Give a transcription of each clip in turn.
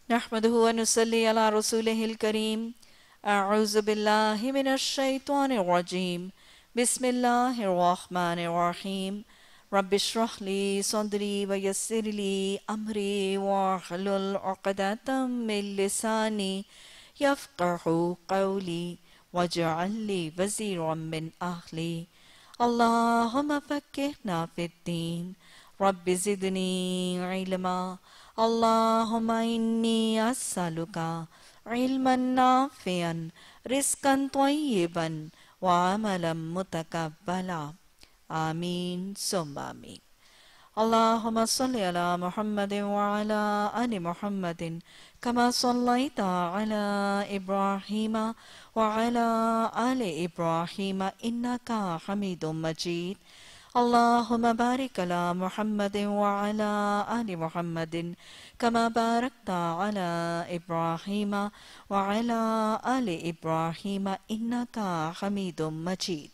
نحمده ونصلي على رسوله الكريم أعوذ بالله من الشيطان الرجيم بسم الله الرحمن الرحيم رب اشرح لي صدري ويسر لي أمري واحلل عقدة من لساني يفقه قولي واجعل لي وزيرا من أهلي اللهم فقهنا في الدين رب زدني علما اللهم إني أسألك علما نافعا رزقا طيبا وعملا متقبلا آمين ثم آمين اللهم صل على محمد وعلى آل محمد كما صليت على إبراهيم وعلى آل إبراهيم إنك حميد مجيد اللهم بارك على محمد وعلى آل محمد كما باركت على إبراهيم وعلى آل إبراهيم إنك حميد مجيد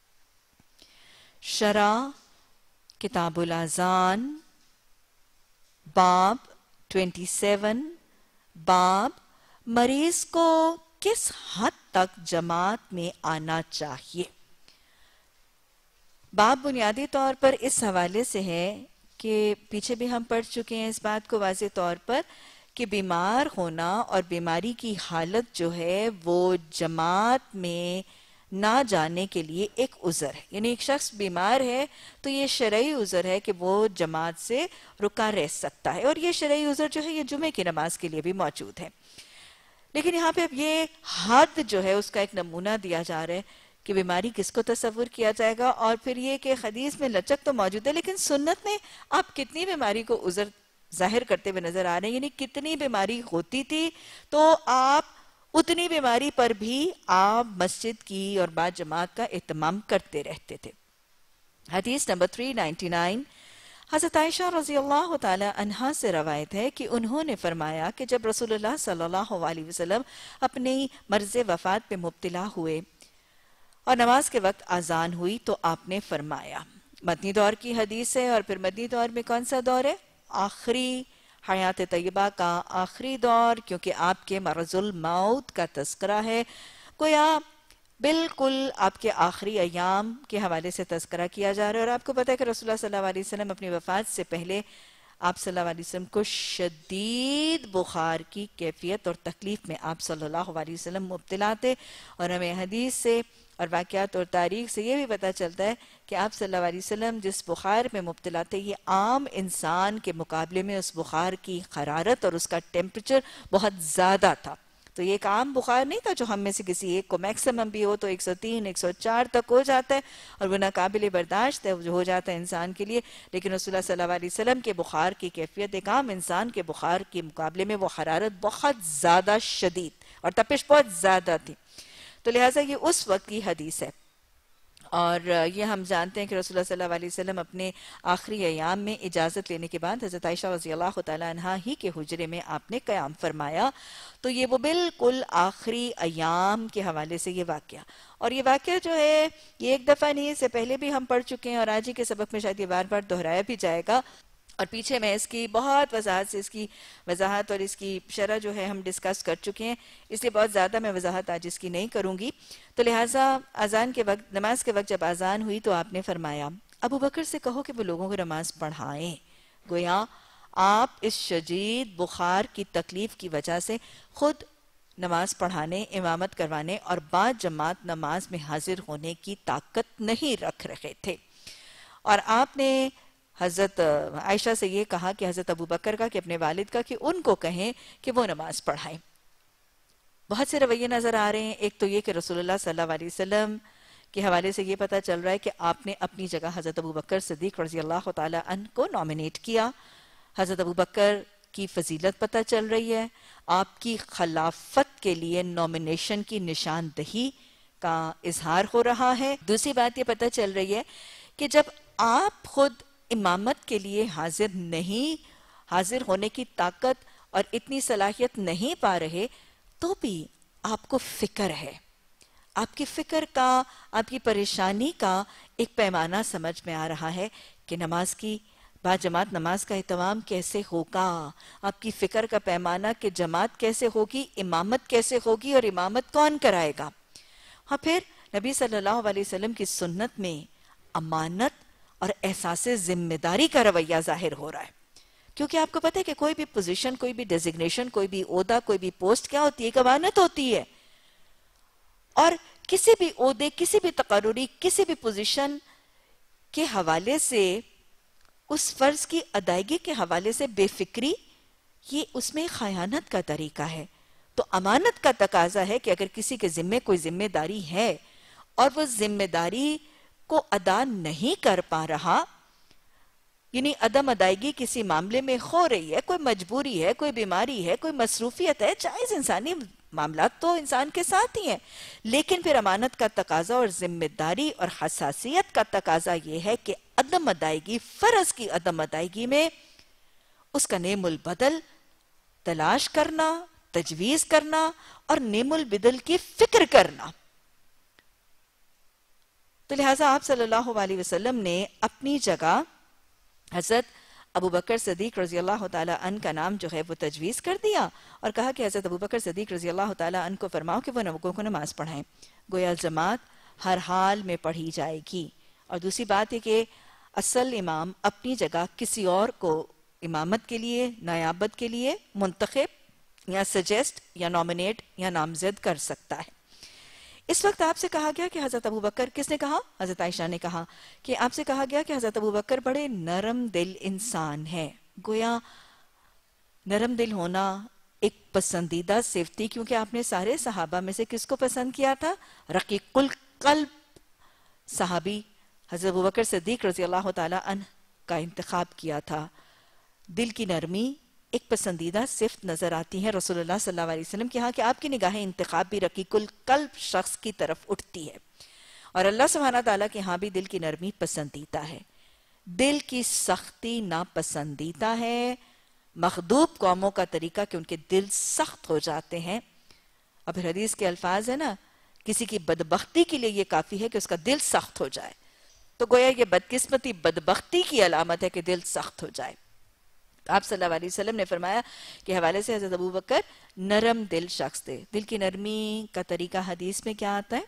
شرح کتاب الازان باب 27 باب مریض کو کس حد تک جماعت میں آنا چاہیے۔ باب بنیادی طور پر اس حوالے سے ہے کہ پیچھے بھی ہم پڑھ چکے ہیں اس بات کو واضح طور پر کہ بیمار ہونا اور بیماری کی حالت جو ہے وہ جماعت میں نہ جانے کے لیے ایک عذر ہے، یعنی ایک شخص بیمار ہے تو یہ شرعی عذر ہے کہ وہ جماعت سے رکا رہ سکتا ہے، اور یہ شرعی عذر جو ہے یہ جمعے کی نماز کے لیے بھی موجود ہے۔ لیکن یہاں پہ اب یہ حد جو ہے اس کا ایک نمونہ دیا جا رہا ہے کہ بیماری کس کو تصور کیا جائے گا، اور پھر یہ کہ حدیث میں لچک تو موجود ہے لیکن سنت میں آپ کتنی بیماری کو عذر ظاہر کرتے ہوئے نظر آ رہے ہیں، یعنی کتنی بیماری ہوتی تھی تو آپ اتنی بیماری پر بھی آپ مسجد کی اور بعد جماعت کا اہتمام کرتے رہتے تھے۔ حدیث نمبر 399 حضرت عائشہ رضی اللہ تعالی عنہا سے روایت ہے کہ انہوں نے فرمایا کہ جب رسول اللہ صلی اللہ علیہ وسلم اپنی مرض وفات پہ مبتلا ہوئے اور نماز کے وقت اذان ہوئی تو آپ نے فرمایا، مدنی دور کی حدیث ہے، اور پھر مدنی دور میں کون سا دور ہے؟ آخری حیات طیبہ کا آخری دور، کیونکہ آپ کے مرض الموت کا تذکرہ ہے، گویا بالکل آپ کے آخری ایام کے حوالے سے تذکرہ کیا جا رہا ہے۔ اور آپ کو پتہ ہے کہ رسول اللہ صلی اللہ علیہ وسلم اپنی وفات سے پہلے آپ صلی اللہ علیہ وسلم کو شدید بخار کی کیفیت اور تکلیف میں آپ صلی اللہ علیہ وسلم مبتلا تھے، اور ہمیں حدیث سے اور واقعات اور تاریخ سے یہ بھی پتہ چلتا ہے کہ آپ صلی اللہ علیہ وسلم جس بخار میں مبتلا تھے یہ عام انسان کے مقابلے میں اس بخار کی حرارت اور اس کا ٹیمپریچر بہت زیادہ تھا۔ تو یہ ایک عام بخار نہیں تھا جو ہم میں سے کسی ایک کو میکسیمم بھی ہو تو 103 104 تک ہو جاتا ہے اور وہ ناقابل برداشت ہے جو ہو جاتا ہے انسان کے لیے، لیکن رسول اللہ صلی اللہ علیہ وسلم کے بخار کی کیفیت ایک عام انسان کے بخار کے مقابلے میں وہ حرارت بہت زیادہ شدید اور تپش بہت زیادہ تھی، تو لہٰذا یہ اس وقت کی حدیث ہے۔ اور یہ ہم جانتے ہیں کہ رسول اللہ صلی اللہ علیہ وسلم اپنے آخری ایام میں اجازت لینے کے بعد حضرت عائشہ رضی اللہ تعالیٰ عنہ ہی کے حجرے میں آپ نے قیام فرمایا، تو یہ وہ بالکل آخری ایام کے حوالے سے یہ واقعہ، اور یہ واقعہ جو ہے یہ ایک دفعہ نہیں، اس سے پہلے بھی ہم پڑھ چکے ہیں اور آج ہی کے سبق میں شاید یہ بار بار دہرایا بھی جائے گا، اور پیچھے میں اس کی بہت وضاحت سے اس کی وضاحت اور اس کی شرح جو ہے ہم ڈسکس کر چکے ہیں، اس لیے بہت زیادہ میں وضاحت آج اس کی نہیں کروں گی۔ تو لہٰذا اذان کے وقت نماز کے وقت جب اذان ہوئی تو آپ نے فرمایا ابو بکر سے کہو کہ وہ لوگوں کو نماز پڑھائیں، گویا آپ اس شدید بخار کی تکلیف کی وجہ سے خود نماز پڑھانے، امامت کروانے اور بعد جماعت نماز میں حاضر ہونے کی طاقت نہیں رکھ رہے تھے، اور آپ نے حضرت عائشہ سے یہ کہا کہ حضرت ابو بکر کا کہ اپنے والد کا کہ ان کو کہیں کہ وہ نماز پڑھائیں۔ بہت سے رویے نظر آ رہے ہیں، ایک تو یہ کہ رسول اللہ صلی اللہ علیہ وسلم کے حوالے سے یہ پتہ چل رہا ہے کہ آپ نے اپنی جگہ حضرت ابو بکر صدیق رضی اللہ تعالیٰ عنہ کو نومینیٹ کیا، حضرت ابو بکر کی فضیلت پتہ چل رہی ہے، آپ کی خلافت کے لیے نومینیشن کی نشاندہی کا اظہار ہو رہا ہے۔ دوسری بات یہ پتہ چل رہی ہے کہ جب آپ خود امامت کے لیے حاضر ہونے کی طاقت اور اتنی صلاحیت نہیں پا رہے تو بھی آپ کو فکر ہے، آپ کی فکر کا، آپ کی پریشانی کا ایک پیمانہ سمجھ میں آ رہا ہے کہ نماز کی با جماعت نماز کا اہتمام کیسے ہوگا، آپ کی فکر کا پیمانہ کہ جماعت کیسے ہوگی، امامت کیسے ہوگی اور امامت کون کرائے گا۔ ہاں پھر نبی صلی اللہ علیہ وسلم کی سنت میں امانت اور احساس ذمہ داری کا رویہ ظاہر ہو رہا ہے، کیونکہ آپ کو پتہ ہے کہ کوئی بھی پوزیشن، کوئی بھی ڈیزگنیشن، کوئی بھی عہدہ، کوئی بھی پوسٹ کیا ہوتی ہے، ایک امانت ہوتی ہے، اور کسی بھی عہدے، کسی بھی تقرری، کسی بھی پوزیشن کے حوالے سے، اس فرض کی ادائیگی کے حوالے سے بے فکری، یہ اس میں خیانت کا طریقہ ہے۔ تو امانت کا تقاضا ہے کہ اگر کسی کے ذمے کوئی ذمہ داری ہے اور وہ ذمہ داری کو ادا نہیں کر پا رہا، یعنی عدم ادائیگی کسی معاملے میں ہو رہی ہے، کوئی مجبوری ہے، کوئی بیماری ہے، کوئی مصروفیت ہے، جائز انسانی معاملات تو انسان کے ساتھ ہی ہیں، لیکن پھر امانت کا تقاضا اور ذمہ داری اور حساسیت کا تقاضا یہ ہے کہ عدم ادائیگی، فرض کی عدم ادائیگی میں اس کا نیم البدل تلاش کرنا، تجویز کرنا اور نیم البدل کی فکر کرنا۔ تو لہٰذا آپ صلی اللہ علیہ وسلم نے اپنی جگہ حضرت ابو بکر صدیق رضی اللہ تعالیٰ عنہ کا نام جو ہے وہ تجویز کر دیا، اور کہا کہ حضرت ابو بکر صدیق رضی اللہ تعالیٰ عنہ کو فرماؤ کہ وہ لوگوں کو نماز پڑھائیں، گویا جماعت ہر حال میں پڑھی جائے گی۔ اور دوسری بات ہے کہ اصل امام اپنی جگہ کسی اور کو امامت کے لیے، نائبت کے لیے منتخب یا سجیسٹ یا نومینیٹ یا نامزد کر سکتا ہے۔ اس وقت آپ سے کہا گیا کہ حضرت ابو بکر، کس نے کہا؟ حضرت عائشہ نے کہا کہ آپ سے کہا گیا کہ حضرت ابو بکر بڑے نرم دل انسان ہے۔ گویا نرم دل ہونا ایک پسندیدہ صفت تھی، کیونکہ آپ نے سارے صحابہ میں سے کس کو پسند کیا تھا؟ رقیق القلب صحابی حضرت ابو بکر صدیق رضی اللہ تعالیٰ عنہ کا انتخاب کیا تھا۔ دل کی نرمی ایک پسندیدہ صفت نظر آتی ہے رسول اللہ صلی اللہ علیہ وسلم کے ہاں، کہ آپ کی نگاہیں انتخاب بھی رقیق القلب شخص کی طرف اٹھتی ہے، اور اللہ سبحانہ تعالیٰ کے ہاں بھی دل کی نرمی پسندیدہ ہے، دل کی سختی ناپسندیدہ ہے۔ مغضوب قوموں کا طریقہ کہ ان کے دل سخت ہو جاتے ہیں، اور پھر حدیث کے الفاظ ہے نا، کسی کی بدبختی کے لیے یہ کافی ہے کہ اس کا دل سخت ہو جائے، تو گویا یہ بدقسمتی، بدبختی کی علامت ہے کہ دل سخت ہو جائے۔ آپ صلی اللہ علیہ وسلم نے فرمایا کہ حوالے سے حضرت ابو بکر نرم دل شخص تھے۔ دل کی نرمی کا طریقہ حدیث میں کیا آتا ہے؟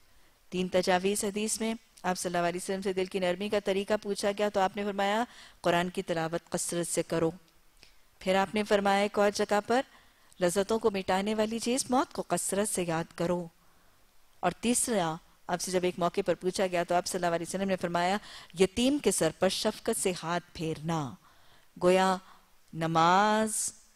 3 تجاویز حدیث میں آپ صلی اللہ علیہ وسلم سے دل کی نرمی کا طریقہ پوچھا گیا تو آپ نے فرمایا قرآن کی تلاوت کثرت سے کرو۔ پھر آپ نے فرمایا ایک اور جگہ پر لذتوں کو مٹانے والی چیز موت کو کثرت سے یاد کرو۔ اور تیسرا آپ سے جب ایک موقع پر پوچھا گیا تو آپ صلی اللہ علیہ وسلم نے فرمایا یتیم کے سر پر شفقت سے ہاتھ پھیرنا۔ گویا نماز،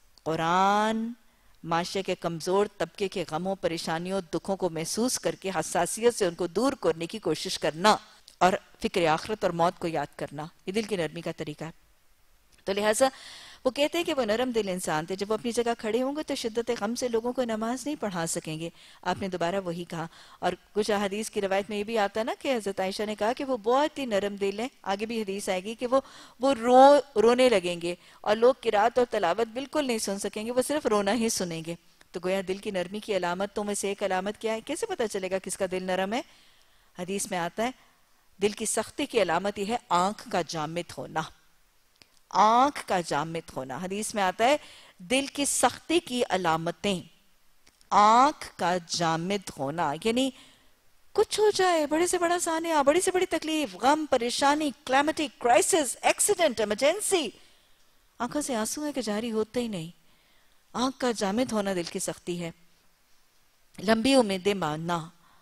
قرآن، معاشرے کے کمزور طبقے کے غموں، پریشانیوں، دکھوں کو محسوس کر کے حساسیت سے ان کو دور کرنے کی کوشش کرنا، اور فکر آخرت اور موت کو یاد کرنا، یہ دل کی نرمی کا طریقہ ہے۔ تو لہٰذا وہ کہتے ہیں کہ وہ نرم دل انسان تھے، جب وہ اپنی جگہ کھڑے ہوں گے تو شدت غم سے لوگوں کو نماز نہیں پڑھا سکیں گے۔ آپ نے دوبارہ وہی کہا، اور کچھ حدیث کی روایت میں یہ بھی آتا نا کہ حضرت عائشہ نے کہا کہ وہ بہت ہی نرم دل ہیں، آگے بھی حدیث آئے گی کہ وہ رونے لگیں گے اور لوگ قرات اور تلاوت بالکل نہیں سن سکیں گے، وہ صرف رونا ہی سنیں گے۔ تو گویا دل کی نرمی کی علامتوں میں سے ایک علامت کیا ہے؟ کیسے پتہ چلے گا کس کا دل نرم ہے؟ حدیث میں آتا ہے دل کی سختی کی علامت یہ ہے آنکھ کا جامد ہونا، آنکھ کا جامد ہونا۔ حدیث میں آتا ہے دل کی سختی کی علامتیں آنکھ کا جامد ہونا، یعنی کچھ ہو جائے، بڑے سے بڑا سانحہ، بڑی سے بڑی تکلیف، غم، پریشانی، کلیمٹی، کرائسس، ایکسیڈنٹ، ایمرجنسی، آنکھوں سے آنسو ہے کہ جاری ہوتے ہی نہیں۔ آنکھ کا جامد ہونا دل کی سختی ہے۔ لمبی امیدیں ماننا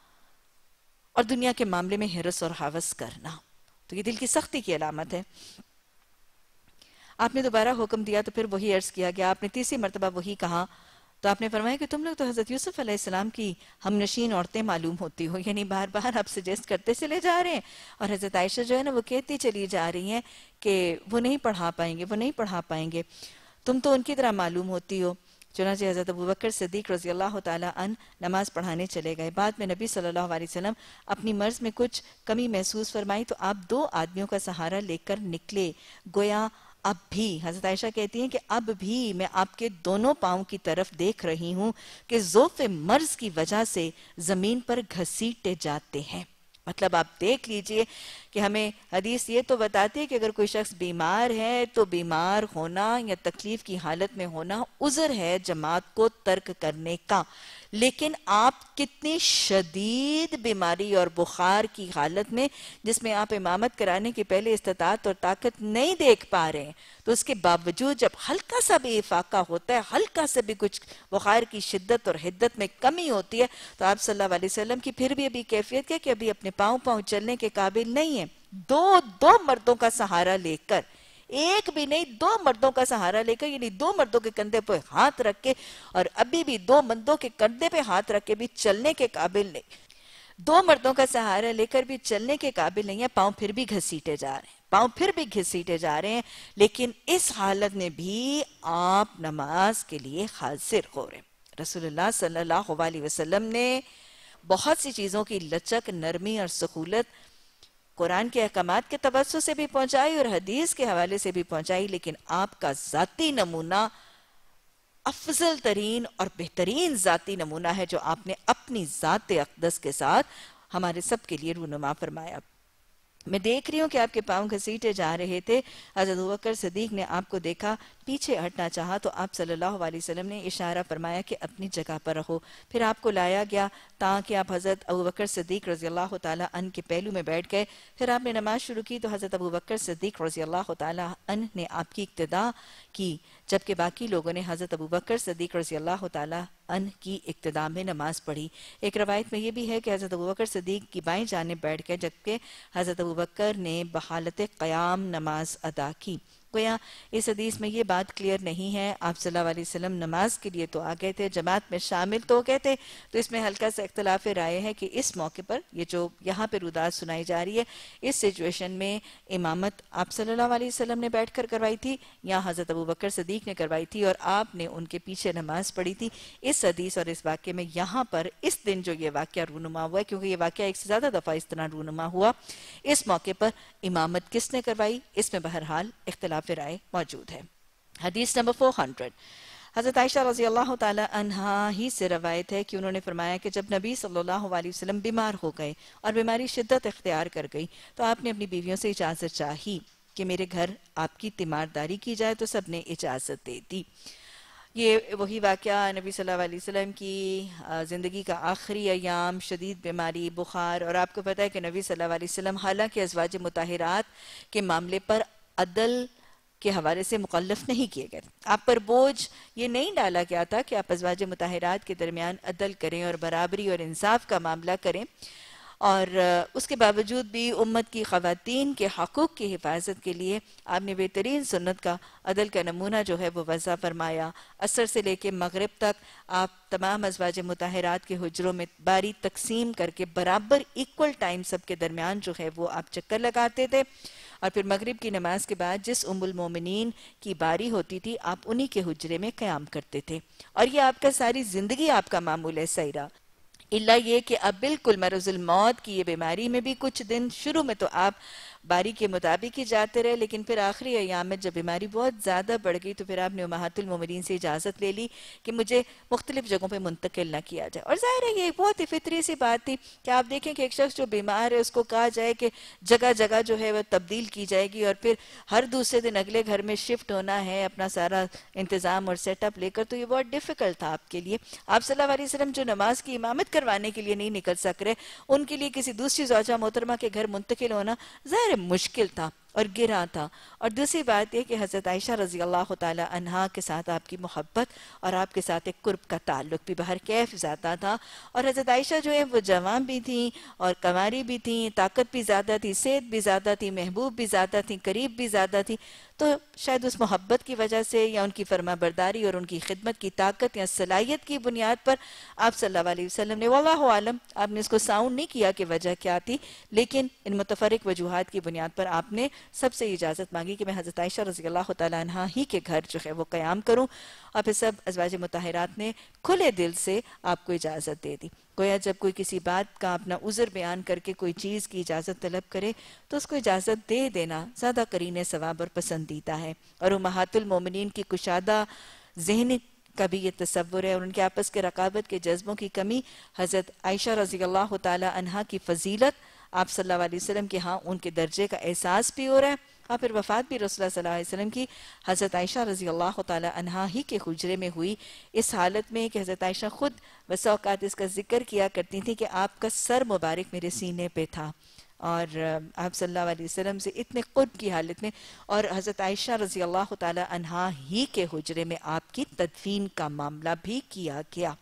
اور دنیا کے معاملے میں ہرس اور ہوس کرنا، تو یہ دل کی سختی کی علامت ہے۔ آپ نے دوبارہ حکم دیا تو پھر وہی عرض کیا گیا، آپ نے تیسری مرتبہ وہی کہا تو آپ نے فرمایا کہ تم لوگ تو حضرت یوسف علیہ السلام کی ہم نشین عورتیں معلوم ہوتی ہو، یعنی بار بار آپ سجیسٹ کرتے چلے جا رہے ہیں، اور حضرت عائشہ جو ہے نا وہ کہتی چلی جا رہی ہیں کہ وہ نہیں پڑھا پائیں گے، وہ نہیں پڑھا پائیں گے، تم تو ان کی طرح معلوم ہوتی ہو۔ چنانچہ حضرت ابو بکر صدیق رضی اللہ تعالیٰ عنہ نماز پڑھانے چلے گئے۔ بعد میں نبی صلی اللہ علیہ وسلم اپنی مرض میں کچھ کمی محسوس فرمائی تو آپ 2 آدمیوں کا سہارا لے کر نکلے۔ گویا اب بھی حضرت عائشہ کہتی ہیں کہ اب بھی میں آپ کے دونوں پاؤں کی طرف دیکھ رہی ہوں کہ ذوف مرض کی وجہ سے زمین پر گھسیٹے جاتے ہیں۔ مطلب آپ دیکھ لیجئے کہ ہمیں حدیث یہ تو بتاتی ہے کہ اگر کوئی شخص بیمار ہے تو بیمار ہونا یا تکلیف کی حالت میں ہونا عذر ہے جماعت کو ترک کرنے کا، لیکن آپ کتنی شدید بیماری اور بخار کی حالت میں جس میں آپ امامت کرانے کے پہلے استطاعت اور طاقت نہیں دیکھ پا رہے ہیں، تو اس کے باوجود جب ہلکا سا بھی افاقہ ہوتا ہے، ہلکا سا بھی کچھ بخار کی شدت اور حدت میں کمی ہوتی ہے، تو آپ صلی اللہ علیہ وسلم کی پھر بھی ابھی کیفیت ہے کہ ابھی اپنے پاؤں چلنے کے قابل نہیں ہیں، دو مردوں کا سہارا لے کر، ایک بھی نہیں 2 مردوں کا سہارا لے کر، یعنی 2 مردوں کے کندھے پہ ہاتھ رکھ کے، اور ابھی بھی 2 مردوں کے کندھے پہ ہاتھ رکھ کے بھی چلنے کے قابل نہیں، 2 مردوں کا سہارا لے کر بھی چلنے کے قابل نہیں ہے، پاؤں پھر بھی گھسیٹے جا رہے ہیں، لیکن اس حالت میں بھی آپ نماز کے لیے حاضر ہو رہے ہیں۔ رسول اللہ صلی اللہ علیہ وسلم نے بہت سی چیزوں کی لچک، نرمی اور سہولت قرآن کے احکامات کے توسط سے بھی پہنچائی اور حدیث کے حوالے سے بھی پہنچائی، لیکن آپ کا ذاتی نمونہ افضل ترین اور بہترین ذاتی نمونہ ہے جو آپ نے اپنی ذات اقدس کے ساتھ ہمارے سب کے لیے رونما فرمایا۔ میں دیکھ رہی ہوں کہ آپ کے پاؤں گھسیٹے جا رہے تھے، حضرت ابوبکر صدیق نے آپ کو دیکھا، پیچھے ہٹنا چاہا تو آپ صلی اللہ علیہ وسلم نے اشارہ فرمایا کہ اپنی جگہ پر رہو، پھر آپ کو لایا گیا تاکہ آپ حضرت ابوبکر صدیق رضی اللہ تعالیٰ عنہ کے پہلو میں بیٹھ گئے، پھر آپ نے نماز شروع کی تو حضرت ابوبکر صدیق رضی اللہ تعالیٰ عنہ نے آپ کی اقتداء کی، جبکہ باقی لوگوں نے حضرت ابوبکر صدیق رضی اللہ تعالیٰ عنہ کی اقتداء میں نماز پڑھی۔ ایک روایت میں یہ بھی ہے کہ حضرت ابوبکر صدیق کی بائیں جانب بیٹھ گئے جبکہ حضرت ابوبکر نے بحالت قیام نماز ادا کی۔ گویا اس حدیث میں یہ بات کلیئر نہیں ہے، آپ صلی اللہ علیہ وسلم نماز کے لیے تو آ گئے تھے، جماعت میں شامل تو ہو گئے تھے، تو اس میں ہلکا سا اختلاف رائے ہے کہ اس موقع پر یہ جو یہاں پہ روداد سنائی جا رہی ہے، اس سچویشن میں امامت آپ صلی اللہ علیہ وسلم نے بیٹھ کر کروائی تھی یا حضرت ابوبکر صدیق نے کروائی تھی اور آپ نے ان کے پیچھے نماز پڑھی تھی۔ اس حدیث اور اس واقعے میں یہاں پر اس دن جو یہ واقعہ رونما ہوا ہے، کیونکہ یہ واقعہ ایک سے زیادہ دفعہ اس طرح رونما ہوا، اس موقع پر امامت کس نے کروائی، اس میں بہرحال اختلاف رائے موجود ہے۔ حدیث نمبر 400، حضرت عائشہ رضی اللہ تعالی عنہا ہی سے روایت ہے کہ انہوں نے فرمایا کہ جب نبی صلی اللہ علیہ وسلم بیمار ہو گئے اور بیماری شدت اختیار کر گئی تو آپ نے اپنی بیویوں سے اجازت چاہی کہ میرے گھر آپ کی تیمارداری کی جائے، تو سب نے اجازت دے دی۔ یہ وہی واقعہ نبی صلی اللہ علیہ وسلم کی زندگی کا آخری ایام، شدید بیماری، بخار، اور آپ کو پتہ ہے کہ نبی صلی اللہ علیہ وسلم حالانکہ ازواج مطہرات کے معاملے پر عدل کے حوالے سے مکلف نہیں کیے گئے، آپ پر بوجھ یہ نہیں ڈالا گیا تھا کہ آپ ازواج مطہرات کے درمیان عدل کریں اور برابری اور انصاف کا معاملہ کریں، اور اس کے باوجود بھی امت کی خواتین کے حقوق کی حفاظت کے لیے آپ نے بہترین سنت کا، عدل کا نمونہ جو ہے وہ وضع فرمایا۔ عصر سے لے کے مغرب تک آپ تمام ازواج مطہرات کے حجروں میں باری تقسیم کر کے برابر ایکول ٹائم سب کے درمیان جو ہے وہ آپ چکر لگاتے تھے، اور پھر مغرب کی نماز کے بعد جس ام المومنین کی باری ہوتی تھی آپ انہی کے حجرے میں قیام کرتے تھے، اور یہ آپ کا ساری زندگی آپ کا معمول ایسا ہی رہا، اللہ یہ کہ اب بالکل مرض الموت کی یہ بیماری میں بھی کچھ دن شروع میں تو آپ باری کے مطابق ہی جاتے رہے، لیکن پھر آخری ایام میں جب بیماری بہت زیادہ بڑھ گئی تو پھر آپ نے امہات المومنین سے اجازت لے لی کہ مجھے مختلف جگہوں پہ منتقل نہ کیا جائے، اور ظاہر ہے یہ بہت ہی فطری سی بات تھی کہ آپ دیکھیں کہ ایک شخص جو بیمار ہے اس کو کہا جائے کہ جگہ جگہ جو ہے وہ تبدیل کی جائے گی، اور پھر ہر دوسرے دن اگلے گھر میں شفٹ ہونا ہے اپنا سارا انتظام اور سیٹ اپ لے کر، تو یہ بہت ڈیفیکلٹ تھا آپ کے لیے۔ آپ صلی اللہ علیہ وسلم جو نماز کی امامت کروانے کے لیے نہیں نکل سک رہے، ان کے لیے کسی دوسری زوجہ محترمہ کے گھر منتقل ہونا ظاہر مشکل تھا اور گرا تھا، اور دوسری بات یہ کہ حضرت عائشہ رضی اللہ تعالی عنہا کے ساتھ آپ کی محبت اور آپ کے ساتھ ایک قرب کا تعلق بھی بہر کیف زیادہ تھا، اور حضرت عائشہ جو ہے وہ جوان بھی تھیں اور کنواری بھی تھیں، طاقت بھی زیادہ تھی، صحت بھی زیادہ تھی، محبوب بھی زیادہ تھی، قریب بھی زیادہ تھی، تو شاید اس محبت کی وجہ سے یا ان کی فرما برداری اور ان کی خدمت کی طاقت یا صلاحیت کی بنیاد پر آپ صلی اللہ علیہ وسلم نے، واللہ عالم آپ نے اس کو ساؤنڈ نہیں کیا کہ وجہ کیا تھی، لیکن ان متفرق وجوہات کی بنیاد پر آپ نے سب سے اجازت مانگی کہ میں حضرت عائشہ رضی اللہ تعالیٰ عنہ ہی کے گھر جو ہے وہ قیام کروں، اور پھر سب ازواج مطہرات نے کھلے دل سے آپ کو اجازت دے دی۔ گویا جب کوئی کسی بات کا اپنا عذر بیان کر کے کوئی چیز کی اجازت طلب کرے تو اس کو اجازت دے دینا زیادہ قرین ثواب اور پسندیدہ ہے، اور امہات المومنین کی کشادہ ذہنی کا بھی یہ تصور ہے، اور ان کے آپس کے رقابت کے جذبوں کی کمی حضرت عائشہ رضی اللہ تعالی عنہا کی فضیلت آپ صلی اللہ علیہ وسلم کے ہاں ان کے درجے کا احساس بھی ہو رہا ہے، اور پھر وفات بھی رسول اللہ صلی اللہ علیہ وسلم کی حضرت عائشہ رضی اللہ تعالی عنہا ہی کے حجرے میں ہوئی، اس حالت میں کہ حضرت عائشہ خود بسا اوقات اس کا ذکر کیا کرتی تھی کہ آپ کا سر مبارک میرے سینے پہ تھا، اور آپ صلی اللہ علیہ وسلم سے اتنے قرب کی حالت میں، اور حضرت عائشہ رضی اللہ تعالی عنہا ہی کے حجرے میں آپ کی تدفین کا معاملہ بھی کیا گیا۔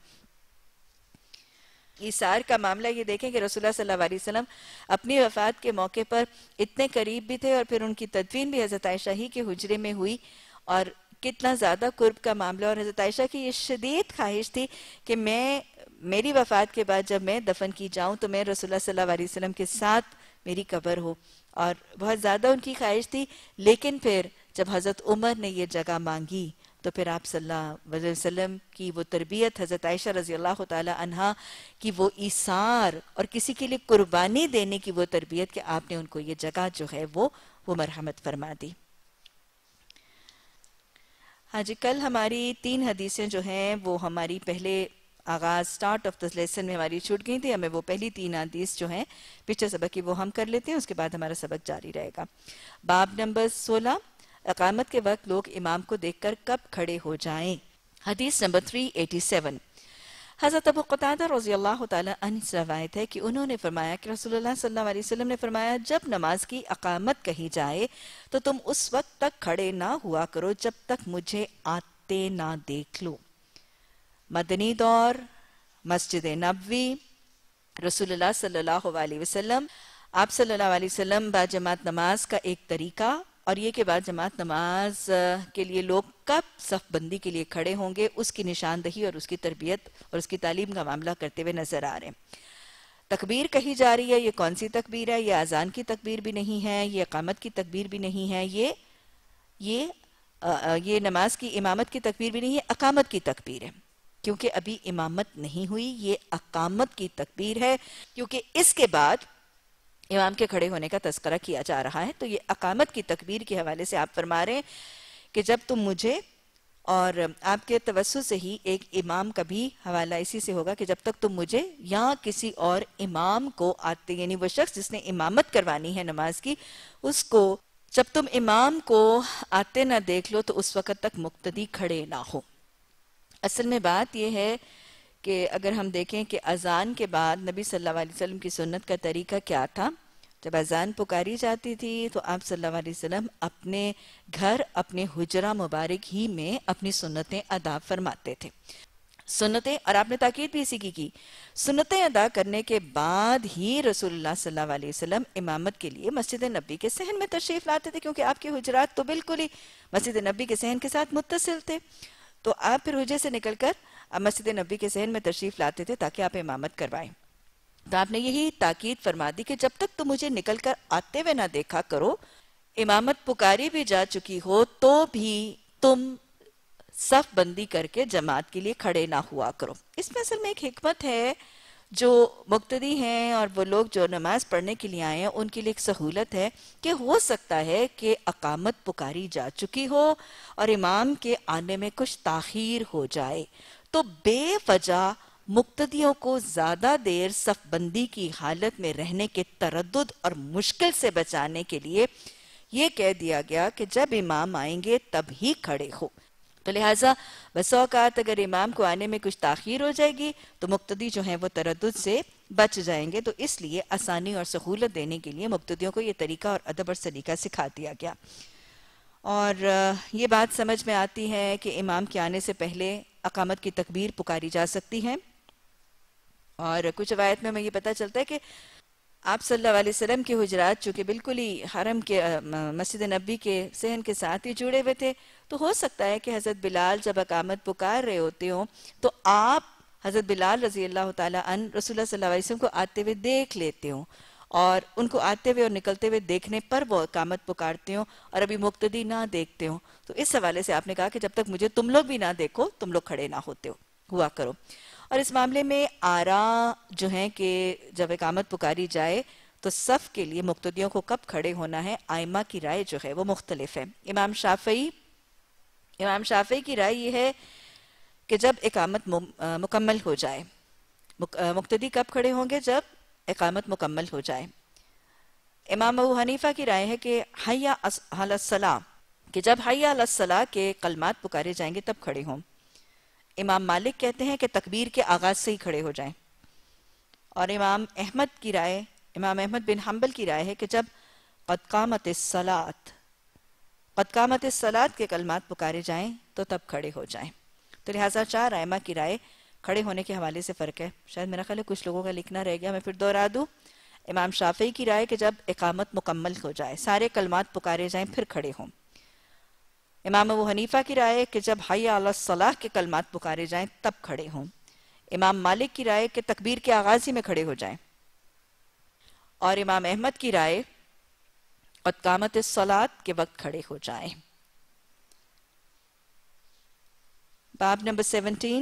ایثار کا معاملہ یہ دیکھیں کہ رسول اللہ صلی اللہ علیہ وسلم اپنی وفات کے موقع پر اتنے قریب بھی تھے، اور پھر ان کی تدفین بھی حضرت عائشہ ہی کے حجرے میں ہوئی، اور کتنا زیادہ قرب کا معاملہ، اور حضرت عائشہ کی یہ شدید خواہش تھی کہ میری وفات کے بعد جب میں دفن کی جاؤں تو میں رسول اللہ صلی اللہ علیہ وسلم کے ساتھ میری قبر ہو، اور بہت زیادہ ان کی خواہش تھی۔ لیکن پھر جب حضرت عمر نے یہ جگہ مانگی تو پھر آپ صلی اللہ علیہ وسلم کی وہ تربیت، حضرت عائشہ رضی اللہ تعالی عنہا کی وہ ایثار اور کسی کے لیے قربانی دینے کی وہ تربیت کہ آپ نے ان کو یہ جگہ جو ہے وہ مرحمت فرما دی۔ ہاں جی، کل ہماری 3 حدیثیں جو ہیں وہ ہماری پہلے آغاز سٹارٹ آف دس لیسن میں ہماری چھوٹ گئی تھی، ہمیں وہ پہلی 3 حدیث جو ہیں پچھلے سبق کی وہ ہم کر لیتے ہیں، اس کے بعد ہمارا سبق جاری رہے گا۔ باب نمبر 16، اقامت کے وقت لوگ امام کو دیکھ کر کب کھڑے ہو جائیں۔ حدیث نمبر 387، حضرت ابو قتادہ رضی اللہ تعالی عنہ سے روایت ہے کہ انہوں نے فرمایا کہ رسول اللہ صلی اللہ علیہ وسلم نے فرمایا، جب نماز کی اقامت کہی جائے تو تم اس وقت تک کھڑے نہ ہوا کرو جب تک مجھے آتے نہ دیکھ لو۔ مدنی دور، مسجد نبوی، رسول اللہ صلی اللہ علیہ وسلم، آپ صلی اللہ علیہ وسلم با جماعت نماز کا ایک طریقہ، اور یہ کہ بعد جماعت نماز کے لیے لوگ کب صف بندی کے لیے کھڑے ہوں گے، اس کی نشاندہی اور اس کی تربیت اور اس کی تعلیم کا معاملہ کرتے ہوئے نظر آ رہے ہیں۔ تکبیر کہی جا رہی ہے، یہ کون سی تکبیر ہے؟ یہ اذان کی تکبیر بھی نہیں ہے، یہ اقامت کی تکبیر بھی نہیں ہے، یہ نماز کی امامت کی تکبیر بھی نہیں ہے، اقامت کی تکبیر ہے، کیونکہ ابھی امامت نہیں ہوئی، یہ اقامت کی تکبیر ہے، کیونکہ اس کے بعد امام کے کھڑے ہونے کا تذکرہ کیا جا رہا ہے۔ تو یہ اقامت کی تکبیر کے حوالے سے آپ فرما رہے ہیں کہ جب تم مجھے، اور آپ کے توسط سے ہی ایک امام کا بھی حوالہ اسی سے ہوگا کہ جب تک تم مجھے یا کسی اور امام کو آتے، یعنی وہ شخص جس نے امامت کروانی ہے نماز کی، اس کو جب تم امام کو آتے نہ دیکھ لو تو اس وقت تک مقتدی کھڑے نہ ہو۔ اصل میں بات یہ ہے کہ اگر ہم دیکھیں کہ اذان کے بعد نبی صلی اللہ علیہ وسلم کی سنت کا طریقہ کیا تھا، جب اذان پکاری جاتی تھی تو آپ صلی اللہ علیہ وسلم اپنے گھر، اپنے حجرہ مبارک ہی میں اپنی سنتیں ادا فرماتے تھے۔ سنتیں، اور آپ نے تاکید بھی اسی کی سنتیں ادا کرنے کے بعد ہی رسول اللہ صلی اللہ علیہ وسلم امامت کے لیے مسجد نبی کے صحن میں تشریف لاتے تھے، کیونکہ آپ کے حجرات تو بالکل ہی مسجد نبی کے صحن کے ساتھ متصل تھے، تو آپ پھر حجرے سے نکل کر مسجد نبی کے صحن میں تشریف لاتے تھے تاکہ آپ امامت کروائیں۔ تو آپ نے یہی تاکید فرما دی کہ جب تک تم مجھے نکل کر آتے ہوئے نہ دیکھا کرو، امامت پکاری بھی جا چکی ہو تو بھی تم صف بندی کر کے جماعت کے لیے کھڑے نہ ہوا کرو۔ اس میں اصل میں ایک حکمت ہے، جو مقتدی ہیں اور وہ لوگ جو نماز پڑھنے کے لیے آئے ہیں ان کے لیے ایک سہولت ہے کہ ہو سکتا ہے کہ اقامت پکاری جا چکی ہو اور امام کے آنے میں کچھ تاخیر ہو جائے، تو بے وجہ مقتدیوں کو زیادہ دیر صف بندی کی حالت میں رہنے کے تردد اور مشکل سے بچانے کے لیے یہ کہہ دیا گیا کہ جب امام آئیں گے تب ہی کھڑے ہو۔ تو لہٰذا بس اوقات اگر امام کو آنے میں کچھ تاخیر ہو جائے گی تو مقتدی جو ہیں وہ تردد سے بچ جائیں گے، تو اس لیے آسانی اور سہولت دینے کے لیے مقتدیوں کو یہ طریقہ اور ادب اور سلیقہ سکھا دیا گیا۔ اور یہ بات سمجھ میں آتی ہے کہ امام کے آنے سے پہلے اقامت کی تکبیر پکاری جا سکتی ہے، اور کچھ روایت میں ہمیں یہ پتہ چلتا ہے کہ آپ صلی اللہ علیہ وسلم کے حجرات چونکہ بالکل ہی حرم کے مسجد نبی کے صحن کے ساتھ ہی جڑے ہوئے تھے، تو ہو سکتا ہے کہ حضرت بلال جب اقامت پکار رہے ہوتے ہوں تو آپ حضرت بلال رضی اللہ تعالیٰ عنہ رسول اللہ صلی اللہ علیہ وسلم کو آتے ہوئے دیکھ لیتے ہوں، اور ان کو آتے ہوئے اور نکلتے ہوئے دیکھنے پر وہ اقامت پکارتے ہوں اور ابھی مقتدی نہ دیکھتے ہوں۔ تو اس حوالے سے آپ نے کہا کہ جب تک مجھے تم لوگ بھی نہ دیکھو تم لوگ کھڑے نہ ہوا کرو۔ اور اس معاملے میں آراء جو ہیں کہ جب اقامت پکاری جائے تو صف کے لیے مقتدیوں کو کب کھڑے ہونا ہے، آئمہ کی رائے جو ہے وہ مختلف ہے۔ امام شافعی کی رائے یہ ہے کہ جب اقامت مکمل ہو جائے، مقتدی کب کھڑے ہوں گے؟ جب اقامت مکمل ہو جائے۔ امام ابو حنیفہ کی رائے ہے کہ حی علی الصلاۃ، کہ جب حی علی الصلاۃ کے کلمات پکارے جائیں گے تب کھڑے ہوں۔ امام مالک کہتے ہیں کہ تکبیر کے آغاز سے ہی کھڑے ہو جائیں، اور امام احمد بن حنبل کی رائے ہے کہ جب قد قامت الصلاۃ، قد قامت الصلاۃ کے کلمات پکارے جائیں تو تب کھڑے ہو جائیں۔ تو لہٰذا چار ائمہ کی رائے کھڑے ہونے کے حوالے سے فرق ہے۔ شاید میرا خیال ہے کچھ لوگوں کا لکھنا رہ گیا، میں پھر دوہرا دوں۔ امام شافعی کی رائے کہ جب اقامت مکمل ہو جائے، سارے کلمات پکارے جائیں پھر کھڑے ہوں۔ امام ابو حنیفہ کی رائے کہ جب حی علی الصلاۃ کے کلمات پکارے جائیں تب کھڑے ہوں۔ امام مالک کی رائے کہ تکبیر کے آغاز ہی میں کھڑے ہو جائیں، اور امام احمد کی رائے قد قامت الصلاۃ کے وقت کھڑے ہو جائیں۔ باب نمبر 17،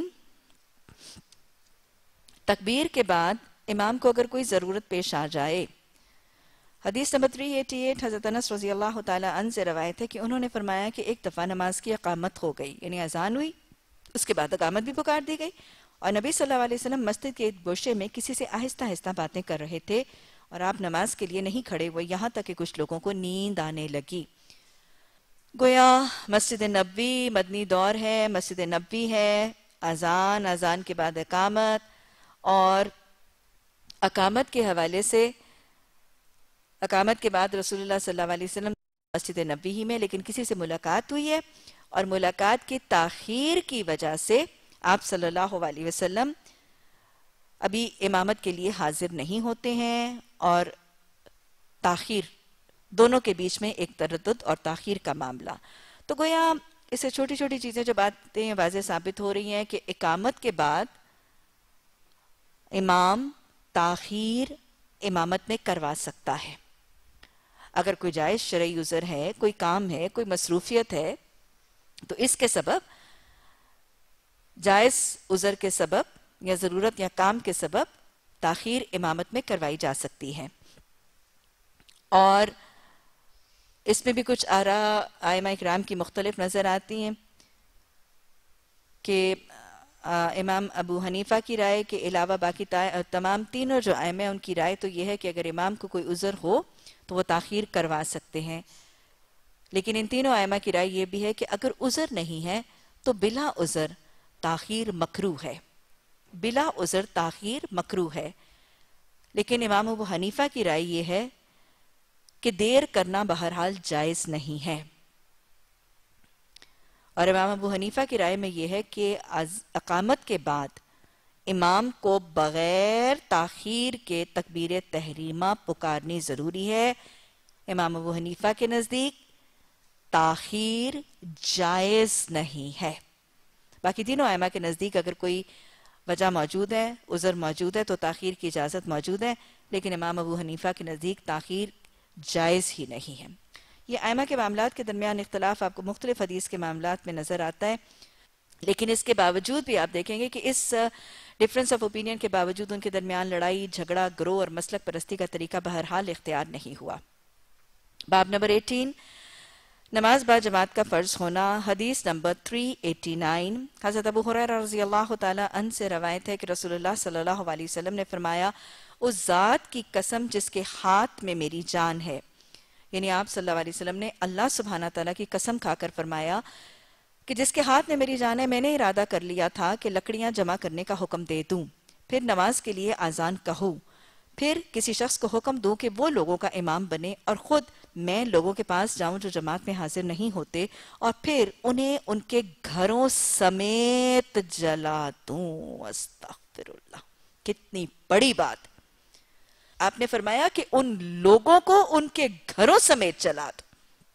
تکبیر کے بعد امام کو اگر کوئی ضرورت پیش آ جائے۔ حدیث نمبر 388 حضرت انس رضی اللہ تعالیٰ عنہ سے روایت ہے کہ انہوں نے فرمایا کہ ایک دفعہ نماز کی اقامت ہو گئی، یعنی اذان ہوئی، اس کے بعد اقامت بھی پکار دی گئی، اور نبی صلی اللہ علیہ وسلم مسجد کے ایک گوشے میں کسی سے آہستہ آہستہ باتیں کر رہے تھے، اور آپ نماز کے لیے نہیں کھڑے ہوئے یہاں تک کہ کچھ لوگوں کو نیند آنے لگی۔ گویا مسجد نبوی مدنی دور ہے، مسجد نبوی ہے، اذان کے بعد اقامت، اور اقامت کے حوالے سے اقامت کے بعد رسول اللہ صلی اللہ علیہ وسلم مسجد نبوی ہی میں، لیکن کسی سے ملاقات ہوئی ہے، اور ملاقات کی تاخیر کی وجہ سے آپ صلی اللہ علیہ وسلم ابھی امامت کے لیے حاضر نہیں ہوتے ہیں، اور تاخیر دونوں کے بیچ میں ایک تردد اور تاخیر کا معاملہ۔ تو گویا اس سے چھوٹی چھوٹی چیزیں جو باتیں واضح ثابت ہو رہی ہیں کہ اقامت کے بعد امام تاخیر امامت میں کروا سکتا ہے۔ اگر کوئی جائز شرعی عذر ہے، کوئی کام ہے، کوئی مصروفیت ہے، تو اس کے سبب، جائز عذر کے سبب یا ضرورت یا کام کے سبب تاخیر امامت میں کروائی جا سکتی ہے۔ اور اس میں بھی کچھ آراء ائمہ اکرام کی مختلف نظر آتی ہیں کہ امام ابو حنیفہ کی رائے کے علاوہ باقی تمام تینوں جو ائمہ ہیں ان کی رائے تو یہ ہے کہ اگر امام کو کوئی عذر ہو تو وہ تاخیر کروا سکتے ہیں، لیکن ان تینوں ائمہ کی رائے یہ بھی ہے کہ اگر عذر نہیں ہے تو بلا عذر تاخیر مکروہ ہے، بلا عذر تاخیر مکروہ ہے۔ لیکن امام ابو حنیفہ کی رائے یہ ہے کہ دیر کرنا بہرحال جائز نہیں ہے، اور امام ابو حنیفہ کی رائے میں یہ ہے کہ اقامت کے بعد امام کو بغیر تاخیر کے تکبیر تحریمہ پکارنی ضروری ہے۔ امام ابو حنیفہ کے نزدیک تاخیر جائز نہیں ہے۔ باقی تینوں ائمہ کے نزدیک اگر کوئی وجہ موجود ہے، عذر موجود ہے، تو تاخیر کی اجازت موجود ہے، لیکن امام ابو حنیفہ کے نزدیک تاخیر جائز ہی نہیں ہے۔ یہ ائمہ کے معاملات کے درمیان اختلاف آپ کو مختلف حدیث کے معاملات میں نظر آتا ہے، لیکن اس کے باوجود بھی آپ دیکھیں گے کہ اس ڈیفرنس آف اوپینین کے باوجود ان کے درمیان لڑائی جھگڑا گروہ اور مسلک پرستی کا طریقہ بہرحال اختیار نہیں ہوا۔ باب نمبر 18، نماز با جماعت کا فرض ہونا۔ حدیث نمبر 389 حضرت ابو ہریرہ رضی اللہ تعالی عنہ سے روایت ہے کہ رسول اللہ صلی اللہ علیہ وسلم نے فرمایا، اس ذات کی قسم جس کے ہاتھ میں میری جان ہے، یعنی آپ صلی اللہ علیہ وسلم نے اللہ سبحانہ تعالیٰ کی قسم کھا کر فرمایا کہ جس کے ہاتھ میں میری جان ہے، میں نے ارادہ کر لیا تھا کہ لکڑیاں جمع کرنے کا حکم دے دوں، پھر نماز کے لیے آذان کہوں، پھر کسی شخص کو حکم دوں کہ وہ لوگوں کا امام بنے، اور خود میں لوگوں کے پاس جاؤں جو جماعت میں حاضر نہیں ہوتے، اور پھر انہیں ان کے گھروں سمیت جلا دوں۔ استغفر اللہ، کتنی بڑی بات! آپ نے فرمایا کہ ان لوگوں کو ان کے گھروں سمیت جلا دو۔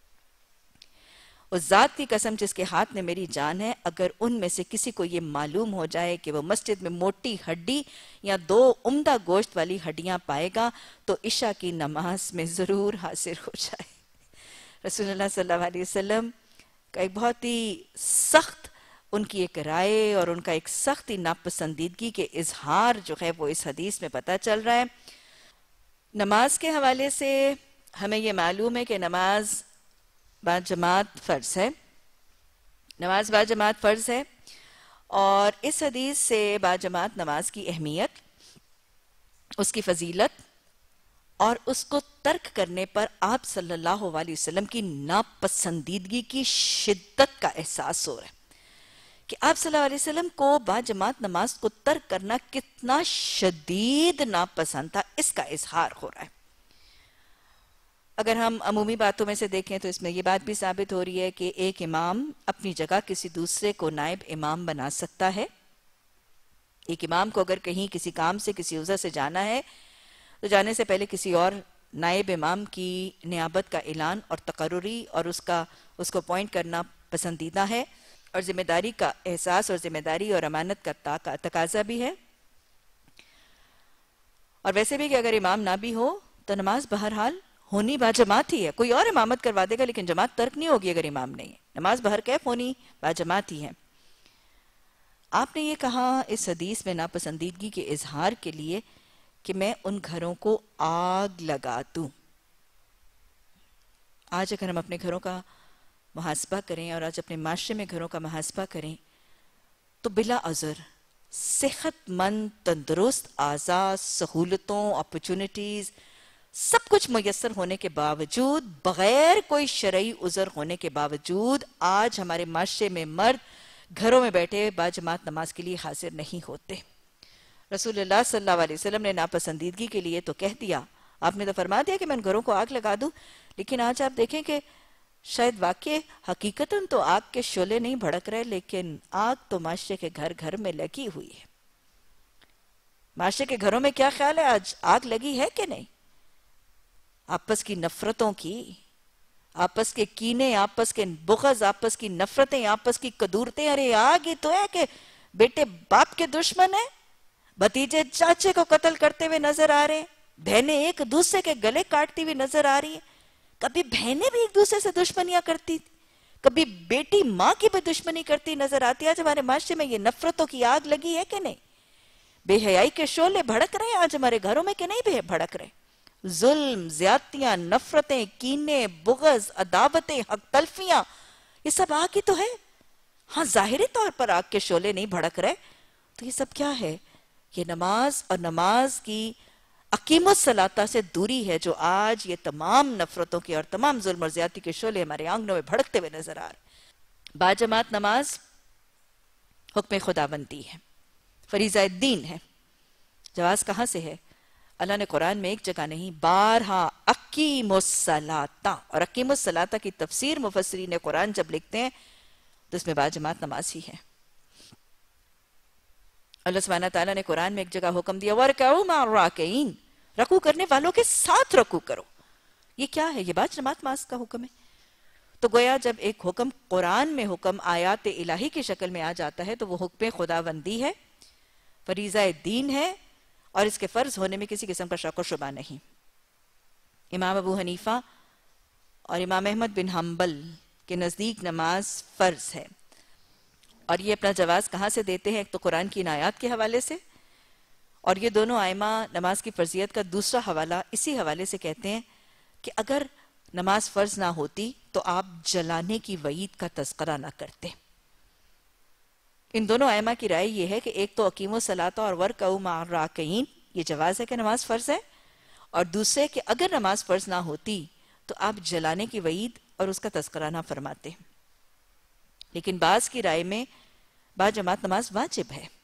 اس ذات کی قسم جس کے ہاتھ میں میری جان ہے، اگر ان میں سے کسی کو یہ معلوم ہو جائے کہ وہ مسجد میں موٹی ہڈی یا 2 عمدہ گوشت والی ہڈیاں پائے گا تو عشاء کی نماز میں ضرور حاضر ہو جائے۔ رسول اللہ صلی اللہ علیہ وسلم کا ایک بہت ہی سخت ان کی ایک رائے اور ان کا ایک سخت ہی ناپسندیدگی کے اظہار جو ہے وہ اس حدیث میں پتہ چل رہا ہے۔ نماز کے حوالے سے ہمیں یہ معلوم ہے کہ نماز با جماعت فرض ہے، نماز با جماعت فرض ہے، اور اس حدیث سے با جماعت نماز کی اہمیت، اس کی فضیلت اور اس کو ترک کرنے پر آپ صلی اللہ علیہ وسلم کی ناپسندیدگی کی شدت کا احساس ہو رہا ہے کہ آپ صلی اللہ علیہ وسلم کو با جماعت نماز کو ترک کرنا کتنا شدید ناپسند تھا، اس کا اظہار ہو رہا ہے۔ اگر ہم عمومی باتوں میں سے دیکھیں تو اس میں یہ بات بھی ثابت ہو رہی ہے کہ ایک امام اپنی جگہ کسی دوسرے کو نائب امام بنا سکتا ہے۔ ایک امام کو اگر کہیں کسی کام سے کسی عذر سے جانا ہے تو جانے سے پہلے کسی اور نائب امام کی نیابت کا اعلان اور تقرری اور اس کو اپوائنٹ کرنا پسندیدہ ہے، اور ذمہ داری کا احساس اور ذمہ داری اور امانت کا تقاضا بھی ہے۔ اور ویسے بھی کہ اگر امام نہ بھی ہو تو نماز بہرحال ہونی باجماعت ہی ہے، کوئی اور امامت کروا دے گا لیکن جماعت ترک نہیں ہوگی اگر امام نہیں ہے، نماز بہرکیف ہونی باجماعت ہی ہے۔ آپ نے یہ کہا اس حدیث میں ناپسندیدگی کے اظہار کے لیے کہ میں ان گھروں کو آگ لگا دوں۔ آج اگر ہم اپنے گھروں کا محاسبہ کریں اور آج اپنے معاشرے میں گھروں کا محاسبہ کریں تو بلا عذر صحت مند تندرست اعضاء، سہولتوں، اپرچونٹیز سب کچھ میسر ہونے کے باوجود، بغیر کوئی شرعی عذر ہونے کے باوجود آج ہمارے معاشرے میں مرد گھروں میں بیٹھے باجماعت نماز کے لیے حاضر نہیں ہوتے۔ رسول اللہ صلی اللہ علیہ وسلم نے ناپسندیدگی کے لیے تو کہہ دیا، آپ نے تو فرما دیا کہ میں ان گھروں کو آگ لگا دوں، لیکن آج آپ دیکھیں کہ شاید واقع حقیقتاً تو آگ کے شعلے نہیں بھڑک رہے، لیکن آگ تو معاشرے کے گھر گھر میں لگی ہوئی ہے۔ معاشرے کے گھروں میں کیا خیال ہے، آج آگ لگی ہے کہ نہیں؟ آپس کی نفرتوں کی، آپس کے کینے، آپس کے بغض، آپس کی نفرتیں، آپس کی قدورتیں، ارے آگ ہی تو ہے کہ بیٹے باپ کے دشمن ہیں، بھتیجے چاچے کو قتل کرتے ہوئے نظر آ رہے ہیں، بہنیں ایک دوسرے کے گلے کاٹتی ہوئی نظر آ رہی ہیں۔ کبھی بہنیں بھی ایک دوسرے سے دشمنیاں کرتی تھی، کبھی بیٹی ماں کی بھی دشمنی کرتی نظر آتی ہے۔ آج ہمارے معاشرے میں یہ نفرتوں کی آگ لگی ہے کہ نہیں؟ بے حیائی کے شعلے بھڑک رہے ہیں آج ہمارے گھروں میں کہ نہیں بھڑک رہے؟ ظلم، زیادتیاں، نفرتیں، کینے، بغض، عداوتیں، حق تلفیاں، یہ سب آگ ہی تو ہے۔ ہاں ظاہری طور پر آگ کے شعلے نہیں بھڑک رہے، تو یہ سب کیا ہے؟ یہ نماز اور نماز کی اقیم الصلاۃ سے دوری ہے، جو آج یہ تمام نفرتوں کے اور تمام ظلم اور زیادتی کے شعلے ہمارے آنگنوں میں بھڑکتے ہوئے نظر آ رہے۔ باجماعت نماز حکم خداوندی ہے، فریضہ دین ہے۔ جواز کہاں سے ہے؟ اللہ نے قرآن میں ایک جگہ نہیں، بارہا اقیم الصلاۃ، اور اقیم الصلاۃ کی تفسیر مفسرین قرآن جب لکھتے ہیں تو اس میں باجماعت نماز ہی ہے۔ اللہ سبحانہ تعالیٰ نے قرآن میں ایک جگہ حکم دیا وَارْكَعُوا مَعَ الرَّاكِعِينَ، رکوع کرنے والوں کے ساتھ رکوع کرو۔ یہ کیا ہے؟ یہ باجماعت نماز کا حکم ہے۔ تو گویا جب ایک حکم قرآن میں حکم آیات الہی کی شکل میں آ جاتا ہے تو وہ حکم خداوندی ہے، فریضہ دین ہے، اور اس کے فرض ہونے میں کسی قسم کا شک و شبہ نہیں۔ امام ابو حنیفہ اور امام احمد بن حنبل کے نزدیک نماز فرض ہے، اور یہ اپنا جواز کہاں سے دیتے ہیں؟ ایک تو قرآن کی ان آیات کے حوالے سے، اور یہ دونوں ائمہ نماز کی فرضیت کا دوسرا حوالہ اسی حوالے سے کہتے ہیں کہ اگر نماز فرض نہ ہوتی تو آپ جلانے کی وعید کا تذکرہ نہ کرتے۔ ان دونوں ائمہ کی رائے یہ ہے کہ ایک تو اقیموا الصلاۃ اور وارکعوا مع الراکعین، یہ جواز ہے کہ نماز فرض ہے، اور دوسرے کہ اگر نماز فرض نہ ہوتی تو آپ جلانے کی وعید اور اس کا تذکرہ نہ فرماتے۔ لیکن بعض کی رائے میں باجماعت نماز واجب ہے،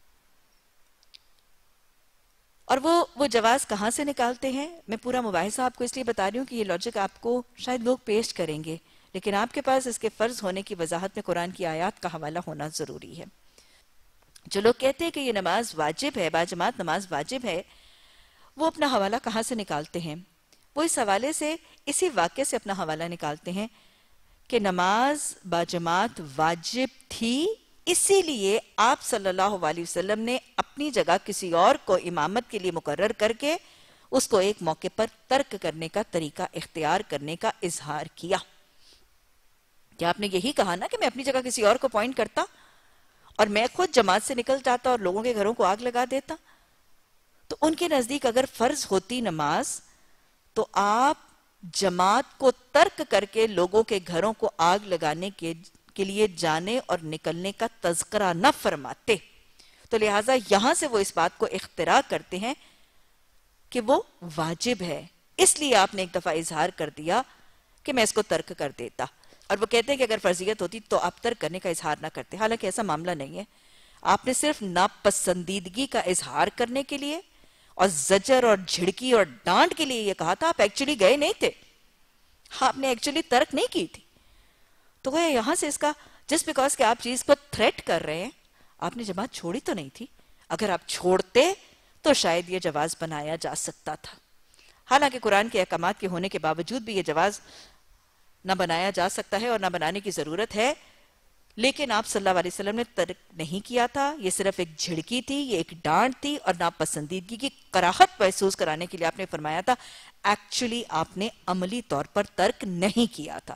اور وہ جواز کہاں سے نکالتے ہیں؟ میں پورا مباحثہ آپ کو اس لیے بتا رہی ہوں کہ یہ لاجک آپ کو شاید لوگ پیش کریں گے، لیکن آپ کے پاس اس کے فرض ہونے کی وضاحت میں قرآن کی آیات کا حوالہ ہونا ضروری ہے۔ جو لوگ کہتے ہیں کہ یہ نماز واجب ہے، باجماعت نماز واجب ہے، وہ اپنا حوالہ کہاں سے نکالتے ہیں؟ وہ اس حوالے سے، اسی واقعے سے اپنا حوالہ نکالتے ہیں کہ نماز باجماعت واجب تھی، اسی لیے آپ صلی اللہ علیہ وسلم نے اپنی جگہ کسی اور کو امامت کے لیے مقرر کر کے اس کو ایک موقع پر ترک کرنے کا طریقہ اختیار کرنے کا اظہار کیا۔ کیا آپ نے یہی کہا نا کہ میں اپنی جگہ کسی اور کو پوائنٹ کرتا اور میں خود جماعت سے نکل جاتا اور لوگوں کے گھروں کو آگ لگا دیتا؟ تو ان کے نزدیک اگر فرض ہوتی نماز تو آپ جماعت کو ترک کر کے لوگوں کے گھروں کو آگ لگانے کے لیے جانے اور نکلنے کا تذکرہ نہ فرماتے۔ تو لہٰذا یہاں سے وہ اس بات کو اختراع کرتے ہیں کہ وہ واجب ہے، اس لیے آپ نے ایک دفعہ اظہار کر دیا کہ میں اس کو ترک کر دیتا، اور وہ کہتے ہیں کہ اگر فرضیت ہوتی تو آپ ترک کرنے کا اظہار نہ کرتے. حالانکہ ایسا معاملہ نہیں ہے. آپ نے صرف ناپسندیدگی کا اظہار کرنے کے لیے اور زجر اور جھڑکی اور ڈانٹ کے لیے یہ کہا تھا، آپ ایکچولی گئے نہیں تھے، آپ نے ایکچولی ترک نہیں کی تھی. تو وہ یہاں سے اس کا جسٹ بیکاز کہ آپ چیز کو تھریٹ کر رہے ہیں، آپ نے جماعت چھوڑی تو نہیں تھی. اگر آپ چھوڑتے تو شاید یہ جواز بنایا جا سکتا تھا. حالانکہ قرآن کے احکامات کے ہونے کے باوجود بھی یہ جواز نہ بنایا جا سکتا ہے اور نہ بنانے کی ضرورت ہے، لیکن آپ صلی اللہ علیہ وسلم نے ترک نہیں کیا تھا. یہ صرف ایک جھڑکی تھی، یہ ایک ڈانٹ تھی، اور ناپسندیدگی کی کراہت محسوس کرانے کے لیے آپ نے فرمایا تھا. ایکچولی آپ نے عملی طور پر ترک نہیں کیا تھا.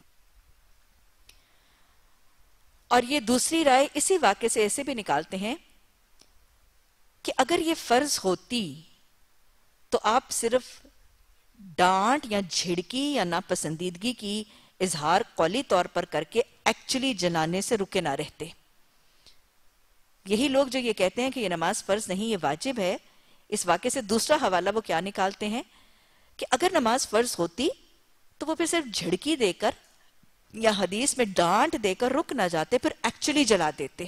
اور یہ دوسری رائے اسی واقعے سے ایسے بھی نکالتے ہیں کہ اگر یہ فرض ہوتی تو آپ صرف ڈانٹ یا جھڑکی یا ناپسندیدگی کی اظہار قولی طور پر کر کے ایکچولی جلانے سے رکے نہ رہتے. یہی لوگ جو یہ کہتے ہیں کہ یہ نماز فرض نہیں یہ واجب ہے، اس واقعے سے دوسرا حوالہ وہ کیا نکالتے ہیں کہ اگر نماز فرض ہوتی تو وہ پھر صرف جھڑکی دے کر یا حدیث میں ڈانٹ دے کر رک نہ جاتے، پھر ایکچولی جلا دیتے.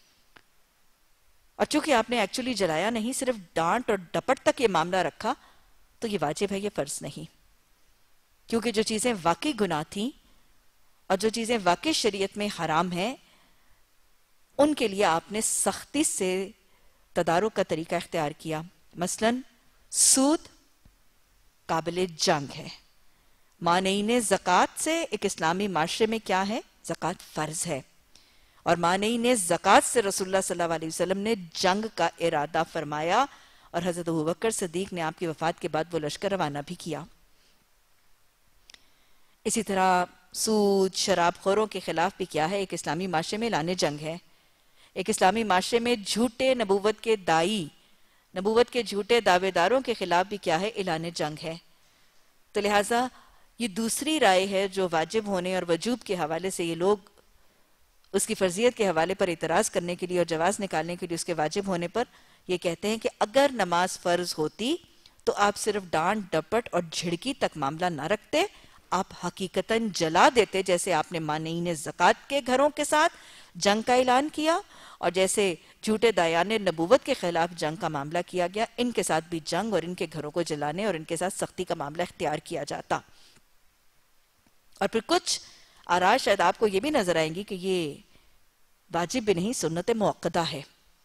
اور چونکہ آپ نے ایکچولی جلایا نہیں، صرف ڈانٹ اور ڈپٹ تک یہ معاملہ رکھا، تو یہ واجب ہے، یہ فرض نہیں. کیونکہ جو چیزیں واقعی گناہ تھیں اور جو چیزیں واقعی شریعت میں حرام ہیں، ان کے لیے آپ نے سختی سے تدارک کا طریقہ اختیار کیا. مثلا سود قابل جنگ ہے. مانعین زکوٰۃ سے ایک اسلامی معاشرے میں کیا ہے؟ زکوٰۃ فرض ہے. اور مانعین زکوٰۃ سے رسول اللہ صلی اللہ علیہ وسلم نے جنگ کا ارادہ فرمایا، اور حضرت ابوبکر صدیق نے آپ کی وفات کے بعد وہ لشکر روانہ بھی کیا. اسی طرح سود، شراب خوروں کے خلاف بھی کیا ہے؟ ایک اسلامی معاشرے میں اعلان جنگ ہے. ایک اسلامی معاشرے میں جھوٹے نبوت کے دائی، نبوت کے جھوٹے دعوے داروں کے خلاف بھی کیا ہے؟ اعلان جنگ ہے. تو لہٰذا یہ دوسری رائے ہے جو واجب ہونے اور وجوب کے حوالے سے یہ لوگ اس کی فرضیت کے حوالے پر اعتراض کرنے کے لیے اور جواز نکالنے کے لیے اس کے واجب ہونے پر یہ کہتے ہیں کہ اگر نماز فرض ہوتی تو آپ صرف ڈانٹ ڈپٹ اور جھڑکی تک معاملہ نہ رکھتے، آپ حقیقتاً جلا دیتے، جیسے آپ نے مانعین زکوٰۃ کے گھروں کے ساتھ جنگ کا اعلان کیا، اور جیسے جھوٹے دایان نبوت کے خلاف جنگ کا معاملہ کیا گیا، ان کے ساتھ بھی جنگ اور ان کے گھروں کو جلانے اور ان کے ساتھ سختی کا معاملہ اختیار کیا جاتا. اور پھر کچھ آراء شاید آپ کو یہ بھی نظر آئیں گی کہ یہ واجب بھی نہیں، سنت مؤکدہ ہے،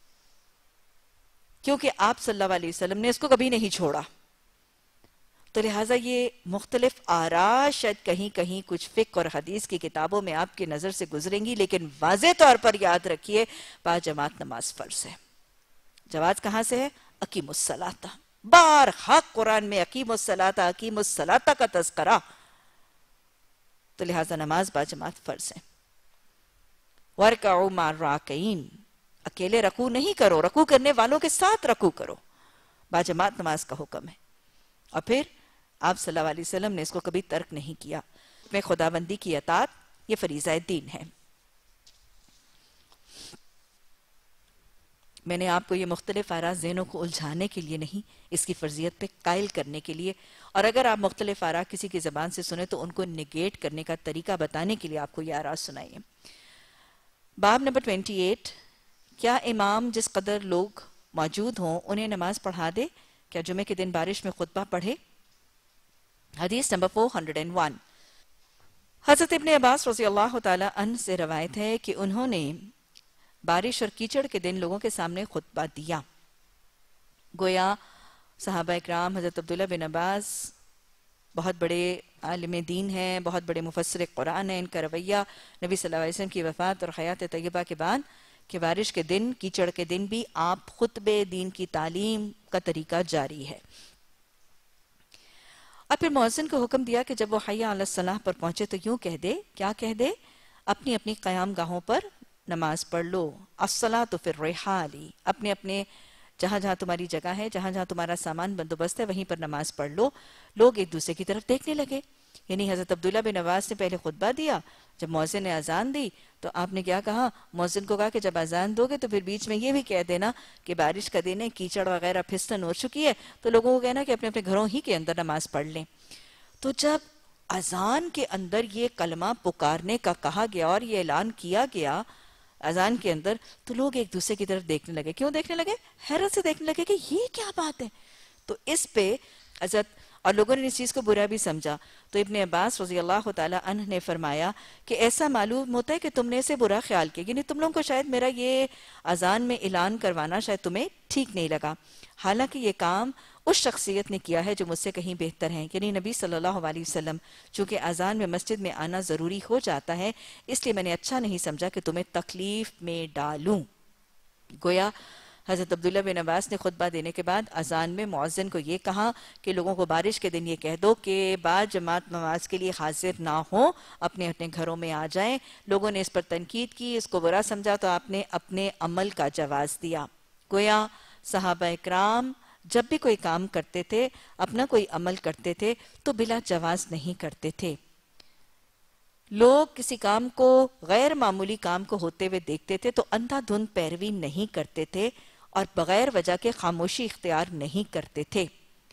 کیونکہ آپ صلی اللہ علیہ وسلم نے اس کو کبھی نہیں چھوڑا. تو لہٰذا یہ مختلف آراء شاید کہیں کہیں کچھ فقہ اور حدیث کی کتابوں میں آپ کی نظر سے گزریں گی، لیکن واضح طور پر یاد رکھیے باجماعت نماز فرض ہے. جواز کہاں سے ہے؟ اقیموا الصلاۃ. بارہا قرآن میں اقیموا الصلاۃ، اقیموا الصلاۃ کا تذکرہ. تو لہٰذا نماز باجماعت فرض ہے. وَارْكَعُوا مَعَ الرَّاكِعِينَ، اکیلے رکوع نہیں کرو، رکوع کرنے والوں کے ساتھ رکوع کرو. باجماعت نماز کا حکم ہے. اور پھر آپ صلی اللہ علیہ وسلم نے اس کو کبھی ترک نہیں کیا. میں خداوندی کی اطاعت یہ فریضہ دین ہے. میں نے آپ کو یہ مختلف آراء ذہنوں کو الجھانے کے لیے نہیں، اس کی فرضیت پہ قائل کرنے کے لیے، اور اگر آپ مختلف آراء کسی کی زبان سے سنیں تو ان کو نگیٹ کرنے کا طریقہ بتانے کے لیے آپ کو یہ آراء سنائیے. باب نمبر 28، کیا امام جس قدر لوگ موجود ہوں انہیں نماز پڑھا دے؟ کیا جمعے کے دن بارش میں خطبہ پڑھے؟ حدیث نمبر 401، حضرت ابن عباس رضی اللہ تعالی عنہ سے روایت ہے کہ انہوں نے بارش اور کیچڑ کے دن لوگوں کے سامنے خطبہ دیا. گویا صحابہ اکرام حضرت عبداللہ بن عباس بہت بڑے عالم دین ہیں، بہت بڑے مفسر قرآن ہیں. ان کا رویہ نبی صلی اللہ علیہ وسلم کی وفات اور حیات طیبہ کے بعد کہ بارش کے دن، کیچڑ کے دن بھی آپ خطبے دین کی تعلیم کا طریقہ جاری ہے. اور پھر مؤذن کو حکم دیا کہ جب وہ حی علی الصلاح پر پہنچے تو یوں کہہ دے، کیا کہہ دے؟ اپنی اپنی قیام گاہوں پر نماز پڑھ لو. الصلاۃ فی الرحال، اپنے اپنے جہاں جہاں تمہاری جگہ ہے، جہاں جہاں تمہارا سامان بندوبست ہے، وہیں پر نماز پڑھ لو. لوگ ایک دوسرے کی طرف دیکھنے لگے. یعنی حضرت عبداللہ بن عباس نے پہلے خطبہ دیا، جب مؤذن نے اذان دی تو آپ نے کیا کہا، مؤذن کو کہا کہ جب اذان دو گے تو پھر بیچ میں یہ بھی کہہ دینا کہ بارش کا دن ہے، کیچڑ وغیرہ پھسلن ہو چکی ہے، تو لوگوں کو کہنا کہ اپنے اپنے گھروں ہی کے اندر نماز پڑھ لیں۔ تو جب اذان کے اندر یہ کلمہ پکارنے کا کہا گیا اور یہ اعلان کیا گیا اذان کے اندر، تو لوگ ایک دوسرے کی طرف دیکھنے لگے۔ کیوں دیکھنے لگے؟ حیرت سے دیکھنے لگے کہ یہ کیا بات ہے۔ تو اس پہ حضرت، اور لوگوں نے اس چیز کو برا بھی سمجھا، تو ابن عباس رضی اللہ تعالی عنہ نے فرمایا کہ ایسا معلوم ہوتا ہے کہ تم نے اسے برا خیال کیا، یعنی تم لوگوں کو شاید میرا یہ اذان میں اعلان کروانا شاید تمہیں ٹھیک نہیں لگا، حالانکہ یہ کام اس شخصیت نے کیا ہے جو مجھ سے کہیں بہتر ہیں، یعنی نبی صلی اللہ علیہ وسلم۔ چونکہ اذان میں مسجد میں آنا ضروری ہو جاتا ہے، اس لیے میں نے اچھا نہیں سمجھا کہ تمہیں تکلیف میں ڈالوں۔ گویا حضرت عبداللہ بن عباس نے خطبہ دینے کے بعد اذان میں مؤذن کو یہ کہا کہ لوگوں کو بارش کے دن یہ کہہ دو کہ بعد جماعت نماز کے لیے حاضر نہ ہوں، اپنے اپنے گھروں میں آ جائیں۔ لوگوں نے اس پر تنقید کی، اس کو برا سمجھا، تو آپ نے اپنے عمل کا جواز دیا۔ گویا صحابہ اکرام جب بھی کوئی کام کرتے تھے، اپنا کوئی عمل کرتے تھے، تو بلا جواز نہیں کرتے تھے۔ لوگ کسی کام کو، غیر معمولی کام کو ہوتے ہوئے دیکھتے تھے تو اندھا دھند پیروی نہیں کرتے تھے اور بغیر وجہ کے خاموشی اختیار نہیں کرتے تھے۔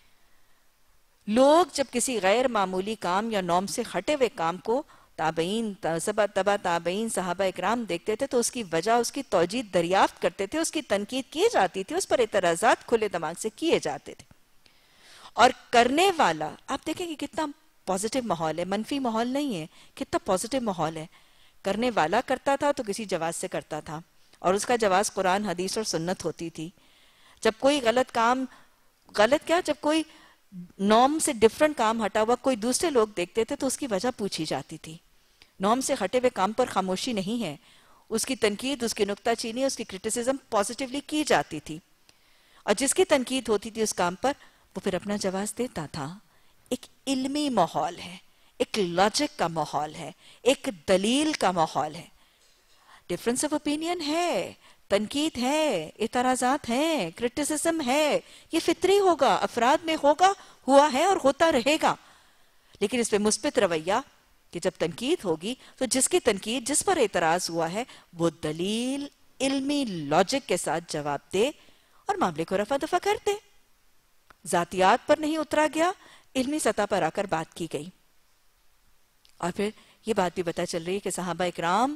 لوگ جب کسی غیر معمولی کام یا نارم سے ہٹے ہوئے کام کو تابعین، تبع تابعین، صحابہ اکرام دیکھتے تھے تو اس کی وجہ، اس کی توجیہ دریافت کرتے تھے، اس کی تنقید کی جاتی تھی، اس پر اعتراضات کھلے دماغ سے کیے جاتے تھے۔ اور کرنے والا، آپ دیکھیں کہ کتنا پازیٹیو ماحول ہے، منفی ماحول نہیں ہے، کتنا پازیٹیو ماحول ہے۔ کرنے والا کرتا تھا تو کسی جواز سے کرتا تھا، اور اس کا جواز قرآن، حدیث اور سنت ہوتی تھی۔ جب کوئی غلط کام، غلط کیا، جب کوئی نارم سے ڈیفرنٹ کام ہٹا ہوا کوئی دوسرے لوگ دیکھتے تھے تو اس کی وجہ پوچھی جاتی تھی۔ نارم سے ہٹے ہوئے کام پر خاموشی نہیں ہے، اس کی تنقید، اس کی نکتہ چینی، اس کی کرٹیسزم پازیٹیولی کی جاتی تھی، اور جس کی تنقید ہوتی تھی اس کام پر وہ پھر اپنا جواز دیتا تھا۔ ایک علمی ماحول ہے، ایک لاجک کا ماحول ہے، ایک دلیل کا ماحول ہے۔ ڈفرنس آف اوپینین ہے، تنقید ہے، اعتراضات ہیں، کرٹیسزم ہے، یہ فطری ہوگا، افراد میں ہوگا، ہوا ہے اور ہوتا رہے گا۔ لیکن اس پہ مثبت رویہ کہ جب تنقید ہوگی تو جس کی تنقید، جس پر اعتراض ہوا ہے، وہ دلیل، علمی لاجک کے ساتھ جواب دے اور معاملے کو رفع دفع کر دے۔ ذاتیات پر نہیں اترا گیا، علمی سطح پر آ کر بات کی گئی۔ اور پھر یہ بات بھی پتہ چل رہی ہے کہ صحابہ اکرام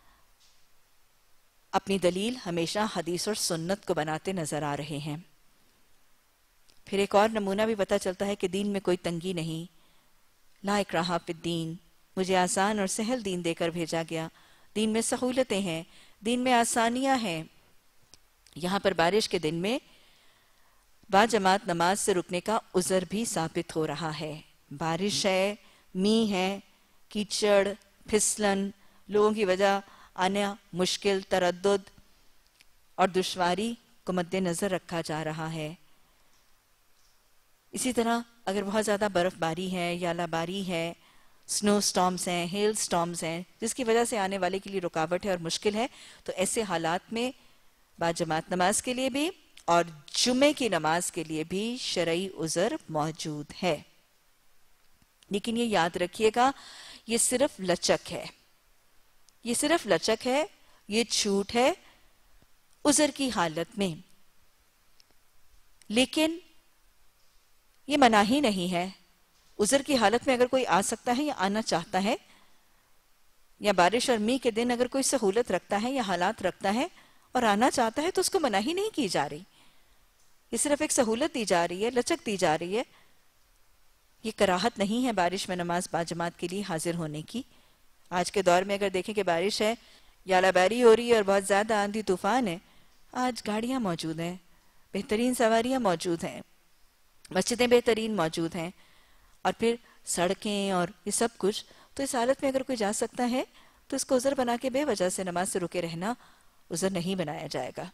اپنی دلیل ہمیشہ حدیث اور سنت کو بناتے نظر آ رہے ہیں۔ پھر ایک اور نمونہ بھی پتہ چلتا ہے کہ دین میں کوئی تنگی نہیں، لا اکراہ فی الدین، مجھے آسان اور سہل دین دے کر بھیجا گیا، دین میں سہولتیں ہیں، دین میں آسانیاں ہیں۔ یہاں پر بارش کے دن میں با جماعت نماز سے رکنے کا عذر بھی ثابت ہو رہا ہے۔ بارش ہے، میਂہ ہے، کیچڑ، پھسلن، لوگوں کی وجہ آنا مشکل، تردد اور دشواری کو مد نظر رکھا جا رہا ہے۔ اسی طرح اگر بہت زیادہ برف باری ہے یا باری ہے، سنو سٹارمز ہیں، ہیل سٹارمز ہیں، جس کی وجہ سے آنے والے کے لیے رکاوٹ ہے اور مشکل ہے، تو ایسے حالات میں با جماعت نماز کے لیے بھی اور جمعے کی نماز کے لیے بھی شرعی عذر موجود ہے۔ لیکن یہ یاد رکھیے گا، یہ صرف لچک ہے، یہ صرف لچک ہے، یہ چھوٹ ہے عذر کی حالت میں، لیکن یہ منع ہی نہیں ہے۔ عذر کی حالت میں اگر کوئی آ سکتا ہے یا آنا چاہتا ہے، یا بارش اور میंہ کے دن اگر کوئی سہولت رکھتا ہے یا حالات رکھتا ہے اور آنا چاہتا ہے، تو اس کو منع ہی نہیں کی جا رہی، یہ صرف ایک سہولت دی جا رہی ہے، لچک دی جا رہی ہے۔ یہ کراہت نہیں ہے بارش میں نماز باجماعت کے لیے حاضر ہونے کی۔ آج کے دور میں اگر دیکھیں کہ بارش ہے، یالہ باری ہو رہی ہے اور بہت زیادہ آندھی طوفان ہے، آج گاڑیاں موجود ہیں، بہترین سواریاں موجود ہیں، مسجدیں بہترین موجود ہیں، اور پھر سڑکیں اور یہ سب کچھ، تو اس حالت میں اگر کوئی جا سکتا ہے تو اس کو عذر بنا کے بے وجہ سے نماز سے رکے رہنا عذر نہیں بنایا جائے گا۔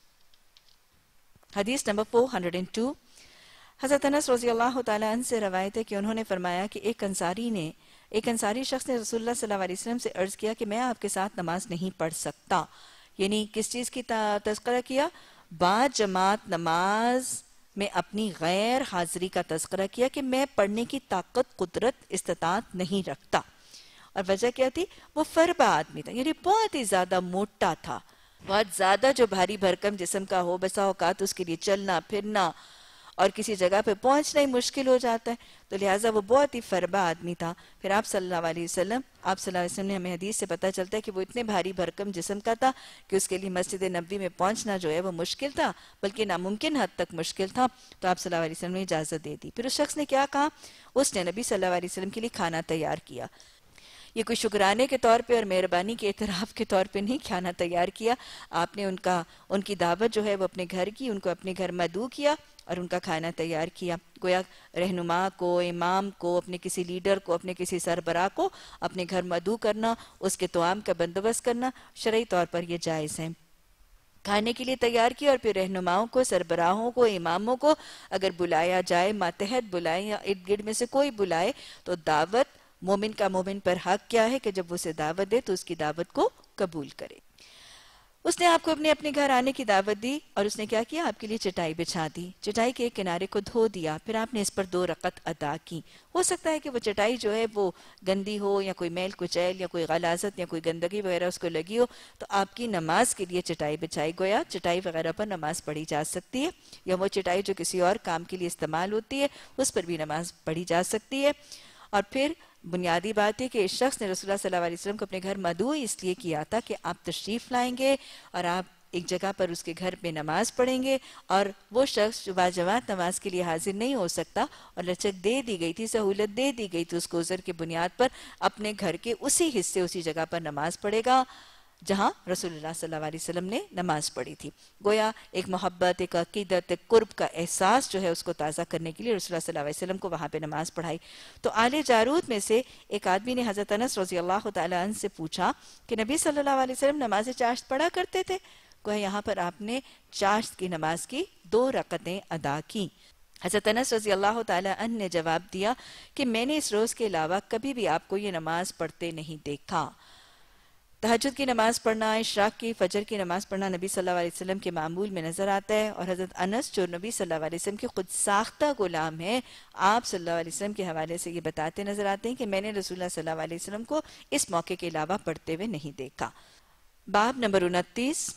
حدیث نمبر 402، حضرت انس رضی اللہ تعالیٰ عنہ سے روایت ہے کہ انہوں نے فرمایا کہ ایک انصاری شخص نے رسول اللہ صلی اللہ علیہ وسلم سے عرض کیا کہ میں آپ کے ساتھ نماز نہیں پڑھ سکتا۔ یعنی کس چیز کی تذکرہ کیا؟ با جماعت نماز میں اپنی غیر حاضری کا تذکرہ کیا کہ میں پڑھنے کی طاقت، قدرت، استطاعت نہیں رکھتا. اور وجہ کیا تھی؟ وہ فربا آدمی تھا، یعنی بہت ہی زیادہ موٹا تھا، بہت زیادہ جو بھاری بھرکم جسم کا ہو، بسا اوقات اس کے لیے چلنا پھرنا اور کسی جگہ پہ پہنچنا ہی مشکل ہو جاتا ہے، تو لہٰذا وہ بہت ہی فربا آدمی تھا. پھر آپ صلی اللہ علیہ وسلم نے ہمیں حدیث سے پتہ چلتا ہے کہ وہ اتنے بھاری بھرکم جسم کا تھا کہ اس کے لیے مسجد نبوی میں پہنچنا جو ہے وہ مشکل تھا، بلکہ ناممکن حد تک مشکل تھا. تو آپ صلی اللہ علیہ وسلم نے اجازت دے دی. پھر اس شخص نے کیا کہا؟ اس نے نبی صلی اللہ علیہ وسلم کے لیے کھانا تیار کیا. یہ کوئی شکرانے کے طور پہ اور مہربانی کے اعتراف کے طور پہ نہیں کھانا تیار کیا. آپ نے ان کی دعوت جو ہے وہ اپنے گھر کی، ان کو اپنے گھر مدعو کیا اور ان کا کھانا تیار کیا. گویا رہنما کو، امام کو، اپنے کسی لیڈر کو، اپنے کسی سربراہ کو اپنے گھر مدعو کرنا، اس کے طعام کا بندوبست کرنا شرعی طور پر یہ جائز ہے. کھانے کے لیے تیار کیا اور پھر رہنماؤں کو، سربراہوں کو، اماموں کو اگر بلایا جائے، ماتحت بلائے یا ارد گرد میں سے کوئی بلائے، تو دعوت مومن کا مومن پر حق کیا ہے کہ جب وہ اسے دعوت دے تو اس کی دعوت کو قبول کرے. اس نے آپ کو اپنے گھر آنے کی دعوت دی اور اس نے کیا کیا؟ آپ کے لیے چٹائی بچھا دی، چٹائی کے ایک کنارے کو دھو دیا، پھر آپ نے اس پر 2 رکعت ادا کی. ہو سکتا ہے کہ وہ چٹائی جو ہے وہ گندی ہو یا کوئی میل کچیل یا کوئی غلاظت یا کوئی گندگی وغیرہ اس کو لگی ہو، تو آپ کی نماز کے لیے چٹائی بچھائی. گویا چٹائی وغیرہ پر نماز پڑھی جا سکتی ہے، یا وہ چٹائی جو کسی اور کام کے لیے استعمال ہوتی ہے اس پر بھی نماز پڑھی جا سکتی ہے. اور پھر بنیادی بات ہے کہ اس شخص نے رسول اللہ صلی اللہ علیہ وسلم کو اپنے گھر مدعو اس لیے کیا تھا کہ آپ تشریف لائیں گے اور آپ ایک جگہ پر اس کے گھر پہ نماز پڑھیں گے، اور وہ شخص جو باجماعت نماز کے لیے حاضر نہیں ہو سکتا اور لچک دے دی گئی تھی، سہولت دے دی گئی تھی، اس کو عذر کی بنیاد پر اپنے گھر کے اسی حصے، اسی جگہ پر نماز پڑھے گا جہاں رسول اللہ صلی اللہ علیہ وسلم نے نماز پڑھی تھی. گویا ایک محبت، ایک عقیدت، ایک قرب کا احساس جو ہے اس کو تازہ کرنے کے لیے رسول اللہ صلی اللہ علیہ وسلم کو وہاں پہ نماز پڑھائی. تو آل جارود میں سے ایک آدمی نے حضرت انس رضی اللہ تعالیٰ عنہ سے پوچھا کہ نبی صلی اللہ علیہ وسلم نماز چاشت پڑھا کرتے تھے؟ گویا یہاں پر آپ نے چاشت کی نماز کی 2 رکعتیں ادا کی. حضرت انس رضی اللہ تعالیٰ عنہ نے جواب دیا کہ میں نے اس روز کے علاوہ کبھی بھی آپ کو یہ نماز پڑھتے نہیں دیکھا. تہجد کی نماز پڑھنا، اشراق کی، فجر کی نماز پڑھنا نبی صلی اللہ علیہ وسلم کے معمول میں نظر آتا ہے. اور حضرت انس جو نبی صلی اللہ علیہ وسلم کے خود ساختہ غلام ہیں، آپ صلی اللہ علیہ وسلم کے حوالے سے یہ بتاتے نظر آتے ہیں کہ میں نے رسول اللہ صلی اللہ علیہ وسلم کو اس موقع کے علاوہ پڑھتے ہوئے نہیں دیکھا. باب نمبر 29،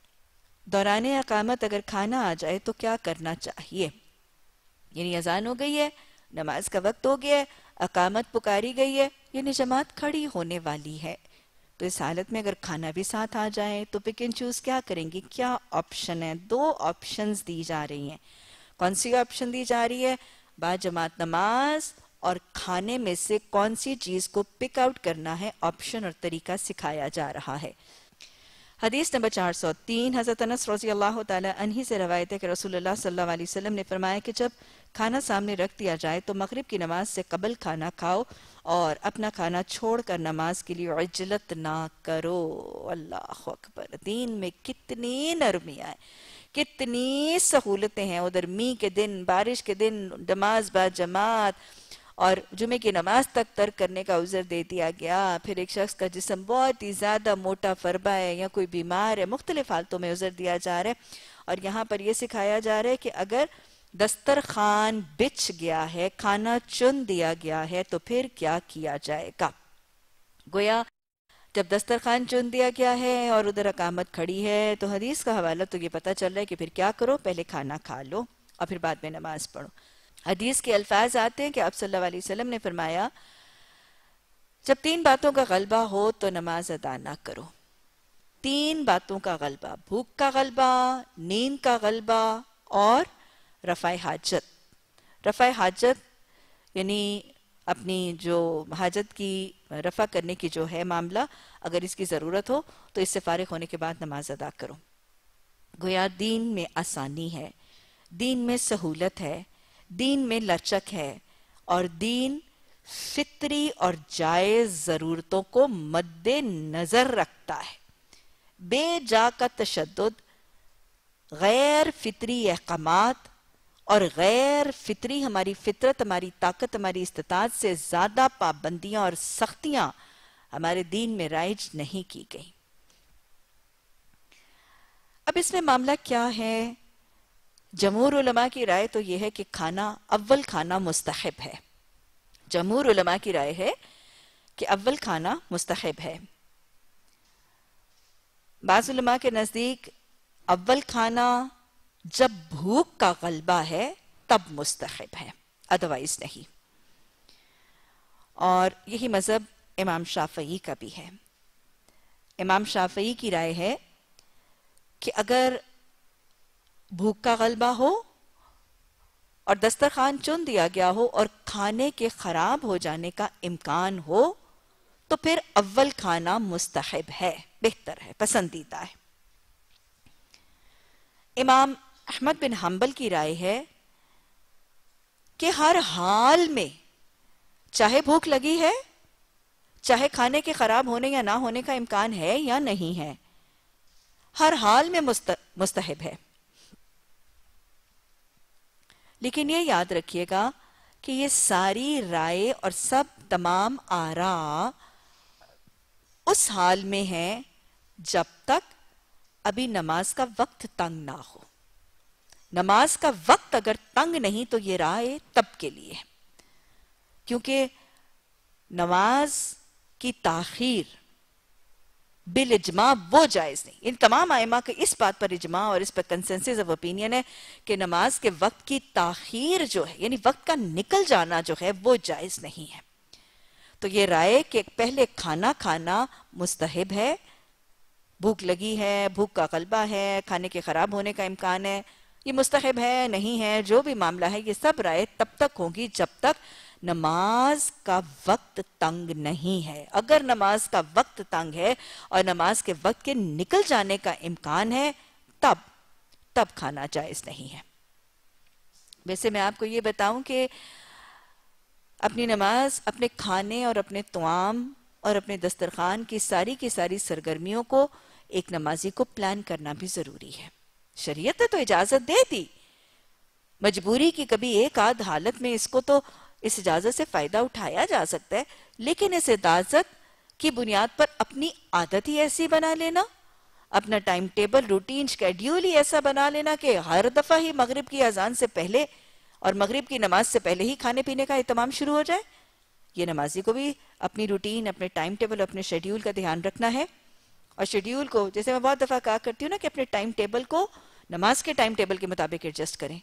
دوران اقامت اگر کھانا آ جائے تو کیا کرنا چاہیے؟ یعنی اذان ہو گئی ہے، نماز کا وقت ہو گیا ہے، اقامت پکاری گئی ہے، یعنی جماعت کھڑی ہونے والی ہے، تو اس حالت میں اگر کھانا بھی ساتھ آ جائے تو پک اینڈ چوز کیا کریں گی؟ کیا آپشن ہے؟ 2 آپشنز دی جا رہی ہیں. کون سی آپشن دی جا رہی ہے؟ با جماعت نماز اور کھانے میں سے کون سی چیز کو پک آؤٹ کرنا ہے، آپشن اور طریقہ سکھایا جا رہا ہے. حدیث نمبر 403، حضرت انس رضی اللہ تعالی عنہ سے روایت ہے کہ رسول اللہ صلی اللہ علیہ وسلم نے فرمایا کہ جب کھانا سامنے رکھ دیا جائے تو مغرب کی نماز سے قبل کھانا کھاؤ اور اپنا کھانا چھوڑ کر نماز کے لیے عجلت نہ کرو. اللہ اکبر! دین میں کتنی نرمیاں ہیں، کتنی سہولتیں ہیں. ادھر می کے دن، بارش کے دن نماز با جماعت اور جمعے کی نماز تک ترک کرنے کا عذر دے دیا گیا. پھر ایک شخص کا جسم بہت ہی زیادہ موٹا فربا ہے یا کوئی بیمار ہے، مختلف حالتوں میں عذر دیا جا رہا ہے. اور یہاں پر یہ سکھایا جا رہا ہے کہ اگر دسترخوان بچھ گیا ہے، کھانا چن دیا گیا ہے، تو پھر کیا کیا جائے گا. گویا جب دسترخوان چن دیا گیا ہے اور ادھر اقامت کھڑی ہے تو حدیث کا حوالہ تو یہ پتہ چل رہا ہے کہ پھر کیا کرو؟ پہلے کھانا کھا لو اور پھر بعد میں نماز پڑھو. حدیث کے الفاظ آتے ہیں کہ آپ صلی اللہ علیہ وسلم نے فرمایا جب 3 باتوں کا غلبہ ہو تو نماز ادا نہ کرو. 3 باتوں کا غلبہ: بھوک کا غلبہ، نیند کا غلبہ اور رفع حاجت. رفع حاجت یعنی اپنی جو حاجت کی رفع کرنے کی جو ہے معاملہ، اگر اس کی ضرورت ہو تو اس سے فارغ ہونے کے بعد نماز ادا کرو. گویا دین میں آسانی ہے، دین میں سہولت ہے، دین میں لچک ہے، اور دین فطری اور جائز ضرورتوں کو مد نظر رکھتا ہے. بے جا کا تشدد، غیر فطری احکامات اور غیر فطری ہماری فطرت، ہماری طاقت، ہماری استطاعت سے زیادہ پابندیاں اور سختیاں ہمارے دین میں رائج نہیں کی گئی. اب اس میں معاملہ کیا ہے جمہور علماء کی رائے تو یہ ہے کہ اول کھانا مستحب ہے. جمہور علماء کی رائے ہے کہ اول کھانا مستحب ہے. بعض علماء کے نزدیک اول کھانا جب بھوک کا غلبہ ہے تب مستحب ہے، ادروائز نہیں. اور یہی مذہب امام شافعی کا بھی ہے. امام شافعی کی رائے ہے کہ اگر بھوک کا غلبہ ہو اور دسترخوان چن دیا گیا ہو اور کھانے کے خراب ہو جانے کا امکان ہو تو پھر اول کھانا مستحب ہے، بہتر ہے، پسندیدہ ہے. امام احمد بن حنبل کی رائے ہے کہ ہر حال میں، چاہے بھوک لگی ہے، چاہے کھانے کے خراب ہونے یا نہ ہونے کا امکان ہے یا نہیں ہے، ہر حال میں مستحب ہے. لیکن یہ یاد رکھیے گا کہ یہ ساری رائے اور تمام آراء اس حال میں ہیں جب تک ابھی نماز کا وقت تنگ نہ ہو. نماز کا وقت اگر تنگ نہیں تو یہ رائے تب کے لیے، کیونکہ نماز کی تاخیر بالاجماع وہ جائز نہیں. ان تمام ائمہ کے اس بات پر اجماع اور اس پر کنسنسس آف اوپینین ہے کہ نماز کے وقت کی تاخیر جو ہے، یعنی وقت کا نکل جانا جو ہے، وہ جائز نہیں ہے. تو یہ رائے کہ پہلے کھانا کھانا مستحب ہے، بھوک لگی ہے، بھوک کا غلبہ ہے، کھانے کے خراب ہونے کا امکان ہے، یہ مستحب ہے نہیں ہے، جو بھی معاملہ ہے، یہ سب رائے تب تک ہوں گی جب تک نماز کا وقت تنگ نہیں ہے. اگر نماز کا وقت تنگ ہے اور نماز کے وقت کے نکل جانے کا امکان ہے تب کھانا جائز نہیں ہے. ویسے میں آپ کو یہ بتاؤں کہ اپنی نماز، اپنے کھانے اور اپنے طعام اور اپنے دسترخوان کی ساری سرگرمیوں کو ایک نمازی کو پلان کرنا بھی ضروری ہے. شریعت نے تو اجازت دے دی، مجبوری کی کبھی ایک آدھ حالت میں اس کو تو اس اجازت سے فائدہ اٹھایا جا سکتا ہے، لیکن اس اجازت کی بنیاد پر اپنی عادت ہی ایسی بنا لینا، اپنا ٹائم ٹیبل، روٹین، شیڈیول ہی ایسا بنا لینا کہ ہر دفعہ ہی مغرب کی اذان سے پہلے اور مغرب کی نماز سے پہلے ہی کھانے پینے کا اہتمام شروع ہو جائے. یہ نمازی کو بھی اپنی روٹین، اپنے ٹائم ٹیبل، اپنے شیڈیول کا دھیان رکھنا ہے. اور شیڈیول کو، جیسے میں بہت دفعہ کہا کرتی ہوں نا، کہ اپنے ٹائم ٹیبل کو نماز کے ٹائم ٹیبل کے مطابق ایڈجسٹ کریں.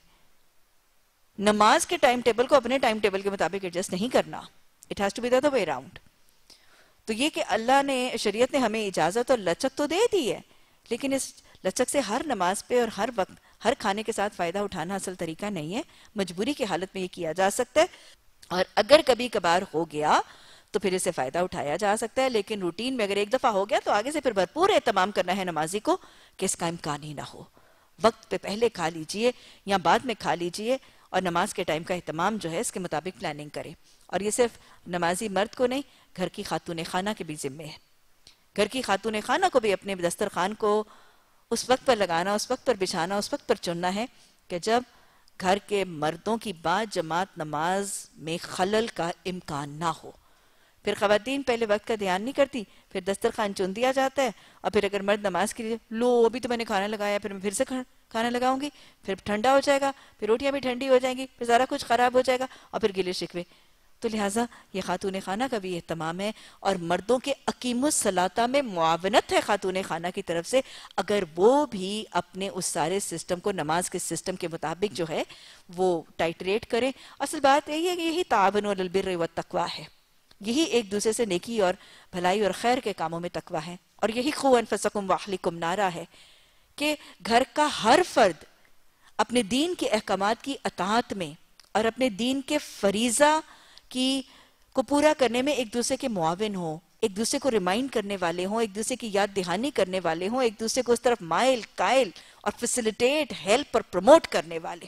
نماز کے ٹائم ٹیبل کو اپنے ٹائم ٹیبل کے مطابق ایڈجسٹ نہیں کرنا. It has to be the other way around. تو یہ کہ اللہ نے، شریعت نے ہمیں اجازت اور لچک تو دے دی ہے، لیکن اس لچک سے ہر نماز پہ اور ہر وقت ہر کھانے کے ساتھ فائدہ اٹھانا اصل طریقہ نہیں ہے. مجبوری کی حالت میں یہ کیا جا سکتا ہے، اور اگر کبھی کبھار ہو گیا تو پھر اسے فائدہ اٹھایا جا سکتا ہے. لیکن روٹین میں اگر ایک دفعہ ہو گیا تو آگے سے پھر بھرپور اہتمام کرنا ہے نمازی کو کہ اس کا امکان ہی نہ ہو. وقت پہ پہلے کھا لیجئے یا بعد میں کھا لیجئے، اور نماز کے ٹائم کا اہتمام جو ہے اس کے مطابق پلاننگ کریں. اور یہ صرف نمازی مرد کو نہیں، گھر کی خاتون خانہ کے بھی ذمے ہے. گھر کی خاتون خانہ کو بھی اپنے دسترخوان کو اس وقت پر لگانا، اس وقت پر بچھانا، اس وقت پر چننا ہے کہ جب گھر کے مردوں کی بعد جماعت نماز میں خلل کا امکان نہ ہو. پھر خواتین پہلے وقت کا دھیان نہیں کرتی، پھر دسترخوان چن دیا جاتا ہے، اور پھر اگر مرد نماز کے لیے، لو ابھی تو میں نے کھانا لگایا، پھر میں پھر سے کھانا لگاؤں گی، پھر ٹھنڈا ہو جائے گا، پھر روٹیاں بھی ٹھنڈی ہو جائیں گی، پھر سارا کچھ خراب ہو جائے گا، اور پھر گلے شکوے. تو لہٰذا یہ خاتون خانہ کا بھی اہتمام ہے، اور مردوں کے اقیم الصلاۃ میں معاونت ہے خاتون خانہ کی طرف سے، اگر وہ بھی اپنے اس سارے سسٹم کو نماز کے سسٹم کے مطابق جو ہے وہ ٹائٹریٹ کریں. اصل بات یہی ہے کہ یہی تعاون علی البر والتقویٰ ہے، یہی ایک دوسرے سے نیکی اور بھلائی اور خیر کے کاموں میں تقویٰ ہے، اور یہی قوا انفسکم واہلکم نارا ہے کہ گھر کا ہر فرد اپنے دین کے احکامات کی اطاعت میں اور اپنے دین کے فریضہ کو پورا کرنے میں ایک دوسرے کے معاون ہوں، ایک دوسرے کو ریمائنڈ کرنے والے ہوں، ایک دوسرے کی یاد دہانی کرنے والے ہوں، ایک دوسرے کو اس طرف مائل قائل اور فیسیلیٹیٹ، ہیلپ اور پروموٹ کرنے والے.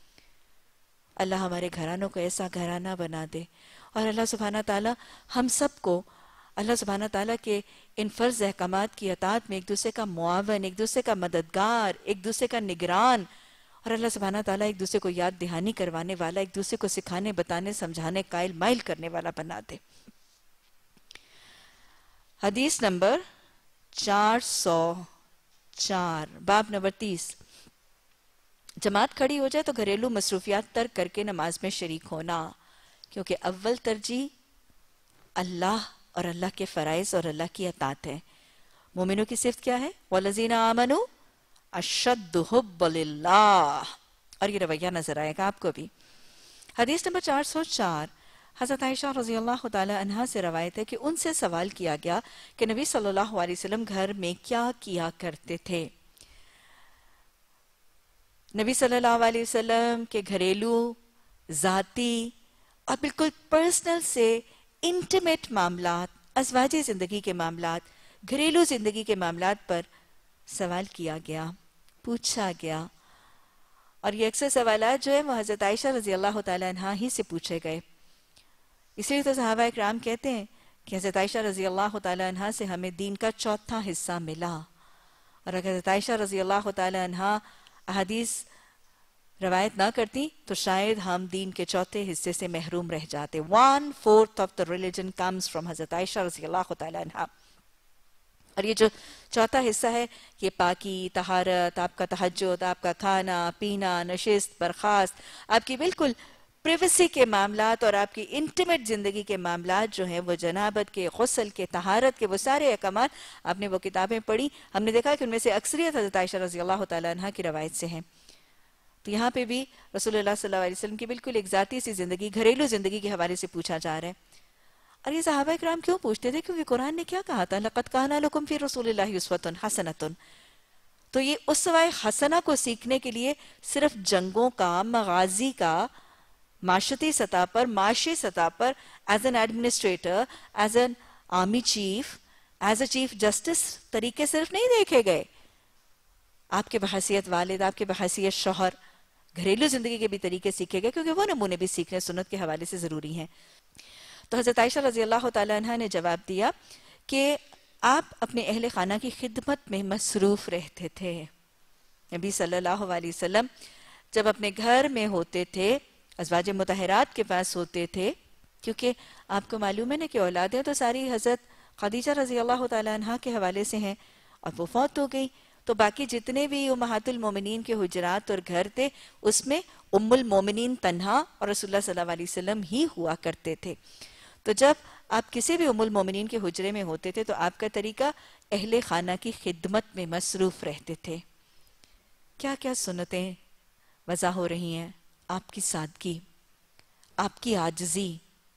اللہ ہمارے گھرانوں کو ایسا گھرانہ بنا دے، اور اللہ سبحانہ تعالیٰ ہم سب کو اللہ سبحانہ تعالیٰ کے ان فرض احکامات کی اطاعت میں ایک دوسرے کا معاون، ایک دوسرے کا مددگار، ایک دوسرے کا نگران، اور اللہ سبحانہ تعالیٰ ایک دوسرے کو یاد دہانی کروانے والا، ایک دوسرے کو سکھانے، بتانے، سمجھانے، قائل مائل کرنے والا بنا دے. حدیث نمبر 404، باب نمبر 30. جماعت کھڑی ہو جائے تو گھریلو مصروفیات ترک کر کے نماز میں شریک ہونا، کیونکہ اول ترجیح اللہ اور اللہ کے فرائض اور اللہ کی اطاعت ہے۔ مومنوں کی صفت کیا ہے؟ وَالَّذِينَ آمَنُوا أَشَدُّ حُبًّا لِلَّهِ، اور یہ رویہ نظر آئے گا آپ کو بھی۔ حدیث نمبر 404، حضرت عائشہ رضی اللہ تعالی عنہا سے روایت ہے کہ ان سے سوال کیا گیا کہ نبی صلی اللہ علیہ وسلم گھر میں کیا کیا کرتے تھے۔ نبی صلی اللہ علیہ وسلم کے گھریلو، ذاتی اور بالکل پرسنل سے انٹیمیٹ معاملات، ازواجی زندگی کے معاملات، گھریلو زندگی کے معاملات پر سوال کیا گیا، پوچھا گیا، اور یہ اکثر سوالات جو ہیں وہ حضرت عائشہ رضی اللہ تعالی عنہا ہی سے پوچھے گئے۔ اس لیے تو صحابہ اکرام کہتے ہیں کہ حضرت عائشہ رضی اللہ تعالی عنہا سے ہمیں دین کا چوتھا حصہ ملا، اور اگر حضرت عائشہ رضی اللہ تعالی عنہا احادیث روایت نہ کرتی تو شاید ہم دین کے چوتھے حصے سے محروم رہ جاتے۔ 1/4 of the religion comes from حضرت عائشہ رضی اللہ تعالی عنہا۔ اور یہ جو چوتھا حصہ ہے یہ پاکی، طہارت، آپ کا تہجد، آپ کا کھانا پینا، نشست، برخاست، آپ کی بالکل پریویسی کے معاملات اور آپ کی انٹیمیٹ زندگی کے معاملات جو ہیں وہ جنابت کے، غسل کے، طہارت کے، وہ سارے احکامات آپ نے وہ کتابیں پڑھی، ہم نے دیکھا کہ ان میں سے اکثریت حضرت عائشہ رضی اللہ تعالی عنہ کی روایت سے ہیں۔ تو یہاں پہ بھی رسول اللہ صلی اللہ علیہ وسلم کی بالکل ایک ذاتی سی زندگی، گھریلو زندگی کے حوالے سے پوچھا جا رہا ہے۔ اور یہ صحابہ اکرام کیوں پوچھتے تھے؟ کیونکہ قرآن نے کیا کہا تھا؟ لَقَدْ كَانَ لَكُمْ فِي رَسُولِ اللَّهِ أُسْوَةٌ حَسَنَةٌ۔ تو یہ اسوہ حسنہ کو سیکھنے کے لیے صرف جنگوں کا، مغازی کا، معاشرتی سطح پر، معاشی سطح پر، as an administrator, as an army chief, as a chief justice طریقے صرف نہیں دیکھے گئے۔ آپ کے بحیثیت والد، آپ کے بحیثیت شوہر، گھریلو زندگی کے بھی طریقے سیکھے گئے، کیونکہ وہ نمونے بھی سیکھنے سنت کے حوالے سے ضروری ہیں۔ تو حضرت عائشہ رضی اللہ تعالی عنہ نے جواب دیا کہ آپ اپنے اہل خانہ کی خدمت میں مصروف رہتے تھے۔ نبی صلی اللہ علیہ وسلم جب اپنے گھر میں ہوتے تھے، ازواج مطہرات کے پاس ہوتے تھے، کیونکہ آپ کو معلوم ہے نا کہ اولادیں تو ساری حضرت خدیجہ رضی اللہ تعالی عنہ کے حوالے سے ہیں، اور وہ فوت ہو گئی، تو باقی جتنے بھی امہات المومنین کے حجرات اور گھر تھے اس میں ام المومنین تنہا اور رسول اللہ صلی اللہ علیہ وسلم ہی ہوا کرتے تھے۔ تو جب آپ کسی بھی ام المومنین کے حجرے میں ہوتے تھے تو آپ کا طریقہ اہل خانہ کی خدمت میں مصروف رہتے تھے۔ کیا کیا سنتیں وضع ہو رہی ہیں؟ آپ کی سادگی، آپ کی عاجزی،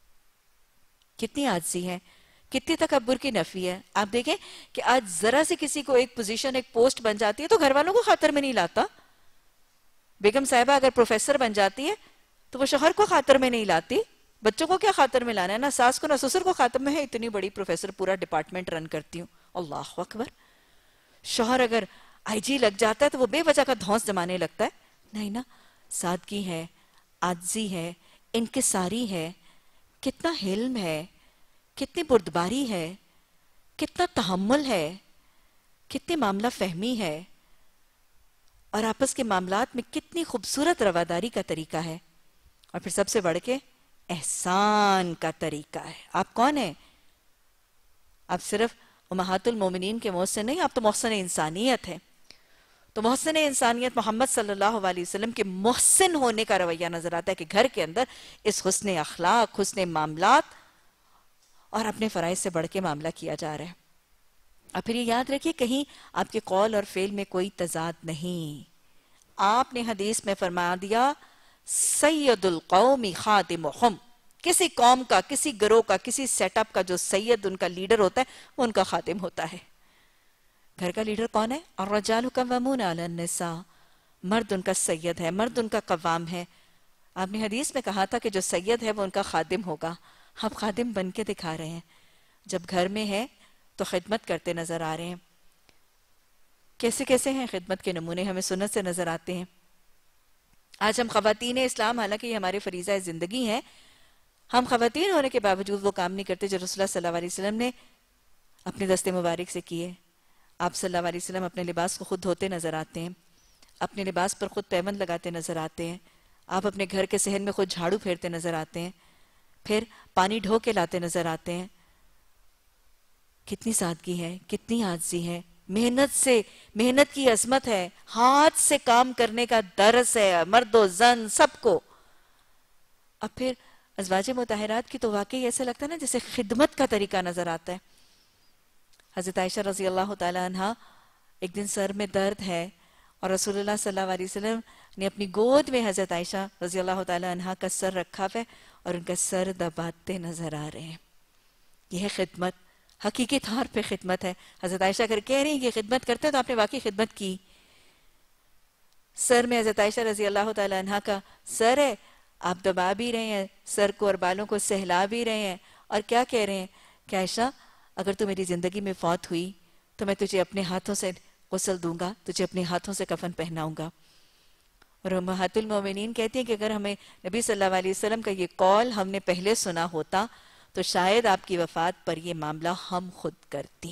کتنی عاجزی ہے، کتنی تکبر کی نفی ہے۔ آپ دیکھیں کہ آج ذرا سے کسی کو ایک پوزیشن، ایک پوسٹ بن جاتی ہے تو گھر والوں کو خاطر میں نہیں لاتا۔ بیگم صاحبہ اگر پروفیسر بن جاتی ہے تو وہ شوہر کو خاطر میں نہیں لاتی، بچوں کو کیا خاطر میں لانا ہے، نہ ساس کو نہ سسر کو خاطر میں ہے، اتنی بڑی پروفیسر، پورا ڈپارٹمنٹ رن کرتی ہوں، اللہ اکبر۔ شوہر اگر آئی جی لگ جاتا ہے تو وہ بے وجہ کا دھونس جمانے لگتا ہے، نہیں نا، سادگی ہے، عاجزی ہے، انکساری ہے، کتنا حلم ہے، کتنی بردباری ہے، کتنا تحمل ہے، کتنی معاملہ فہمی ہے، اور آپس کے معاملات میں کتنی خوبصورت رواداری کا طریقہ ہے، اور پھر سب سے بڑھ کے احسان کا طریقہ ہے۔ آپ کون ہیں؟ آپ صرف امہات المومنین کے محسن نہیں، آپ تو محسن انسانیت ہیں۔ تو محسن انسانیت محمد صلی اللہ علیہ وسلم کے محسن ہونے کا رویہ نظر آتا ہے کہ گھر کے اندر اس حسن اخلاق، حسن معاملات اور اپنے فرائض سے بڑھ کے معاملہ کیا جا رہا ہے۔ اور پھر یہ یاد رکھیے کہیں آپ کے قول اور فعل میں کوئی تضاد نہیں۔ آپ نے حدیث میں فرما دیا سید القوم خادمہم، کسی قوم کا، کسی گروہ کا، کسی سیٹ اپ کا جو سید ان کا لیڈر ہوتا ہے وہ ان کا خادم ہوتا ہے۔ گھر کا لیڈر کون ہے؟ الرجال قوامون علی النساء، مرد ان کا سید ہے، مرد ان کا قوام ہے۔ آپ نے حدیث میں کہا تھا کہ جو سید ہے وہ ان کا خادم ہوگا۔ آپ خادم بن کے دکھا رہے ہیں، جب گھر میں ہے تو خدمت کرتے نظر آ رہے ہیں۔ کیسے کیسے ہیں خدمت کے نمونے ہمیں سنت سے نظر آتے ہیں۔ آج ہم خواتین اسلام، حالانکہ یہ ہمارے فریضہ زندگی ہیں، ہم خواتین ہونے کے باوجود وہ کام نہیں کرتے جو رسول اللہ صلی اللہ علیہ وسلم نے اپنے دست مبارک سے کیے۔ آپ صلی اللہ علیہ وسلم اپنے لباس کو خود دھوتے نظر آتے ہیں، اپنے لباس پر خود پیوند لگاتے نظر آتے ہیں، آپ اپنے گھر کے صحن میں خود جھاڑو پھیرتے نظر آتے ہیں، پھر پانی ڈھو کے لاتے نظر آتے ہیں۔ کتنی سادگی ہے، کتنی عاجزی ہے، محنت کی عظمت ہے، ہاتھ سے کام کرنے کا درس ہے مرد و زن سب کو. اب پھر ازواج مطہرات کی تو واقعی ایسے لگتا ہے نا جیسے خدمت کا طریقہ نظر آتا ہے. حضرت عائشہ رضی اللہ تعالی عنہ ایک دن سر میں درد ہے اور رسول اللہ صلی اللہ علیہ وسلم نے اپنی گود میں حضرت عائشہ رضی اللہ تعالی عنہ کا سر رکھا ہے اور ان کا سر دباتے نظر آ رہے ہیں. یہ ہے خدمت، حقیقی طور پہ خدمت ہے. حضرت عائشہ اگر کہہ رہی ہیں کہ خدمت کرتے ہیں تو آپ نے واقعی خدمت کی. سر میں حضرت عائشہ رضی اللہ تعالی عنہ کا سر ہے، آپ دبا بھی رہے ہیں سر کو اور بالوں کو سہلا بھی رہے ہیں اور کیا کہہ رہے ہیں کہ عائشہ اگر تو میری زندگی میں فوت ہوئی تو میں تجھے اپنے ہاتھوں سے غسل دوں گا، تجھے اپنے ہاتھوں سے کفن پہناؤں گا. اور امہات المومنین کہتی ہیں کہ اگر ہمیں نبی صلی اللہ علیہ وسلم کا یہ قول ہم نے پہلے سنا ہوتا تو شاید آپ کی وفات پر یہ معاملہ ہم خود کرتی.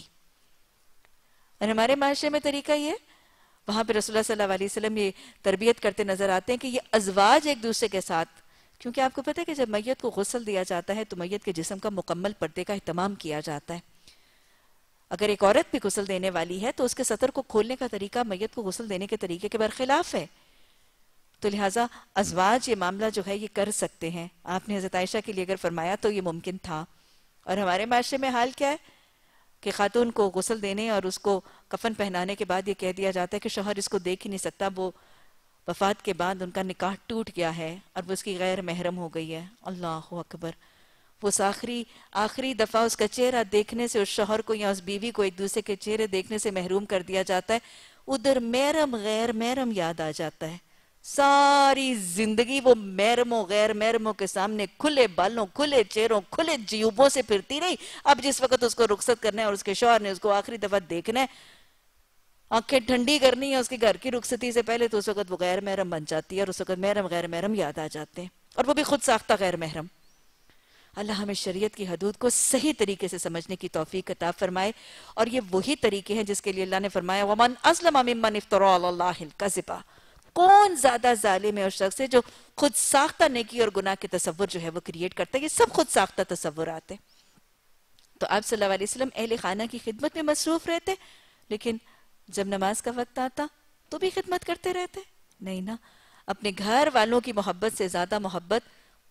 اور ہمارے معاشرے میں طریقہ یہ ہے، وہاں پہ رسول اللہ صلی اللہ علیہ وسلم یہ تربیت کرتے نظر آتے ہیں کہ یہ ازواج ایک دوسرے کے ساتھ، کیونکہ آپ کو پتہ ہے کہ جب میت کو غسل دیا جاتا ہے تو میت کے جسم کا مکمل پردے کا اہتمام کیا جاتا ہے. اگر ایک عورت بھی غسل دینے والی ہے تو اس کے سطر کو کھولنے کا طریقہ میت کو غسل دینے کے طریقے کے برخلاف ہے. تو لہٰذا ازواج یہ معاملہ جو ہے یہ کر سکتے ہیں. آپ نے حضرت عائشہ کے لیے اگر فرمایا تو یہ ممکن تھا. اور ہمارے معاشرے میں حال کیا ہے کہ خاتون کو غسل دینے اور اس کو کفن پہنانے کے بعد یہ کہہ دیا جاتا ہے کہ شوہر اس کو دیکھ ہی نہیں سکتا، وہ وفات کے بعد ان کا نکاح ٹوٹ گیا ہے اور وہ اس کی غیر محرم ہو گئی ہے. اللہ اکبر. وہ آخری دفعہ اس کا چہرہ دیکھنے سے اس شوہر کو یا اس بیوی کو ایک دوسرے کے چہرے دیکھنے سے محروم کر دیا جاتا ہے. ادھر محرم غیر محرم یاد آ جاتا ہے. ساری زندگی وہ محرموں غیر محرموں کے سامنے کھلے بالوں، کھلے چہروں، کھلے جیوبوں سے پھرتی رہی. اب جس وقت اس کو رخصت کرنا ہے اور اس کے شوہر نے اس کو آخری دفعہ دیکھنا ہے، آنکھیں ٹھنڈی کرنی ہے اس کے گھر کی رخصتی سے پہلے، تو اس وقت وہ غیر محرم بن جاتی ہے اور اس وقت محرم غیر محرم یاد آ جاتے ہیں، اور وہ بھی خود ساختہ غیر محرم. اللہ ہمیں شریعت کی حدود کو صحیح طریقے سے سمجھنے کی توفیق عطا فرمائے. اور یہ وہی طریقے ہیں جس کے لیے اللہ نے فرمایا وَمَنْ أَظْلَمَ مِمَّنِ افْتَرَى عَلَى اللَّهِ الْكَذِبَ. کون زیادہ ظالم ہے اس شخص سے جو خود ساختہ نیکی اور گناہ کے تصور جو ہے وہ کریٹ کرتا ہے. یہ سب خود ساختہ تصورات ہیں. تو آپ صلی اللہ علیہ وسلم اہل خانہ کی خدمت میں مصروف رہتے، لیکن جب نماز کا وقت آتا تو بھی خدمت کرتے رہتے؟ نہیں نا. اپنے گھر والوں کی محبت سے زیادہ محبت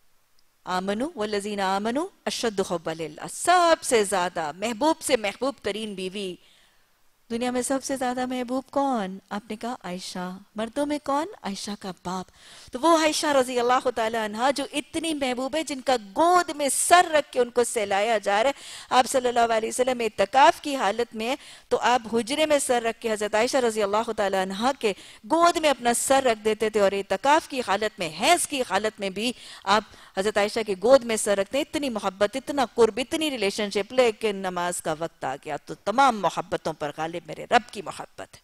آمنو والذین آمنو اشد حبا للہ. سب سے زیادہ محبوب سے محبوب ترین بیوی دنیا میں، سب سے زیادہ محبوب کون؟ آپ نے کہا عائشہ. مردوں میں کون؟ عائشہ کا باپ. تو وہ عائشہ رضی اللہ تعالی عنہ جو اتنی محبوب ہے، جن کا گود میں سر رکھ کے ان کو سہلایا جا رہا ہے. آپ صلی اللہ علیہ وسلم اعتکاف کی حالت میں تو آپ حجرے میں سر رکھ کے حضرت عائشہ رضی اللہ تعالی عنہ کے گود میں اپنا سر رکھ دیتے تھے، اور اعتکاف کی حالت میں، حیض کی حالت میں بھی آپ حضرت عائشہ کے گود میں سر رکھتے ہیں. اتنی محبت، اتنا قرب، اتنی ریلیشن شپ. لیکن نماز کا وقت آ گیا تو تمام محبتوں پر غالب میرے رب کی محبت ہے.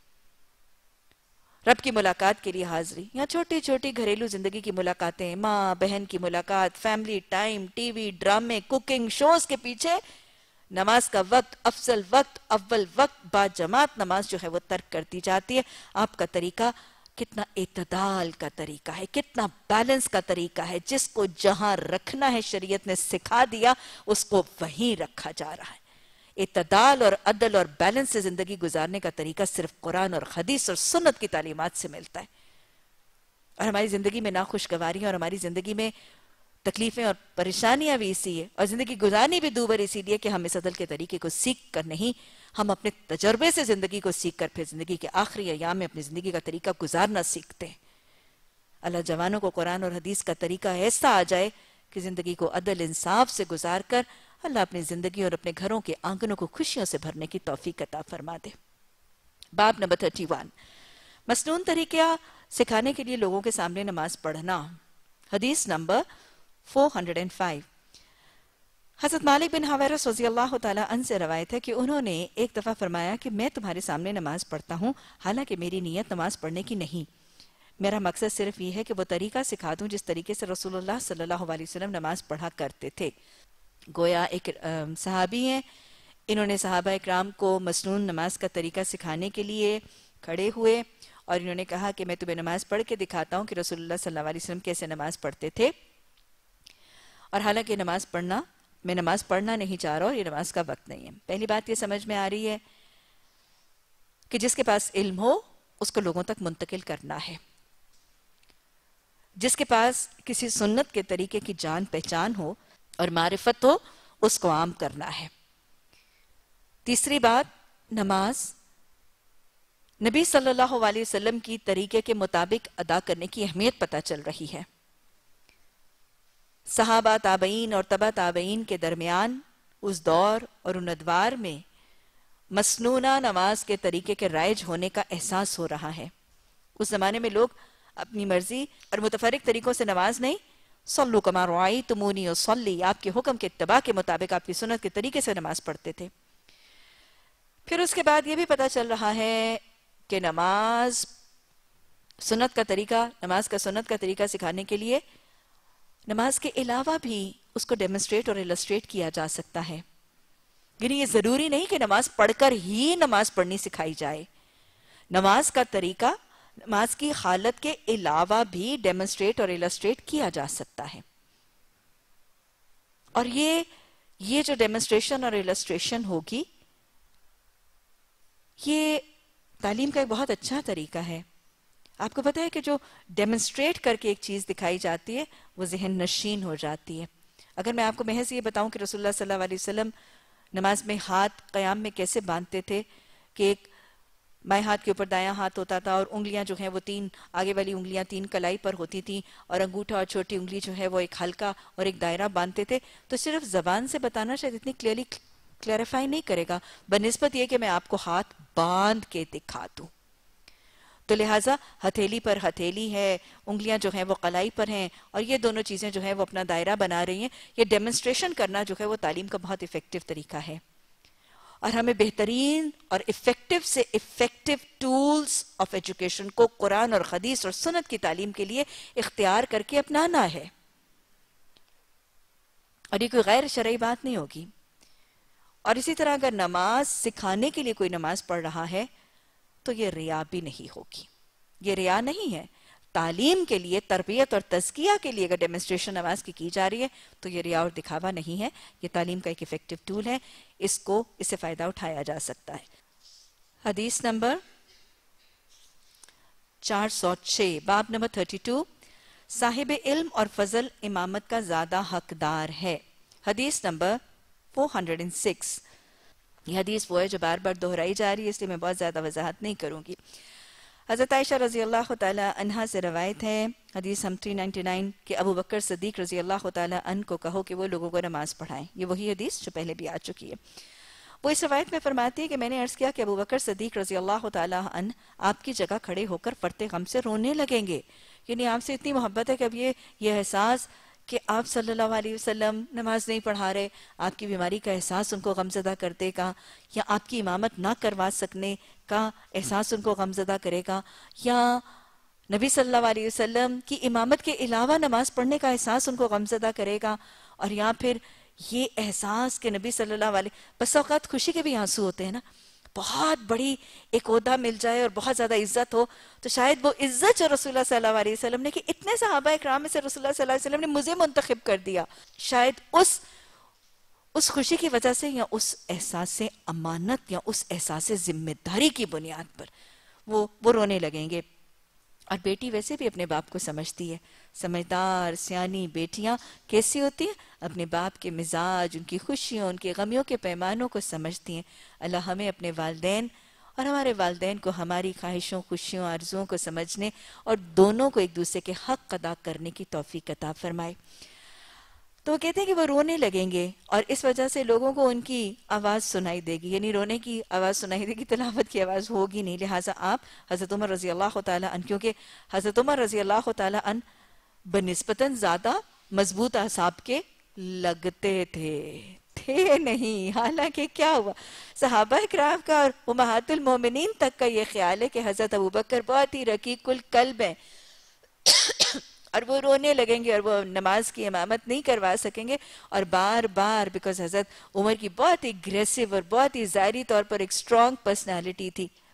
رب کی ملاقات کے لیے حاضری. یا چھوٹی چھوٹی گھریلو زندگی کی ملاقاتیں، ماں بہن کی ملاقات، فیملی ٹائم، ٹی وی، ڈرامے، کوکنگ شوز کے پیچھے نماز کا وقت، افضل وقت، اول وقت، با جماعت نماز جو ہے وہ ترک کرتی جاتی ہے. آپ کا طریقہ کتنا اعتدال کا طریقہ ہے، کتنا بیلنس کا طریقہ ہے. جس کو جہاں رکھنا ہے شریعت نے سکھا دیا، اس کو وہیں رکھا جا رہا ہے. اعتدال اور عدل اور بیلنس سے زندگی گزارنے کا طریقہ صرف قرآن اور حدیث اور سنت کی تعلیمات سے ملتا ہے. اور ہماری زندگی میں ناخوشگواریاں اور ہماری زندگی میں تکلیفیں اور پریشانیاں بھی اسی ہے، اور زندگی گزارنی بھی دوبر اسی لیے کہ ہم اس عدل کے طریقے کو سیکھ کر نہیں، ہم اپنے تجربے سے زندگی کو سیکھ کر پھر زندگی کے آخری ایام میں اپنی زندگی کا طریقہ گزارنا سیکھتے ہیں. اللہ جوانوں کو قرآن اور حدیث کا طریقہ ایسا آ جائے کہ زندگی کو عدل انصاف سے گزار کر اللہ اپنی زندگی اور اپنے گھروں کے آنگنوں کو خوشیوں سے بھرنے کی توفیق عطا فرما دے. باب نمبر 31، مسنون طریقہ سکھانے کے لیے لوگوں کے سامنے نماز پڑھنا. حدیث نمبر 405، حضرت مالک بن حویرث رضی اللہ تعالیٰ عنہ سے روایت ہے کہ انہوں نے ایک دفعہ فرمایا کہ میں تمہارے سامنے نماز پڑھتا ہوں، حالانکہ میری نیت نماز پڑھنے کی نہیں. میرا مقصد صرف یہ ہے کہ وہ طریقہ سکھا دوں جس طریقے سے رسول اللہ صلی اللہ علیہ وسلم نماز پڑھا کرتے تھے. گویا ایک صحابی ہیں، انہوں نے صحابہ اکرام کو مسنون نماز کا طریقہ سکھانے کے لیے کھڑے ہوئے اور انہوں نے کہا کہ میں تمہیں نماز پڑھ کے دکھاتا ہوں کہ رسول اللہ صلی اللہ علیہ وسلم کیسے نماز پڑھتے تھے. اور حالانکہ میں نماز پڑھنا نہیں چاہ رہا اور یہ نماز کا وقت نہیں ہے. پہلی بات یہ سمجھ میں آ رہی ہے کہ جس کے پاس علم ہو اس کو لوگوں تک منتقل کرنا ہے، جس کے پاس کسی سنت کے طریقے کی جان پہچان ہو اور معرفت ہو اس کو عام کرنا ہے۔ تیسری بات، نماز نبی صلی اللہ علیہ وسلم کی طریقے کے مطابق ادا کرنے کی اہمیت پتہ چل رہی ہے۔ صحابہ، تابعین اور تبع تابعین کے درمیان اس دور اور ان ادوار میں مسنونہ نماز کے طریقے کے رائج ہونے کا احساس ہو رہا ہے۔ اس زمانے میں لوگ اپنی مرضی اور متفرق طریقوں سے نماز نہیں، صلو کما رأیتمونی اصلی، آپ کے حکم کے اتباع کے مطابق آپ کی سنت کے طریقے سے نماز پڑھتے تھے۔ پھر اس کے بعد یہ بھی پتہ چل رہا ہے کہ نماز کا سنت کا طریقہ سکھانے کے لیے نماز کے علاوہ بھی اس کو ڈیمونسٹریٹ اور السٹریٹ کیا جا سکتا ہے۔ یعنی یہ ضروری نہیں کہ نماز پڑھ کر ہی نماز پڑھنی سکھائی جائے، نماز کا طریقہ نماز کی حالت کے علاوہ بھی ڈیمونسٹریٹ اور السٹریٹ کیا جا سکتا ہے۔ اور یہ جو ڈیمونسٹریشن اور السٹریشن ہوگی، یہ تعلیم کا ایک بہت اچھا طریقہ ہے۔ آپ کو پتہ ہے کہ جو ڈیمونسٹریٹ کر کے ایک چیز دکھائی جاتی ہے وہ ذہن نشین ہو جاتی ہے۔ اگر میں آپ کو محض یہ بتاؤں کہ رسول اللہ صلی اللہ علیہ وسلم نماز میں ہاتھ قیام میں کیسے باندھتے تھے کہ ایک بائیں ہاتھ کے اوپر دایاں ہاتھ ہوتا تھا اور انگلیاں جو ہیں وہ تین، آگے والی انگلیاں تین کلائی پر ہوتی تھیں اور انگوٹھا اور چھوٹی انگلی جو ہے وہ ایک حلقہ اور ایک دائرہ باندھتے تھے، تو صرف زبان سے بتانا شاید اتنی کلیریفائی نہیں کرے گا بنسبت یہ کہ میں آپ کو ہاتھ باندھ کے دکھا دوں۔ تو لہٰذا ہتھیلی پر ہتھیلی ہے، انگلیاں جو ہیں وہ قلائی پر ہیں، اور یہ دونوں چیزیں جو ہیں وہ اپنا دائرہ بنا رہی ہیں۔ یہ ڈیمونسٹریشن کرنا جو ہے وہ تعلیم کا بہت ایفیکٹو طریقہ ہے، اور ہمیں بہترین اور ایفیکٹو سے ایفیکٹو ٹولز آف ایجوکیشن کو قرآن اور حدیث اور سنت کی تعلیم کے لیے اختیار کر کے اپنانا ہے، اور یہ کوئی غیر شرعی بات نہیں ہوگی۔ اور اسی طرح اگر نماز سکھانے کے لیے کوئی نماز پڑھ رہا ہے تو یہ ریا بھی نہیں ہوگی، یہ ریا نہیں ہے۔ تعلیم کے لیے، تربیت اور تزکیہ کے لیے اگر ڈیمونسٹریشن نماز کی جا رہی ہے تو یہ ریا اور دکھاوا نہیں ہے، یہ تعلیم کا ایک ایفیکٹو ٹول ہے، اس سے فائدہ اٹھایا جا سکتا ہے۔ حدیث نمبر 406، باب نمبر 32، صاحب علم اور فضل امامت کا زیادہ حقدار ہے۔ حدیث نمبر 406، یہ حدیث وہ ہے جو بار بار دہرائی جا رہی ہے، اس لیے میں بہت زیادہ وضاحت نہیں کروں گی۔ حضرت عائشہ رضی اللہ تعالی عنہا سے روایت ہے، حدیث 399، کہ ابو بکر صدیق رضی اللہ تعالی عنہ کو کہو کہ وہ لوگوں کو نماز پڑھائیں۔ یہ وہی حدیث جو پہلے بھی آ چکی ہے۔ وہ اس روایت میں فرماتی ہے کہ میں نے عرض کیا کہ ابو بکر صدیق رضی اللہ تعالی عنہ آپ کی جگہ کھڑے ہو کر فرتے غم سے رونے لگیں گے، یعنی آپ سے اتنی محبت ہے کہ اب یہ احساس کہ آپ صلی اللہ علیہ وسلم نماز نہیں پڑھا رہے، آپ کی بیماری کا احساس ان کو غمزدہ کر دے گا، یا آپ کی امامت نہ کروا سکنے کا احساس ان کو غمزدہ کرے گا، یا نبی صلی اللہ علیہ وسلم کی امامت کے علاوہ نماز پڑھنے کا احساس ان کو غمزدہ کرے گا، اور یا پھر یہ احساس کہ نبی صلی اللہ علیہ، بس اوقات خوشی کے بھی آنسو ہوتے ہیں نا، بہت بڑی ایک عہدہ مل جائے اور بہت زیادہ عزت ہو، تو شاید وہ عزت جو رسول اللہ صلی اللہ علیہ وسلم نے، کہ اتنے صحابہ اکرام میں سے رسول اللہ صلی اللہ علیہ وسلم نے مجھے منتخب کر دیا، شاید اس خوشی کی وجہ سے، یا اس احساس امانت یا اس احساس ذمہ داری کی بنیاد پر وہ رونے لگیں گے۔ اور بیٹی ویسے بھی اپنے باپ کو سمجھتی ہے، سمجھدار سیانی بیٹیاں کیسی ہوتی ہیں؟ اپنے باپ کے مزاج، ان کی خوشیوں، ان کے غمیوں کے پیمانوں کو سمجھتی ہیں۔ اللہ ہمیں اپنے والدین اور ہمارے والدین کو ہماری خواہشوں، خوشیوں، آرزوؤں کو سمجھنے اور دونوں کو ایک دوسرے کے حق ادا کرنے کی توفیق عطا فرمائے۔ تو وہ کہتے ہیں کہ وہ رونے لگیں گے، اور اس وجہ سے لوگوں کو ان کی آواز سنائی دے گی، یعنی رونے کی آواز سنائی دے گی، تلاوت کی آواز ہوگی نہیں۔ لہٰذا آپ حضرت عمر رضی اللہ تعالیٰ عنہ، کیونکہ حضرت عمر رضی اللہ تعالیٰ عنہ بنسبتاً زیادہ مضبوط اعصاب کے لگتے تھے نہیں، حالانکہ کیا ہوا، صحابہ اکرام کا اور امہات المومنین تک کا یہ خیال ہے کہ حضرت ابوبکر بہت ہی رقیق القلب ہیں، اور وہ رونے لگیں گے اور وہ نماز کی امامت نہیں کروا سکیں گے، اور بار بار بیکاز حضرت عمر کی بہت ہی اگریسو اور بہت ہی ظاہری طور پر ایک اسٹرانگ پرسنالٹی تھی،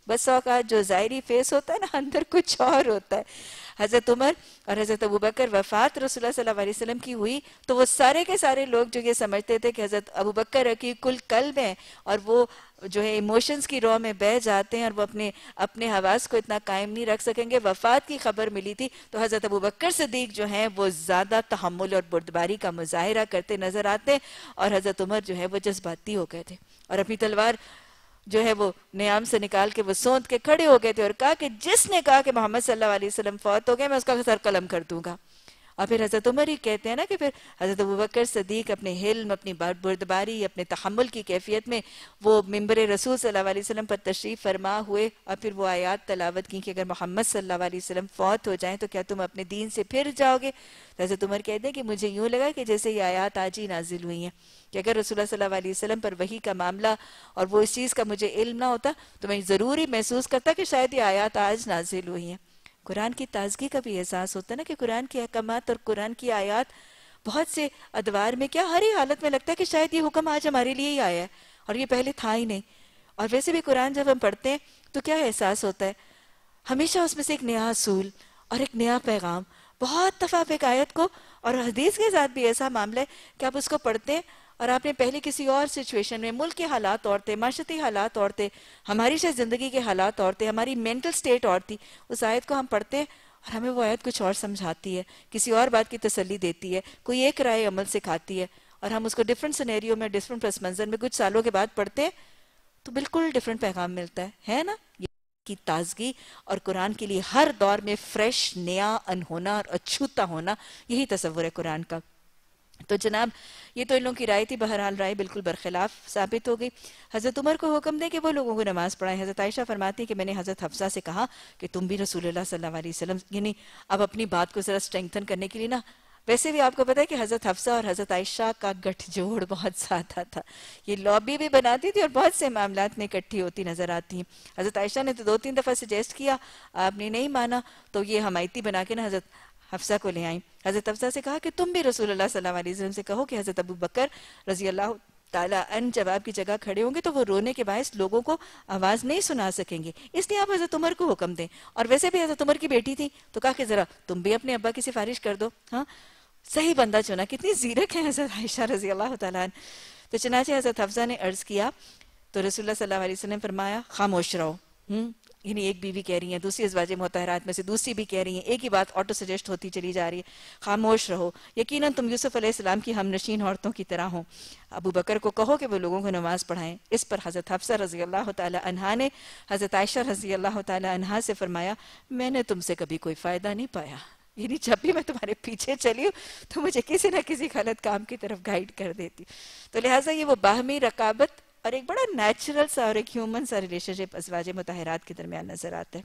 بس اوقات جو ظاہری فیس ہوتا ہے نا، اندر کچھ اور ہوتا ہے. حضرت عمر اور حضرت ابوبکر وفات رسول اللہ صلی اللہ علیہ وسلم کی ہوئی تو وہ سارے کے سارے لوگ جو یہ سمجھتے تھے کہ حضرت ابوبکر رقیق القلب ہیں اور وہ جو ہے ایموشنز کی رو میں بہہ جاتے ہیں اور وہ اپنے حواس کو اتنا قائم نہیں رکھ سکیں گے. وفات کی خبر ملی تھی تو حضرت ابوبکر صدیق جو ہیں وہ زیادہ تحمل اور بردباری کا مظاہرہ کرتے نظر آتے، اور حضرت عمر جو ہے وہ جذباتی ہو گئے تھے اور اپنی تلوار جو ہے وہ نیام سے نکال کے وہ سونت کے کھڑے ہو گئے تھے اور کہا کہ جس نے کہا کہ محمد صلی اللہ علیہ وسلم فوت ہو گئے میں اس کا سر قلم کر دوں گا. اور پھر حضرت عمر ہی کہتے ہیں نا کہ پھر حضرت ابوبکر صدیق اپنے حلم، اپنی بردباری، اپنے تحمل کی کیفیت میں وہ منبر رسول صلی اللہ علیہ وسلم پر تشریف فرما ہوئے اور پھر وہ آیات تلاوت کی کہ اگر محمد صلی اللہ علیہ وسلم فوت ہو جائیں تو کیا تم اپنے دین سے پھر جاؤ گے. حضرت عمر کہتے ہیں کہ مجھے یوں لگا کہ جیسے یہ آیات آج ہی نازل ہوئی ہیں کہ اگر رسول اللہ صلی اللہ علیہ وسلم پر وحی کا معاملہ اور وہ اس چیز کا مجھے علم نہ ہوتا تو میں ضروری محسوس کرتا کہ شاید یہ آیات آج نازل ہوئی ہیں. قرآن کی تازگی کا بھی احساس ہوتا ہے نا کہ قرآن کے احکامات اور قرآن کی آیات بہت سے ادوار میں کیا ہر ہی حالت میں لگتا ہے کہ شاید یہ حکم آج ہمارے لیے ہی آیا ہے اور یہ پہلے تھا ہی نہیں. اور ویسے بھی قرآن جب ہم پڑھتے ہیں تو کیا احساس ہوتا ہے، ہمیشہ اس میں سے ایک نیا اصول اور ایک نیا پیغام. بہت دفعہ آپ ایک آیت کو، اور حدیث کے ساتھ بھی ایسا معاملہ ہے کہ آپ اس کو پڑھتے ہیں اور آپ نے پہلے کسی اور سچویشن میں ملک کے حالات اور تھے، معاشرتی حالات اور تھے، ہماری شاید زندگی کے حالات اور تھے، ہماری مینٹل سٹیٹ اور تھی، اس آیت کو ہم پڑھتے ہیں اور ہمیں وہ آیت کچھ اور سمجھاتی ہے، کسی اور بات کی تسلی دیتی ہے، کوئی ایک رائے عمل سکھاتی ہے، اور ہم اس کو ڈیفرنٹ سینیریو میں، ڈیفرنٹ پس منظر میں کچھ سالوں کے بعد پڑھتے ہیں تو بالکل ڈیفرنٹ پیغام ملتا ہے نا. یہ کی تازگی اور قرآن کے لیے ہر دور میں فریش، نیا، انہونا اور اچھوتا ہونا، یہی تصور ہے قرآن کا. تو جناب یہ تو ان لوگوں کی رائے تھی، بہرحال رائے بالکل برخلاف ثابت ہو گئی. حضرت عمر کو حکم دے کہ وہ لوگوں کو نماز پڑھائیں. حضرت عائشہ فرماتی ہیں کہ میں نے حضرت حفصہ سے کہا کہ تم بھی رسول اللہ صلی اللہ علیہ وسلم، یعنی اب اپنی بات کو ذرا اسٹرینگتھن کرنے کے لیے نا، ویسے بھی آپ کو پتا ہے کہ حضرت حفصہ اور حضرت عائشہ کا گٹھ جوڑ بہت زیادہ تھا، یہ لابی بھی بناتی تھی اور بہت سے معاملات میں اکٹھی ہوتی نظر آتی ہیں. حضرت عائشہ نے تو 2-3 دفعہ سجیسٹ کیا، آپ نے نہیں مانا تو یہ حمایتی بنا کے نا حضرت حفصہ کو لے آئیں. حضرت حفصہ سے کہا کہ تم بھی رسول اللہ صلی اللہ علیہ وسلم سے کہو کہ حضرت ابو بکر رضی اللہ تعالیٰ عنہ جب آپ کی جگہ کھڑے ہوں گے تو وہ رونے کے باعث لوگوں کو آواز نہیں سنا سکیں گے، اس لیے آپ حضرت عمر کو حکم دیں. اور ویسے بھی حضرت عمر کی بیٹی تھی تو کہا کہ ذرا تم بھی اپنے ابا کی سفارش کر دو. ہاں صحیح بندہ چنا، کتنی زیرک ہے حضرت عائشہ رضی اللہ تعالیٰ عنہ. تو چنانچہ حضرت حفصہ نے عرض کیا تو رسول اللہ صلی اللہ علیہ وسلم نے فرمایا خاموش رہو. یعنی ایک بیوی کہہ رہی ہیں، دوسری ازواج مطہرات میں سے دوسری بھی کہہ رہی ہیں، ایک ہی بات آٹو سجیسٹ ہوتی چلی جا رہی ہے، خاموش رہو، یقیناً تم یوسف علیہ السلام کی ہم نشین عورتوں کی طرح ہو. ابو بکر کو کہو کہ وہ لوگوں کو نماز پڑھائیں. اس پر حضرت حفصہ رضی اللہ تعالی عنہا نے حضرت عائشہ رضی اللہ تعالی عنہا سے فرمایا میں نے تم سے کبھی کوئی فائدہ نہیں پایا، یعنی جب بھی میں تمہارے پیچھے چلی ہوں تو مجھے کسی نہ کسی غلط کام کی طرف گائیڈ کر دیتی. تو لہٰذا یہ وہ باہمی رقابت اور ایک بڑا نیچرل سا اور ایک ہیومن سا ریلیشن شپ ازواج مطہرات کے درمیان نظر آتا ہے.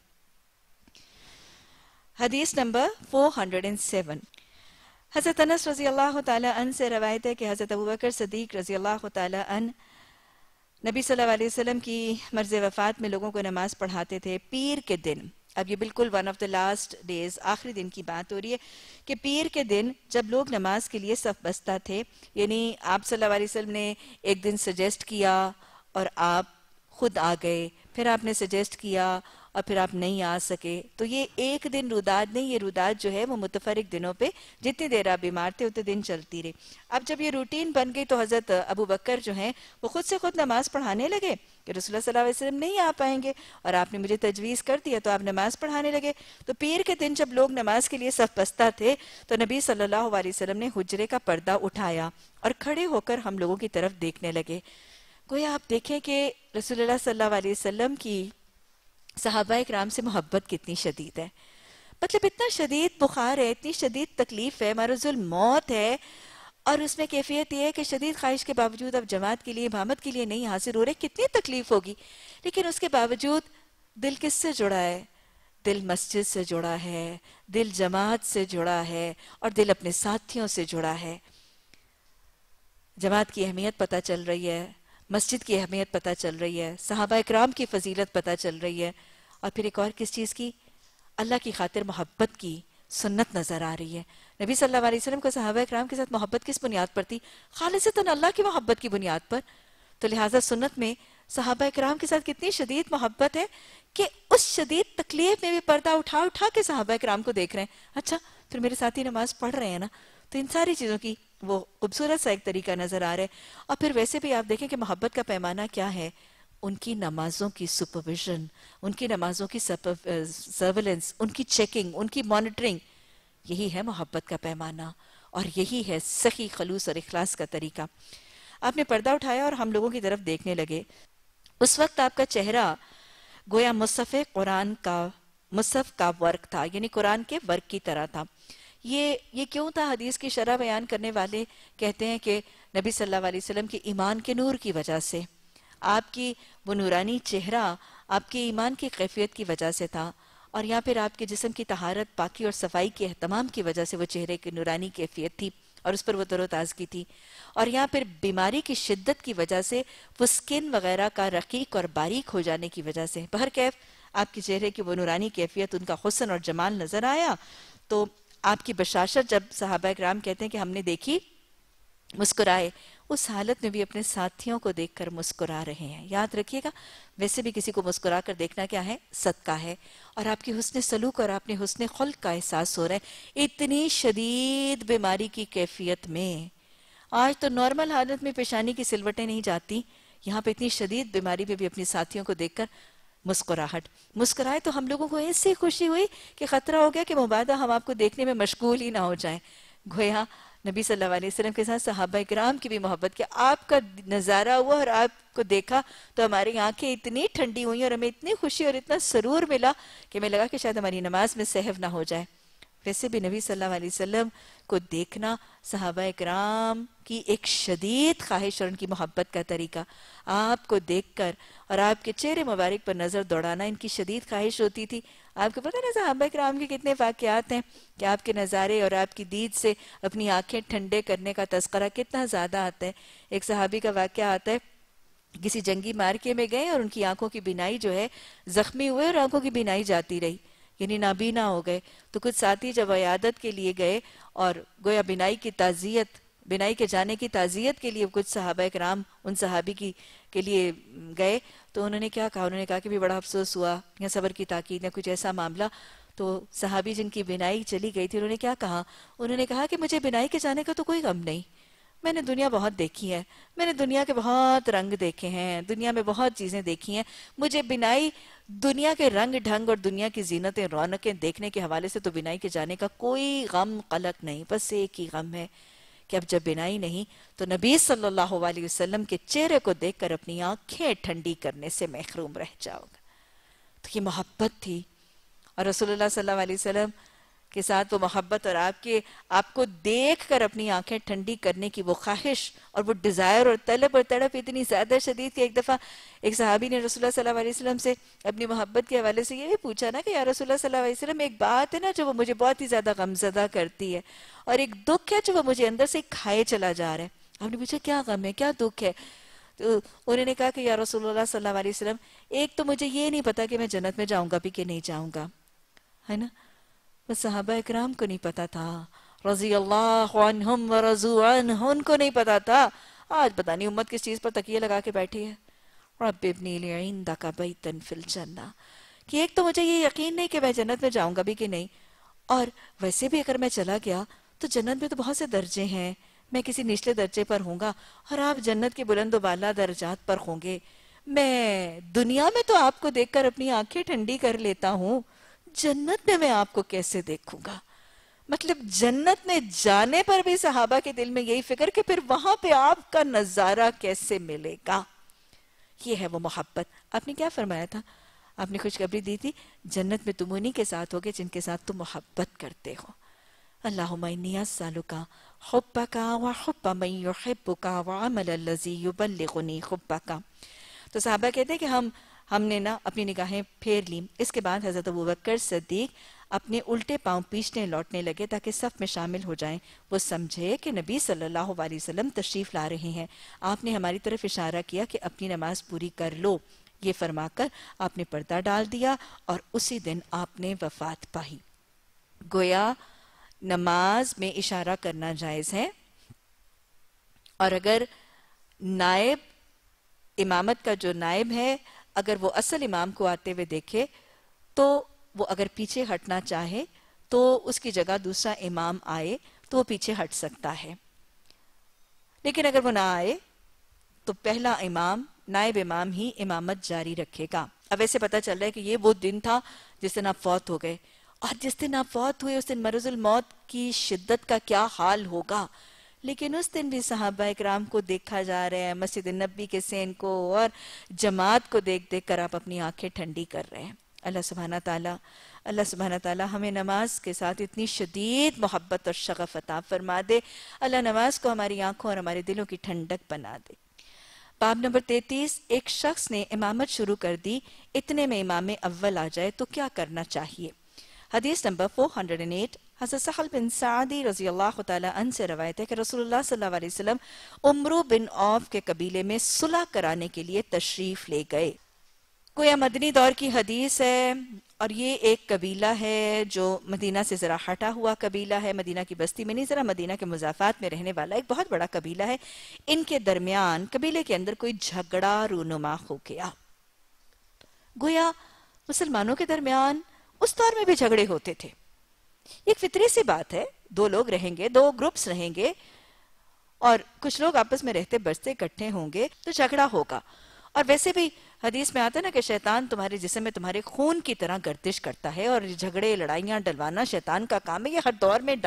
حدیث نمبر 407. حضرت انس رضی اللہ تعالی عنہ سے روایت ہے کہ حضرت ابوبکر صدیق رضی اللہ تعالی عنہ نبی صلی اللہ علیہ وسلم کی مرض وفات میں لوگوں کو نماز پڑھاتے تھے پیر کے دن. اب یہ بالکل one of the last days, آخری دن کی بات ہو رہی ہے کہ پیر کے دن جب لوگ نماز کے لیے صف بستہ تھے، یعنی آپ صلی اللہ علیہ وسلم نے ایک دن سجیسٹ کیا اور آپ خود آ گئے، پھر آپ نے سجیسٹ کیا اور پھر آپ نہیں آ سکے، تو یہ ایک دن روداد نہیں، یہ روداد جو ہے وہ متفرق دنوں پہ جتنی دیر آپ بیمار تھے اتنے دن چلتی رہی. اب جب یہ روٹین بن گئی تو حضرت ابو بکر جو ہیں وہ خود سے خود نماز پڑھانے لگے کہ رسول اللہ صلی اللہ علیہ وسلم نہیں آ پائیں گے اور آپ نے مجھے تجویز کر دیا تو آپ نماز پڑھانے لگے. تو پیر کے دن جب لوگ نماز کے لیے صف بستہ تھے تو نبی صلی اللہ علیہ وسلم نے حجرے کا پردہ اٹھایا اور کھڑے ہو کر ہم لوگوں کی طرف دیکھنے لگے. گویا آپ دیکھیں کہ رسول اللہ صلی اللہ علیہ وسلم کی صحابہ اکرام سے محبت کتنی شدید ہے، مطلب اتنا شدید بخار ہے، اتنی شدید تکلیف ہے، مرض الموت ہے، اور اس میں کیفیت یہ ہے کہ شدید خواہش کے باوجود اب جماعت کے لیے، امامت کے لیے نہیں حاضر ہو رہے. کتنی تکلیف ہوگی، لیکن اس کے باوجود دل کس سے جڑا ہے؟ دل مسجد سے جڑا ہے، دل جماعت سے جڑا ہے، اور دل اپنے ساتھیوں سے جڑا ہے. جماعت کی اہمیت پتہ چل رہی ہے، مسجد کی اہمیت پتہ چل رہی ہے، صحابہ اکرام کی فضیلت پتہ چل رہی ہے، اور پھر ایک اور کس چیز کی؟ اللہ کی خاطر محبت کی سنت نظر آ رہی ہے. نبی صلی اللہ علیہ وسلم کو صحابہ اکرام کے ساتھ محبت کس بنیاد پر تھی؟ خالصتاً اللہ کی محبت کی بنیاد پر. تو لہٰذا سنت میں صحابہ کرام کے ساتھ کتنی شدید محبت ہے کہ اس شدید تکلیف میں بھی پردہ اٹھا اٹھا کے صحابہ کرام کو دیکھ رہے ہیں. اچھا پھر میرے ساتھی نماز پڑھ رہے ہیں نا, تو ان ساری چیزوں کی وہ خوبصورت سا ایک طریقہ نظر آ رہا ہے. اور پھر ویسے بھی آپ دیکھیں کہ محبت کا پیمانہ کیا ہے. ان کی نمازوں کی سپرویژن, ان کی نمازوں کی سرویلنس, ان کی چیکنگ, ان کی مانیٹرنگ, یہی ہے محبت کا پیمانہ, اور یہی ہے صحیح خلوص اور اخلاص کا طریقہ. آپ نے پردہ اٹھایا اور ہم لوگوں کی طرف دیکھنے لگے. اس وقت آپ کا چہرہ گویا مصحف کا ورق تھا, یعنی قرآن کے ورق کی طرح تھا. یہ کیوں تھا؟ حدیث کی شرح بیان کرنے والے کہتے ہیں کہ نبی صلی اللہ علیہ وسلم کے ایمان کے نور کی وجہ سے, آپ کی وہ نورانی چہرہ آپ کے ایمان کی کیفیت کی وجہ سے تھا, اور یہاں پھر آپ کے جسم کی طہارت, پاکی اور صفائی کے اہتمام کی وجہ سے وہ چہرے کی نورانی کیفیت تھی, اور اس پر وہ تر و تازگی تھی. اور یہاں پھر بیماری کی شدت کی وجہ سے وہ سکن وغیرہ کا رقیق اور باریک ہو جانے کی وجہ سے, بہرکیف آپ کے چہرے کی وہ نورانی کیفیت, ان کا حسن اور جمال نظر آیا. تو آپ کی بشاشت جب صحابہ کرام کہتے ہیں کہ ہم نے دیکھی, مسکرائے, اس حالت میں بھی اپنے ساتھیوں کو دیکھ کر مسکرا رہے ہیں. یاد رکھیے گا, ویسے بھی کسی کو مسکرا کر دیکھنا کیا ہے؟ صدقہ ہے. اور آپ کی حسن سلوک اور آپ نے حسن خلق کا احساس ہو رہا ہے اتنی شدید بیماری کی کیفیت میں. آج تو نارمل حالت میں پیشانی کی سلوٹیں نہیں جاتی, یہاں پہ اتنی شدید بیماری میں بھی اپنی ساتھیوں کو دیکھ کر مسکرائے. تو ہم لوگوں کو ایسی خوشی ہوئی کہ خطرہ ہو گیا کہ مبادہ ہم آپ کو دیکھنے میں مشغول ہی نہ ہو جائیں. گویا نبی صلی اللہ علیہ وسلم کے ساتھ صحابہ کرام کی بھی محبت, کہ آپ کا نظارہ ہوا اور آپ کو دیکھا تو ہماری آنکھیں اتنی ٹھنڈی ہوئیں اور ہمیں اتنی خوشی اور اتنا سرور ملا کہ ہمیں لگا کہ شاید ہماری نماز میں سہو نہ ہو جائے. ویسے بھی نبی صلی اللہ علیہ وسلم کو دیکھنا صحابہ کرام کی ایک شدید خواہش اور ان کی محبت کا طریقہ. آپ کو دیکھ کر اور آپ کے چہرے مبارک پر نظر دوڑانا ان کی شدید خواہش ہوتی تھی. آپ کو پتہ نا صحابہ کرام کے کتنے واقعات ہیں کہ آپ کے نظارے اور آپ کی دید سے اپنی آنکھیں ٹھنڈے کرنے کا تذکرہ کتنا زیادہ آتا ہے. ایک صحابی کا واقعہ آتا ہے, کسی جنگی مارکے میں گئے اور ان کی آنکھوں کی بینائی جو ہے زخمی ہوئے اور آنکھوں کی بینائی جاتی رہی, یعنی نابینا ہو گئے. تو کچھ ساتھی جب عیادت کے لیے گئے اور گویا بینائی کے جانے کی تعزیت کے لیے کچھ صحابہ کرام ان صحابی کے لیے گئے, تو انہوں نے کیا کہا؟ انہوں نے کہا کہ بھی بڑا افسوس ہوا, یا صبر کی تاکید یا کچھ ایسا معاملہ. تو صحابی جن کی بینائی چلی گئی تھی انہوں نے کیا کہا؟ انہوں نے کہا کہ مجھے بینائی کے جانے کا تو کوئی غم نہیں, میں نے دنیا بہت دیکھی ہے, میں نے دنیا کے بہت رنگ دیکھے ہیں, دنیا میں بہت چیزیں دیکھی ہیں, مجھے بینائی دنیا کے رنگ ڈھنگ اور دنیا کی زینتیں رونقیں دیکھنے کے حوالے سے تو بینائی کے جانے کا کوئی غم قلق نہیں, بس ایک ہی غم ہے کہ اب جب بینائی نہیں تو نبی صلی اللہ علیہ وسلم کے چہرے کو دیکھ کر اپنی آنکھیں ٹھنڈی کرنے سے محروم رہ جاؤ گا. تو یہ محبت تھی, اور رسول اللہ صلی اللہ علیہ وسلم کے ساتھ وہ محبت اور آپ کو دیکھ کر اپنی آنکھیں ٹھنڈی کرنے کی وہ خواہش اور وہ ڈیزائر اور طلب اور تڑپ اتنی زیادہ شدید کہ ایک دفعہ ایک صحابی نے رسول اللہ صلی اللہ علیہ وسلم سے اپنی محبت کے حوالے سے یہ بھی پوچھا نا کہ یا رسول اللہ صلی اللہ علیہ وسلم, ایک بات ہے نا جو وہ مجھے بہت ہی زیادہ غمزدہ کرتی ہے, اور ایک دکھ ہے جو وہ مجھے اندر سے کھائے چلا جا رہا ہے. آپ نے پوچھا کیا غم ہے, کیا دکھ ہے؟ تو انہوں نے کہا کہ یا رسول اللہ صلی اللہ علیہ وسلم, ایک تو مجھے یہ نہیں پتا کہ میں جنت میں جاؤں گا بھی کہ نہیں جاؤں گا, ہے نا. بس صحابہ اکرام کو نہیں پتا تھا, رضی اللہ عنہم ورضوا عنہ, ان کو نہیں پتا تھا. آج پتہ نہیں امت کس چیز پر تکیے لگا کے بیٹھی ہے, رب ابنی لی عندک بیتا فی الجنہ, کہ ایک تو مجھے یہ یقین نہیں کہ میں جنت میں جاؤں گا بھی کہ نہیں, اور ویسے بھی اگر میں چلا گیا تو جنت میں تو بہت سے درجے ہیں, میں کسی نچلے درجے پر ہوں گا اور آپ جنت کے بلند و بالا درجات پر ہوں گے. میں دنیا میں تو آپ کو دیکھ کر اپنی آنکھیں ٹھنڈی کر لیتا ہوں, جنت میں آپ کو کیسے دیکھوں گا؟ مطلب جنت میں جانے پر بھی صحابہ کے دل میں یہی فکر کہ پھر وہاں پہ آپ کا نظارہ کیسے ملے گا. یہ ہے وہ محبت. آپ نے کیا فرمایا تھا؟ آپ نے خوشخبری دی تھی, جنت میں تم انہی کے ساتھ ہوگے جن کے ساتھ تم محبت کرتے ہو. اللہم انی اسألک حبک وحب من یحبک وعمل الذی یبلغنی حبک. تو صحابہ کہتے ہیں کہ ہم نے نا اپنی نگاہیں پھیر لیں. اس کے بعد حضرت ابوبکر صدیق اپنے الٹے پاؤں پیچھنے لوٹنے لگے تاکہ صف میں شامل ہو جائیں. وہ سمجھے کہ نبی صلی اللہ علیہ وسلم تشریف لا رہے ہیں. آپ نے ہماری طرف اشارہ کیا کہ اپنی نماز پوری کر لو. یہ فرما کر آپ نے پردہ ڈال دیا اور اسی دن آپ نے وفات پائی. گویا نماز میں اشارہ کرنا جائز ہے, اور اگر نائب امامت کا جو نائب ہے اگر وہ اصل امام کو آتے ہوئے دیکھے تو وہ اگر پیچھے ہٹنا چاہے تو اس کی جگہ دوسرا امام آئے تو وہ پیچھے ہٹ سکتا ہے، لیکن اگر وہ نہ آئے تو پہلا امام نائب امام ہی امامت جاری رکھے گا۔ اب ایسے پتہ چل رہا ہے کہ یہ وہ دن تھا جس دن آپ فوت ہو گئے، اور جس دن آپ فوت ہوئے اس دن مرض الموت کی شدت کا کیا حال ہوگا، لیکن اس دن بھی صحابہ اکرام کو دیکھا جا رہا ہے، مسجد نبی کے سین کو اور جماعت کو دیکھ دیکھ کر آپ اپنی آنکھیں ٹھنڈی کر رہے ہیں۔ اللہ سبحانہ تعالیٰ ہمیں نماز کے ساتھ اتنی شدید محبت اور شغف عطا فرما دے۔ اللہ نماز کو ہماری آنکھوں اور ہمارے دلوں کی ٹھنڈک بنا دے۔ باب نمبر 33، ایک شخص نے امامت شروع کر دی، اتنے میں امام اول آ جائے تو کیا کرنا چاہیے؟ حدیث نمبر 408، حضرت سہل بن سعدی رضی اللہ تعالیٰ عنہ سے روایت ہے کہ رسول اللہ صلی اللہ علیہ وسلم عمرو بن عوف کے قبیلے میں صلح کرانے کے لیے تشریف لے گئے۔ گویا مدنی دور کی حدیث ہے، اور یہ ایک قبیلہ ہے جو مدینہ سے ذرا ہٹا ہوا قبیلہ ہے، مدینہ کی بستی میں نہیں، ذرا مدینہ کے مضافات میں رہنے والا ایک بہت بڑا قبیلہ ہے۔ ان کے درمیان قبیلے کے اندر کوئی جھگڑا رونما ہو گیا۔ گویا مسلمانوں کے درمیان اس دور میں بھی جھگڑے ہوتے تھے، ایک فطری سی بات ہے، دو لوگ رہیں گے، دو گروپس رہیں گے، اور کچھ لوگ آپس میں رہتے بستے اکٹھے ہوں گے تو جھگڑا ہوگا۔ اور ویسے بھی حدیث میں آتا ہے نا کہ شیطان تمہارے جسم میں تمہارے خون کی طرح گردش کرتا ہے، اور جھگڑے لڑائیاں ڈلوانا شیطان کا کام ہے، یہ ہر دور میں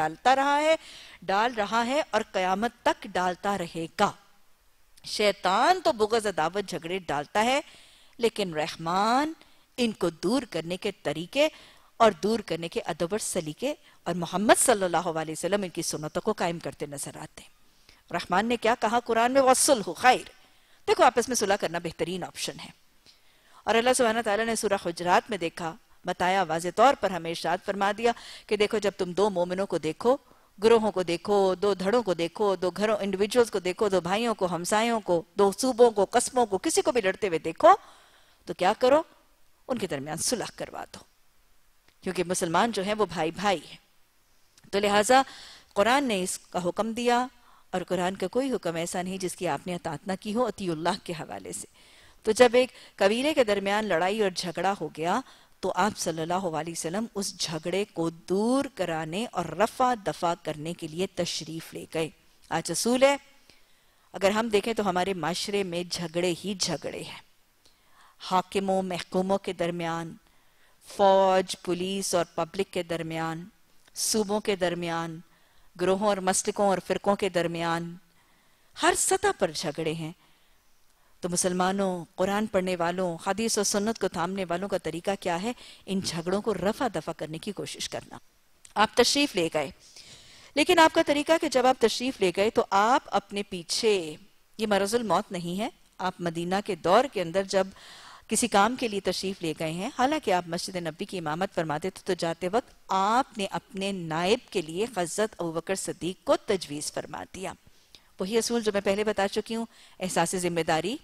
ڈال رہا ہے اور قیامت تک ڈالتا رہے گا۔ شیطان تو بغض عداوت جھگڑے ڈالتا ہے، لیکن رحمان ان کو دور کرنے کے طریقے اور دور کرنے کے ادب اور سلیقے اور محمد صلی اللہ علیہ وسلم ان کی سنتوں کو قائم کرتے نظر آتے ہیں۔ رحمان نے کیا کہا قرآن میں؟ وَالصُّلْحُ خَيْرٌ، دیکھو آپس میں صلح کرنا بہترین آپشن ہے۔ اور اللہ سبحانہ تعالیٰ نے سورہ حجرات میں بتایا واضح طور پر ہمیں ارشاد فرما دیا کہ دیکھو جب تم دو مومنوں کو دیکھو، گروہوں کو دیکھو، دو دھڑوں کو دیکھو، دو گھروں انڈیویجولز کو دیکھو، دو بھائیوں کو، ہمسایوں کو، دو صوبوں کو، قصبوں کو، کسی کو بھی لڑتے ہوئے دیکھو تو کیا کرو؟ ان کے درمیان صلح کروا دو، کیونکہ مسلمان جو ہیں وہ بھائی بھائی ہیں۔ تو لہٰذا قرآن نے اس کا حکم دیا، اور قرآن کا کوئی حکم ایسا نہیں جس کی آپ نے اطاعت نہ کی ہو اطیع اللہ کے حوالے سے۔ تو جب ایک قبیلے کے درمیان لڑائی اور جھگڑا ہو گیا تو آپ صلی اللہ علیہ وسلم اس جھگڑے کو دور کرانے اور رفع دفع کرنے کے لیے تشریف لے گئے۔ آج اصول ہے، اگر ہم دیکھیں تو ہمارے معاشرے میں جھگڑے ہی جھگڑے ہیں، حاکموں محکوموں کے درمیان، فوج پولیس اور پبلک کے درمیان، صوبوں کے درمیان، گروہوں اور مسلکوں اور فرقوں کے درمیان، ہر سطح پر جھگڑے ہیں۔ تو مسلمانوں، قرآن پڑھنے والوں، حدیث و سنت کو تھامنے والوں کا طریقہ کیا ہے؟ ان جھگڑوں کو رفع دفع کرنے کی کوشش کرنا۔ آپ تشریف لے گئے، لیکن آپ کا طریقہ کہ جب آپ تشریف لے گئے تو آپ اپنے پیچھے، یہ مرض الموت نہیں ہے، آپ مدینہ کے دور کے اندر جب کسی کام کے لیے تشریف لے گئے ہیں، حالانکہ آپ مسجد نبی کی امامت فرماتے تھے، تو جاتے وقت آپ نے اپنے نائب کے لیے حضرت ابوبکر صدیق کو تجویز فرما دیا۔ وہی اصول جو میں پہلے بتا چکی ہوں، احساس ذمہ داری،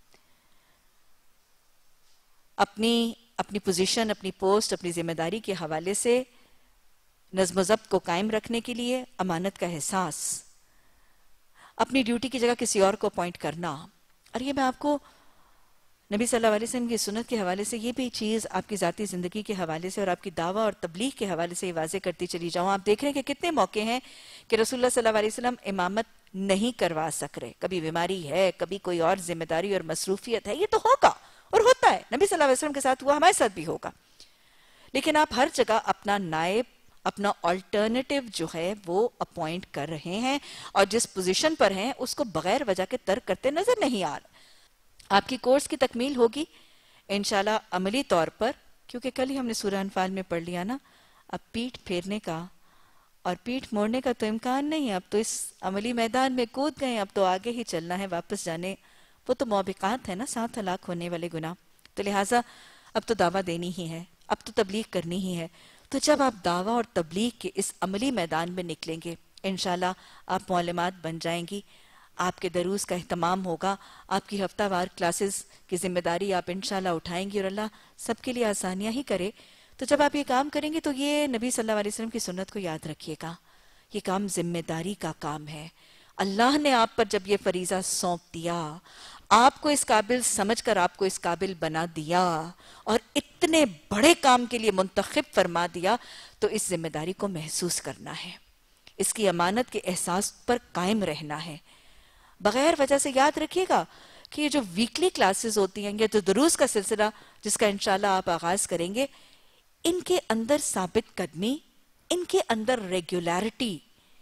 اپنی پوزیشن، اپنی پوسٹ، اپنی ذمہ داری کے حوالے سے نظم و ضبط کو قائم رکھنے کے لیے امانت کا احساس، اپنی ڈیوٹی کی جگہ کسی اور کو اپوائنٹ کرنا۔ اور یہ میں آپ کو نبی صلی اللہ علیہ وسلم کی سنت کے حوالے سے، یہ بھی چیز آپ کی ذاتی زندگی کے حوالے سے اور آپ کی دعویٰ اور تبلیغ کے حوالے سے یہ واضح کرتی چلی جاؤں۔ آپ دیکھ رہے ہیں کہ کتنے موقع ہیں کہ رسول اللہ صلی اللہ علیہ وسلم امامت نہیں کروا سک رہے، کبھی بیماری ہے، کبھی کوئی اور ذمہ داری اور مصروفیت ہے، یہ تو ہوگا اور ہوتا ہے، نبی صلی اللہ علیہ وسلم کے ساتھ ہوا، ہمارے ساتھ بھی ہوگا، لیکن آپ ہر جگہ اپنا نائب، اپنا آلٹرنیٹو جو ہے وہ اپوائنٹ کر رہے ہیں، اور جس پوزیشن پر ہیں اس کو بغیر وجہ کے ترک کرتے نظر نہیں آ رہا۔ آپ کی کورس کی تکمیل ہوگی انشاءاللہ عملی طور پر، کیونکہ کل ہی ہم نے سورہ انفال میں پڑھ لیا نا، اب پیٹھ پھیرنے کا اور پیٹھ موڑنے کا تو امکان نہیں ہے، اب تو اس عملی میدان میں کود گئے، اب تو آگے ہی چلنا ہے، واپس جانے، وہ تو موبقات ہے نا، 7 ہلاک ہونے والے گناہ، تو لہٰذا اب تو دعویٰ دینی ہی ہے، اب تو تبلیغ کرنی ہی ہے۔ تو جب آپ دعویٰ اور تبلیغ کے اس عملی میدان میں نکلیں گے، انشاءاللہ آپ معلمات بن جائیں گی، آپ کے دروس کا اہتمام ہوگا، آپ کی ہفتہ وار کلاسز کی ذمہ داری آپ انشاءاللہ اٹھائیں گی، اور اللہ سب کے لیے آسانیاں ہی کرے۔ تو جب آپ یہ کام کریں گے تو یہ نبی صلی اللہ علیہ وسلم کی سنت کو یاد رکھیے گا، یہ کام ذمہ داری کا کام ہے۔ اللہ نے آپ پر جب یہ فریضہ سونپ دیا، آپ کو اس قابل سمجھ کر آپ کو اس قابل بنا دیا اور اتنے بڑے کام کے لیے منتخب فرما دیا، تو اس ذمہ داری کو محسوس کرنا ہے، اس کی امانت کے احساس پر قائم رہنا ہے۔ بغیر وجہ سے یاد رکھیے گا کہ یہ جو ویکلی کلاسز ہوتی ہیں یا جو دروس کا سلسلہ جس کا انشاءاللہ آپ آغاز کریں گے، ان کے اندر ثابت قدمی، ان کے اندر ریگولیرٹی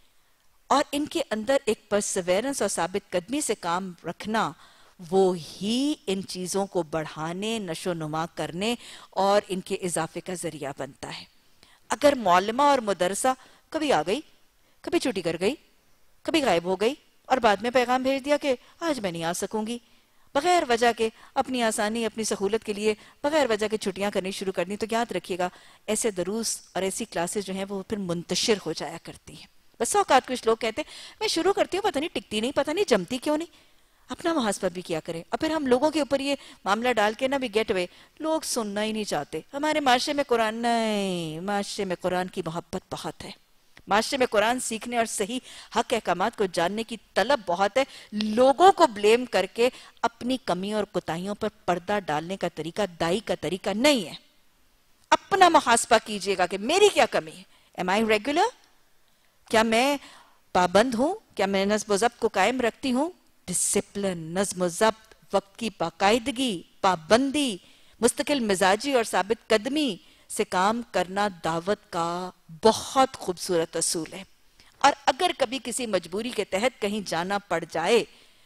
اور ان کے اندر ایک پرسیورنس اور ثابت قدمی سے کام رکھنا، وہ ہی ان چیزوں کو بڑھانے، نشو و نما کرنے اور ان کے اضافے کا ذریعہ بنتا ہے۔ اگر معلمہ اور مدرسہ کبھی آ گئی، کبھی چھٹی کر گئی، کبھی غائب ہو گئی اور بعد میں پیغام بھیج دیا کہ آج میں نہیں آ سکوں گی، بغیر وجہ کے اپنی آسانی، اپنی سہولت کے لیے بغیر وجہ کے چھٹیاں کرنی شروع کر دیں، تو یاد رکھیے گا ایسے دروس اور ایسی کلاسز جو ہیں وہ پھر منتشر ہو جایا کرتی ہیں۔ بس اوقات کچھ لوگ کہتے ہیں میں شروع کرتی ہوں، پتہ نہیں ٹکتی نہیں، پتہ نہیں جمتی کیوں نہیں۔ اپنا محاسبہ بھی کیا کریں، اور پھر ہم لوگوں کے اوپر یہ معاملہ ڈال کے نا بھی گیٹ اوے، لوگ سننا ہی نہیں چاہتے۔ ہمارے معاشرے میں قرآن نہیں، معاشرے میں قرآن کی محبت بہت ہے، معاشرے میں قرآن سیکھنے اور صحیح حق احکامات کو جاننے کی طلب بہت ہے۔ لوگوں کو بلیم کر کے اپنی کمی اور کوتاہیوں پر پردہ ڈالنے کا طریقہ دائی کا طریقہ نہیں ہے۔ اپنا محاسبہ کیجئے گا کہ میری کیا کمی ہے۔ Am I regular؟ کیا میں پابند ہوں؟ کیا میں نظم و ضبط کو قائم رکھتی ہوں؟ ڈسپلن، نظم و ضبط، وقت کی باقاعدگی، پابندی، مستقل مزاجی اور ثابت قدمی سے کام کرنا دعوت کا بہت خوبصورت اصول ہے۔ اور اگر کبھی کسی مجبوری کے تحت کہیں جانا پڑ جائے،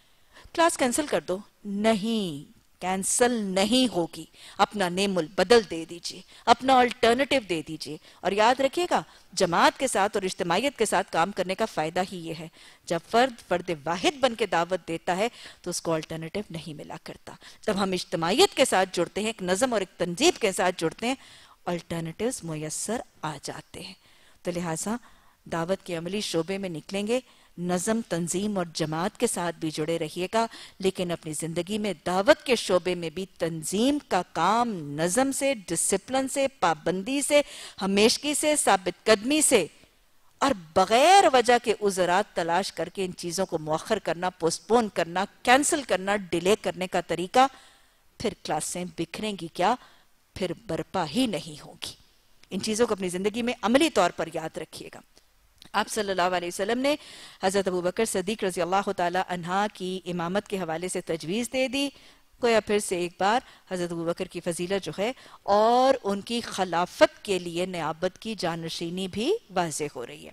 کلاس کینسل کر دو، نہیں، کینسل نہیں ہوگی، اپنا نیم البدل دے دیجئے، اپنا الٹرنیٹیو دے دیجئے۔ اور یاد رکھیے گا جماعت کے ساتھ اور اجتماعیت کے ساتھ کام کرنے کا فائدہ ہی یہ ہے، جب فرد واحد بن کے دعوت دیتا ہے تو اس کو الٹرنیٹیو نہیں ملا کرتا۔ جب ہم اجتماعیت کے ساتھ جڑتے ہیں، ایک نظم اور ایک تنظیم کے ساتھ جڑتے ہیں، الٹرنیٹیوز میسر آ جاتے ہیں۔ تو لہٰذا دعوت کے عملی شعبے میں نکلیں گے، نظم، تنظیم اور جماعت کے ساتھ بھی جڑے رہیے گا، لیکن اپنی زندگی میں دعوت کے شعبے میں بھی تنظیم کا کام نظم سے، ڈسپلن سے، پابندی سے، ہمیشگی سے، ثابت قدمی سے، اور بغیر وجہ کے عذرات تلاش کر کے ان چیزوں کو مؤخر کرنا، پوسٹ پون کرنا، کینسل کرنا، ڈیلے کرنے کا طریقہ، پھر کلاسیں بکھریں گی کیا، پھر برپا ہی نہیں ہوگی۔ ان چیزوں کو اپنی زندگی میں عملی طور پر یاد رکھیے گا۔ آپ صلی اللہ علیہ وسلم نے حضرت ابو بکر صدیق رضی اللہ تعالی عنہ کی امامت کے حوالے سے تجویز دے دی۔ گویا پھر سے ایک بار حضرت ابو بکر کی فضیلت جو ہے اور ان کی خلافت کے لیے نیابت کی جانشینی بھی واضح ہو رہی ہے۔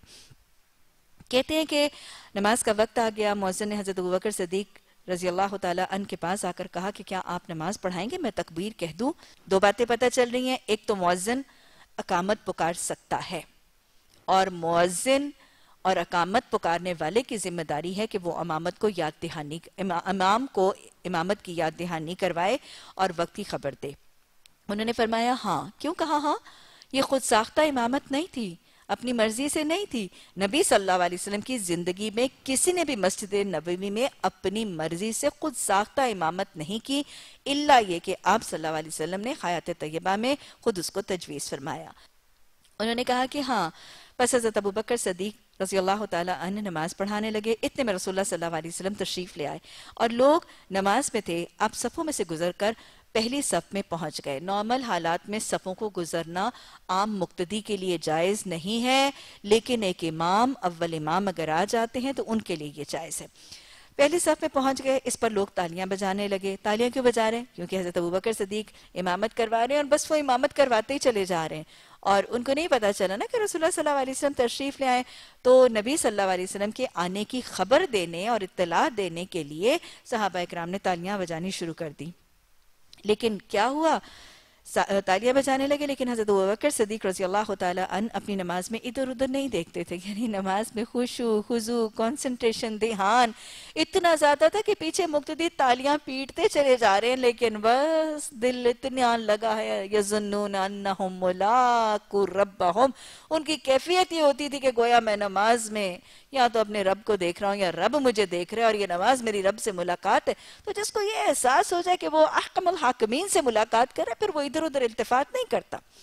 کہتے ہیں کہ نماز کا وقت آ گیا، مؤذن نے حضرت ابو بکر صدیق رضی اللہ تعالیٰ عنہ کے پاس آ کر کہا کہ کیا آپ نماز پڑھائیں گے، میں تکبیر کہہ دوں؟ دو باتیں پتہ چل رہی ہیں، ایک تو مؤذن اقامت پکار سکتا ہے، اور مؤذن اور اقامت پکارنے والے کی ذمہ داری ہے کہ وہ امامت کو یاد دہانی، امام کو امامت کی یاد دہانی کروائے اور وقت کی خبر دے۔ انہوں نے فرمایا ہاں۔ کیوں کہا ہاں؟ یہ خود ساختہ امامت نہیں تھی، اپنی مرضی سے نہیں تھی۔ نبی صلی اللہ علیہ وسلم کی زندگی میں کسی نے بھی مسجد نبوی میں اپنی مرضی سے خود ساختہ امامت نہیں کی، الا یہ کہ آپ صلی اللہ علیہ وسلم نے حیات طیبہ میں خود اس کو تجویز فرمایا۔ انہوں نے کہا کہ ہاں۔ پس حضرت ابو بکر صدیق رضی اللہ تعالیٰ عنہ نماز پڑھانے لگے۔ اتنے میں رسول اللہ صلی اللہ علیہ وسلم تشریف لے آئے اور لوگ نماز میں تھے۔ آپ صفوں میں سے گزر کر پہلی صف میں پہنچ گئے۔ نارمل حالات میں صفوں کو گزرنا عام مقتدی کے لیے جائز نہیں ہے، لیکن ایک امام، اول امام اگر آ جاتے ہیں تو ان کے لیے یہ جائز ہے۔ پہلی صف میں پہنچ گئے، اس پر لوگ تالیاں بجانے لگے۔ تالیاں کیوں بجا رہے ہیں؟ کیونکہ حضرت ابوبکر صدیق امامت کروا رہے ہیں اور بس وہ امامت کرواتے ہی چلے جا رہے ہیں، اور ان کو نہیں پتا چلا نا کہ رسول اللہ صلی اللہ علیہ وسلم تشریف لے آئے۔ تو نبی صلی اللہ علیہ وسلم کے آنے کی خبر دینے اور اطلاع دینے کے لیے صحابہ اکرام نے تالیاں بجانی شروع کر دی۔ لیکن کیا ہوا؟ تالیاں بجانے لگے، لیکن حضرت ابوبکر صدیق رضی اللہ تعالیٰ عنہ اپنی نماز میں ادھر ادھر نہیں دیکھتے تھے، یعنی نماز میں خشوع، خضوع، کنسنٹریشن، دھیان اتنا زیادہ تھا کہ پیچھے مقتدی تالیاں پیٹتے چلے جا رہے ہیں، لیکن بس دل اتنا لگا ہے، یظنون انہم ملاقو ربہم، ان کی کیفیت یہ ہوتی تھی کہ گویا میں نماز میں یا تو اپنے رب کو دیکھ رہا ہوں یا رب مجھے دیکھ رہے ہیں، اور یہ نماز میری رب سے ملاقات ہے۔ تو جس کو یہ احساس ہو جائے کہ وہ احکم الحاکمین سے ملاقات کر رہے، پھر وہ ادھر ادھر التفات نہیں کرتا۔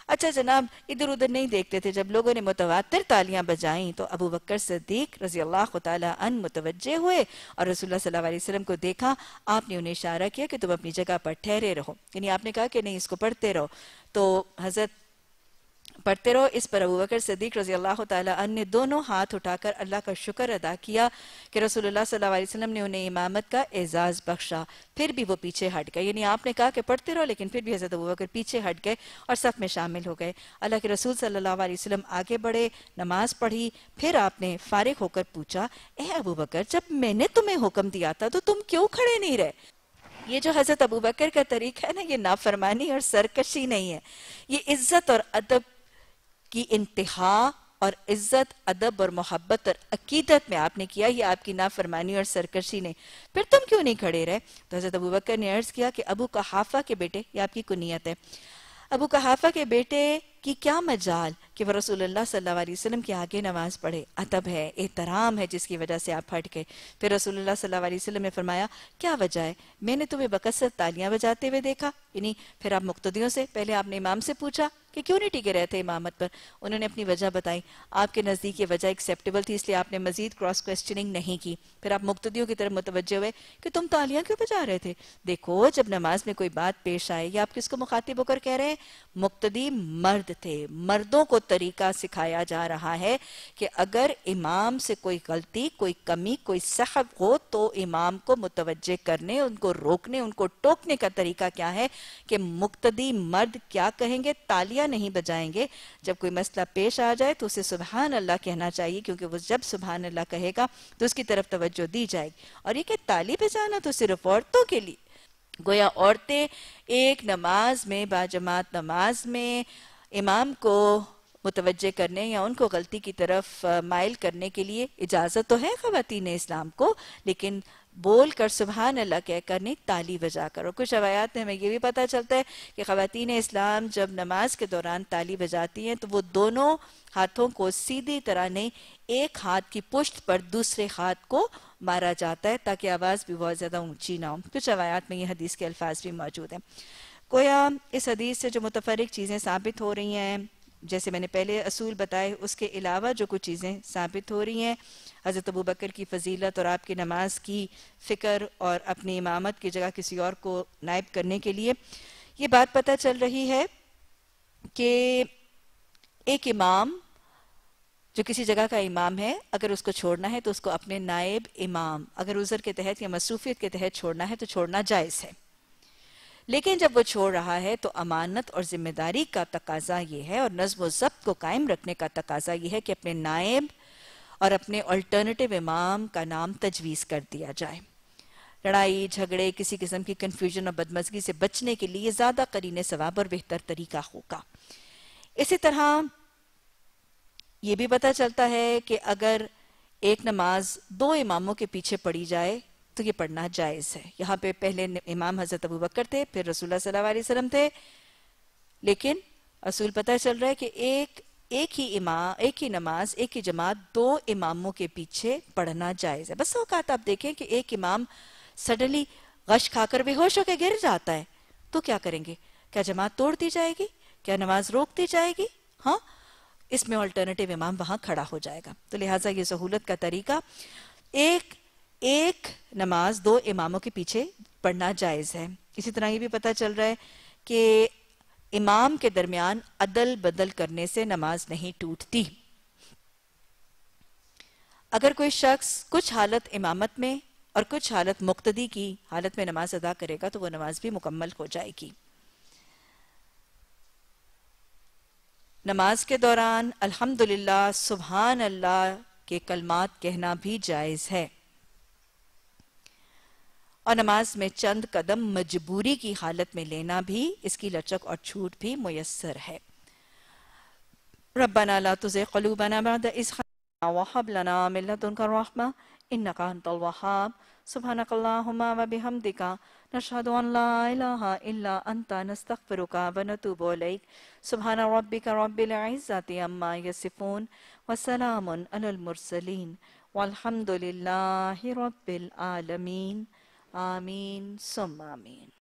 اچھا جناب، ادھر ادھر نہیں دیکھتے تھے، جب لوگوں نے متواتر تالیاں بجائیں تو ابو بکر صدیق رضی اللہ تعالیٰ عنہ متوجہ ہوئے اور رسول اللہ صلی اللہ علیہ وسلم کو دیکھا. آپ نے انہیں اشارہ کیا کہ تم اپنی جگہ پر ٹھہرے رہو، یعنی آپ نے کہا کہ نہیں، اس کو پڑھتے رہو. تو حضرت پڑھتے رہو. اس پر ابو بکر صدیق رضی اللہ تعالیٰ عنہ نے دونوں ہاتھ اٹھا کر اللہ کا شکر ادا کیا کہ رسول اللہ صلی اللہ علیہ وسلم نے انہیں امامت کا اعزاز بخشا. پھر بھی وہ پیچھے ہٹ گئے، یعنی آپ نے کہا کہ پڑھتے رہو، لیکن پھر بھی حضرت ابو بکر پیچھے ہٹ گئے اور صف میں شامل ہو گئے. اللہ کے رسول صلی اللہ علیہ وسلم آگے بڑھے، نماز پڑھی. پھر آپ نے فارغ ہو کر پوچھا، اے ابو بکر، جب میں نے تمہیں حکم دیا تھا تو تم کیوں کھڑے نہیں رہے؟ یہ جو حضرت ابو بکر کا طریقہ ہے نا، یہ نافرمانی اور سرکشی نہیں ہے، یہ عزت اور ادب کی انتہا اور عزت، ادب اور محبت اور عقیدت میں آپ نے کیا. یہ آپ کی نافرمانی اور سرکشی نے. پھر تم کیوں نہیں کھڑے رہے؟ تو حضرت ابو بکر نے عرض کیا کہ ابو قحافہ کے بیٹے، یہ آپ کی کنیت ہے، ابو قحافہ کے بیٹے کی کیا مجال کہ وہ رسول اللہ صلی اللہ علیہ وسلم کے آگے نماز پڑھے. ادب ہے، احترام ہے، جس کی وجہ سے آپ ہٹ گئے. پھر رسول اللہ صلی اللہ علیہ وسلم نے فرمایا، کیا وجہ ہے؟ میں نے تمہیں بکثرت تالیاں بجاتے ہوئے دیکھا. یعنی پھر آپ مقتدیوں سے، پہلے آپ نے امام سے پوچھا کہ کیوں نہیں ٹکے رہتے امامت پر. انہوں نے اپنی وجہ بتائی. آپ کے نزدیک یہ وجہ ایکسیپٹیبل تھی، اس لیے آپ نے مزید کراس کوسچننگ نہیں کی. پھر آپ مقتدیوں کی طرف متوجہ ہوئے کہ تم تالیاں کیوں بجا رہے تھے؟ دیکھو، جب نماز میں کوئی بات پیش آئے، یا آپ کس کو مخاطب ہو کر کہہ رہے ہیں؟ مقتدی مرد تھے، مردوں کو طریقہ سکھایا جا رہا ہے کہ اگر امام سے کوئی غلطی، کوئی کمی، کوئی سہو ہو تو امام کو متوجہ کرنے، ان کو روکنے، ان کو ٹوکنے کا طریقہ کیا ہے کہ مقتدی مرد کیا کہیں گے؟ تالیاں نہیں بجائیں گے. جب کوئی مسئلہ پیش آ جائے تو اسے سبحان اللہ کہنا چاہیے، کیونکہ وہ جب سبحان اللہ کہے گا تو اس کی طرف توجہ دی جائے گی. اور یہ کہ تالی بجانا تو صرف عورتوں کے لیے، گویا عورتیں ایک نماز میں، باجماعت نماز میں امام کو متوجہ کرنے یا ان کو غلطی کی طرف مائل کرنے کے لیے اجازت تو ہے خواتین اسلام کو، لیکن بول کر سبحان اللہ کہہ کر نہیں، تالی بجا کر. اور کچھ روایات میں ہمیں یہ بھی پتہ چلتا ہے کہ خواتین اسلام جب نماز کے دوران تالی بجاتی ہیں تو وہ دونوں ہاتھوں کو سیدھی طرح نہیں، ایک ہاتھ کی پشت پر دوسرے ہاتھ کو مارا جاتا ہے تاکہ آواز بھی بہت زیادہ اونچی نہ ہو. کچھ روایات میں یہ حدیث کے الفاظ بھی موجود ہیں. گویا اس حدیث سے جو متفرق چیزیں ثابت ہو رہی ہیں، جیسے میں نے پہلے اصول بتائے، اس کے علاوہ جو کچھ چیزیں ثابت ہو رہی ہیں حضرت ابو بکر کی فضیلت اور آپ کی نماز کی فکر اور اپنی امامت کی جگہ کسی اور کو نائب کرنے کے لیے، یہ بات پتہ چل رہی ہے کہ ایک امام جو کسی جگہ کا امام ہے، اگر اس کو چھوڑنا ہے تو اس کو اپنے نائب امام اگر عذر کے تحت یا مصروفیت کے تحت چھوڑنا ہے تو چھوڑنا جائز ہے. لیکن جب وہ چھوڑ رہا ہے تو امانت اور ذمہ داری کا تقاضا یہ ہے، اور نظم و ضبط کو قائم رکھنے کا تقاضا یہ ہے کہ اپنے نائب اور اپنے الٹرنیٹو امام کا نام تجویز کر دیا جائے. لڑائی جھگڑے، کسی قسم کی کنفیوژن اور بدمزگی سے بچنے کے لیے زیادہ قرین ثواب اور بہتر طریقہ ہوگا. اسی طرح یہ بھی پتہ چلتا ہے کہ اگر ایک نماز دو اماموں کے پیچھے پڑھی جائے تو یہ پڑھنا جائز ہے. یہاں پہ پہلے امام حضرت ابو بکر تھے، پھر رسول اللہ صلی اللہ علیہ وسلم تھے، لیکن اصول پتہ چل رہا ہے کہ ایک ہی نماز، ایک ہی جماعت دو اماموں کے پیچھے پڑھنا جائز ہے. بس اوقات آپ دیکھیں کہ ایک امام سڈنلی غش کھا کر بے ہوش ہو کے گر جاتا ہے تو کیا کریں گے؟ کیا جماعت توڑ دی جائے گی؟ کیا نماز روک دی جائے گی؟ ہاں، اس میں الٹرنیٹو امام وہاں کھڑا ہو جائے گا. تو لہٰذا یہ سہولت کا طریقہ، ایک نماز دو اماموں کے پیچھے پڑھنا جائز ہے. اسی طرح یہ بھی پتہ چل رہا ہے کہ امام کے درمیان عدل بدل کرنے سے نماز نہیں ٹوٹتی. اگر کوئی شخص کچھ حالت امامت میں اور کچھ حالت مقتدی کی حالت میں نماز ادا کرے گا تو وہ نماز بھی مکمل ہو جائے گی. نماز کے دوران الحمدللہ، سبحان اللہ کے کلمات کہنا بھی جائز ہے، اور نماز میں چند قدم مجبوری کی حالت میں لینا بھی، اس کی لچک اور چھوٹ بھی میسر ہے. ربنا لا تزغ قلوبنا بعد إذ هديتنا وهب لنا من لدنك رحمة إنك أنت الوهاب. سبحانك اللهم وبحمدك نشهد أن لا إله إلا أنت نستغفرك ونتوب إليك. سبحان ربك رب العزة عما يصفون وسلام على المرسلين والحمد لله رب العالمين. آمين ثم آمين.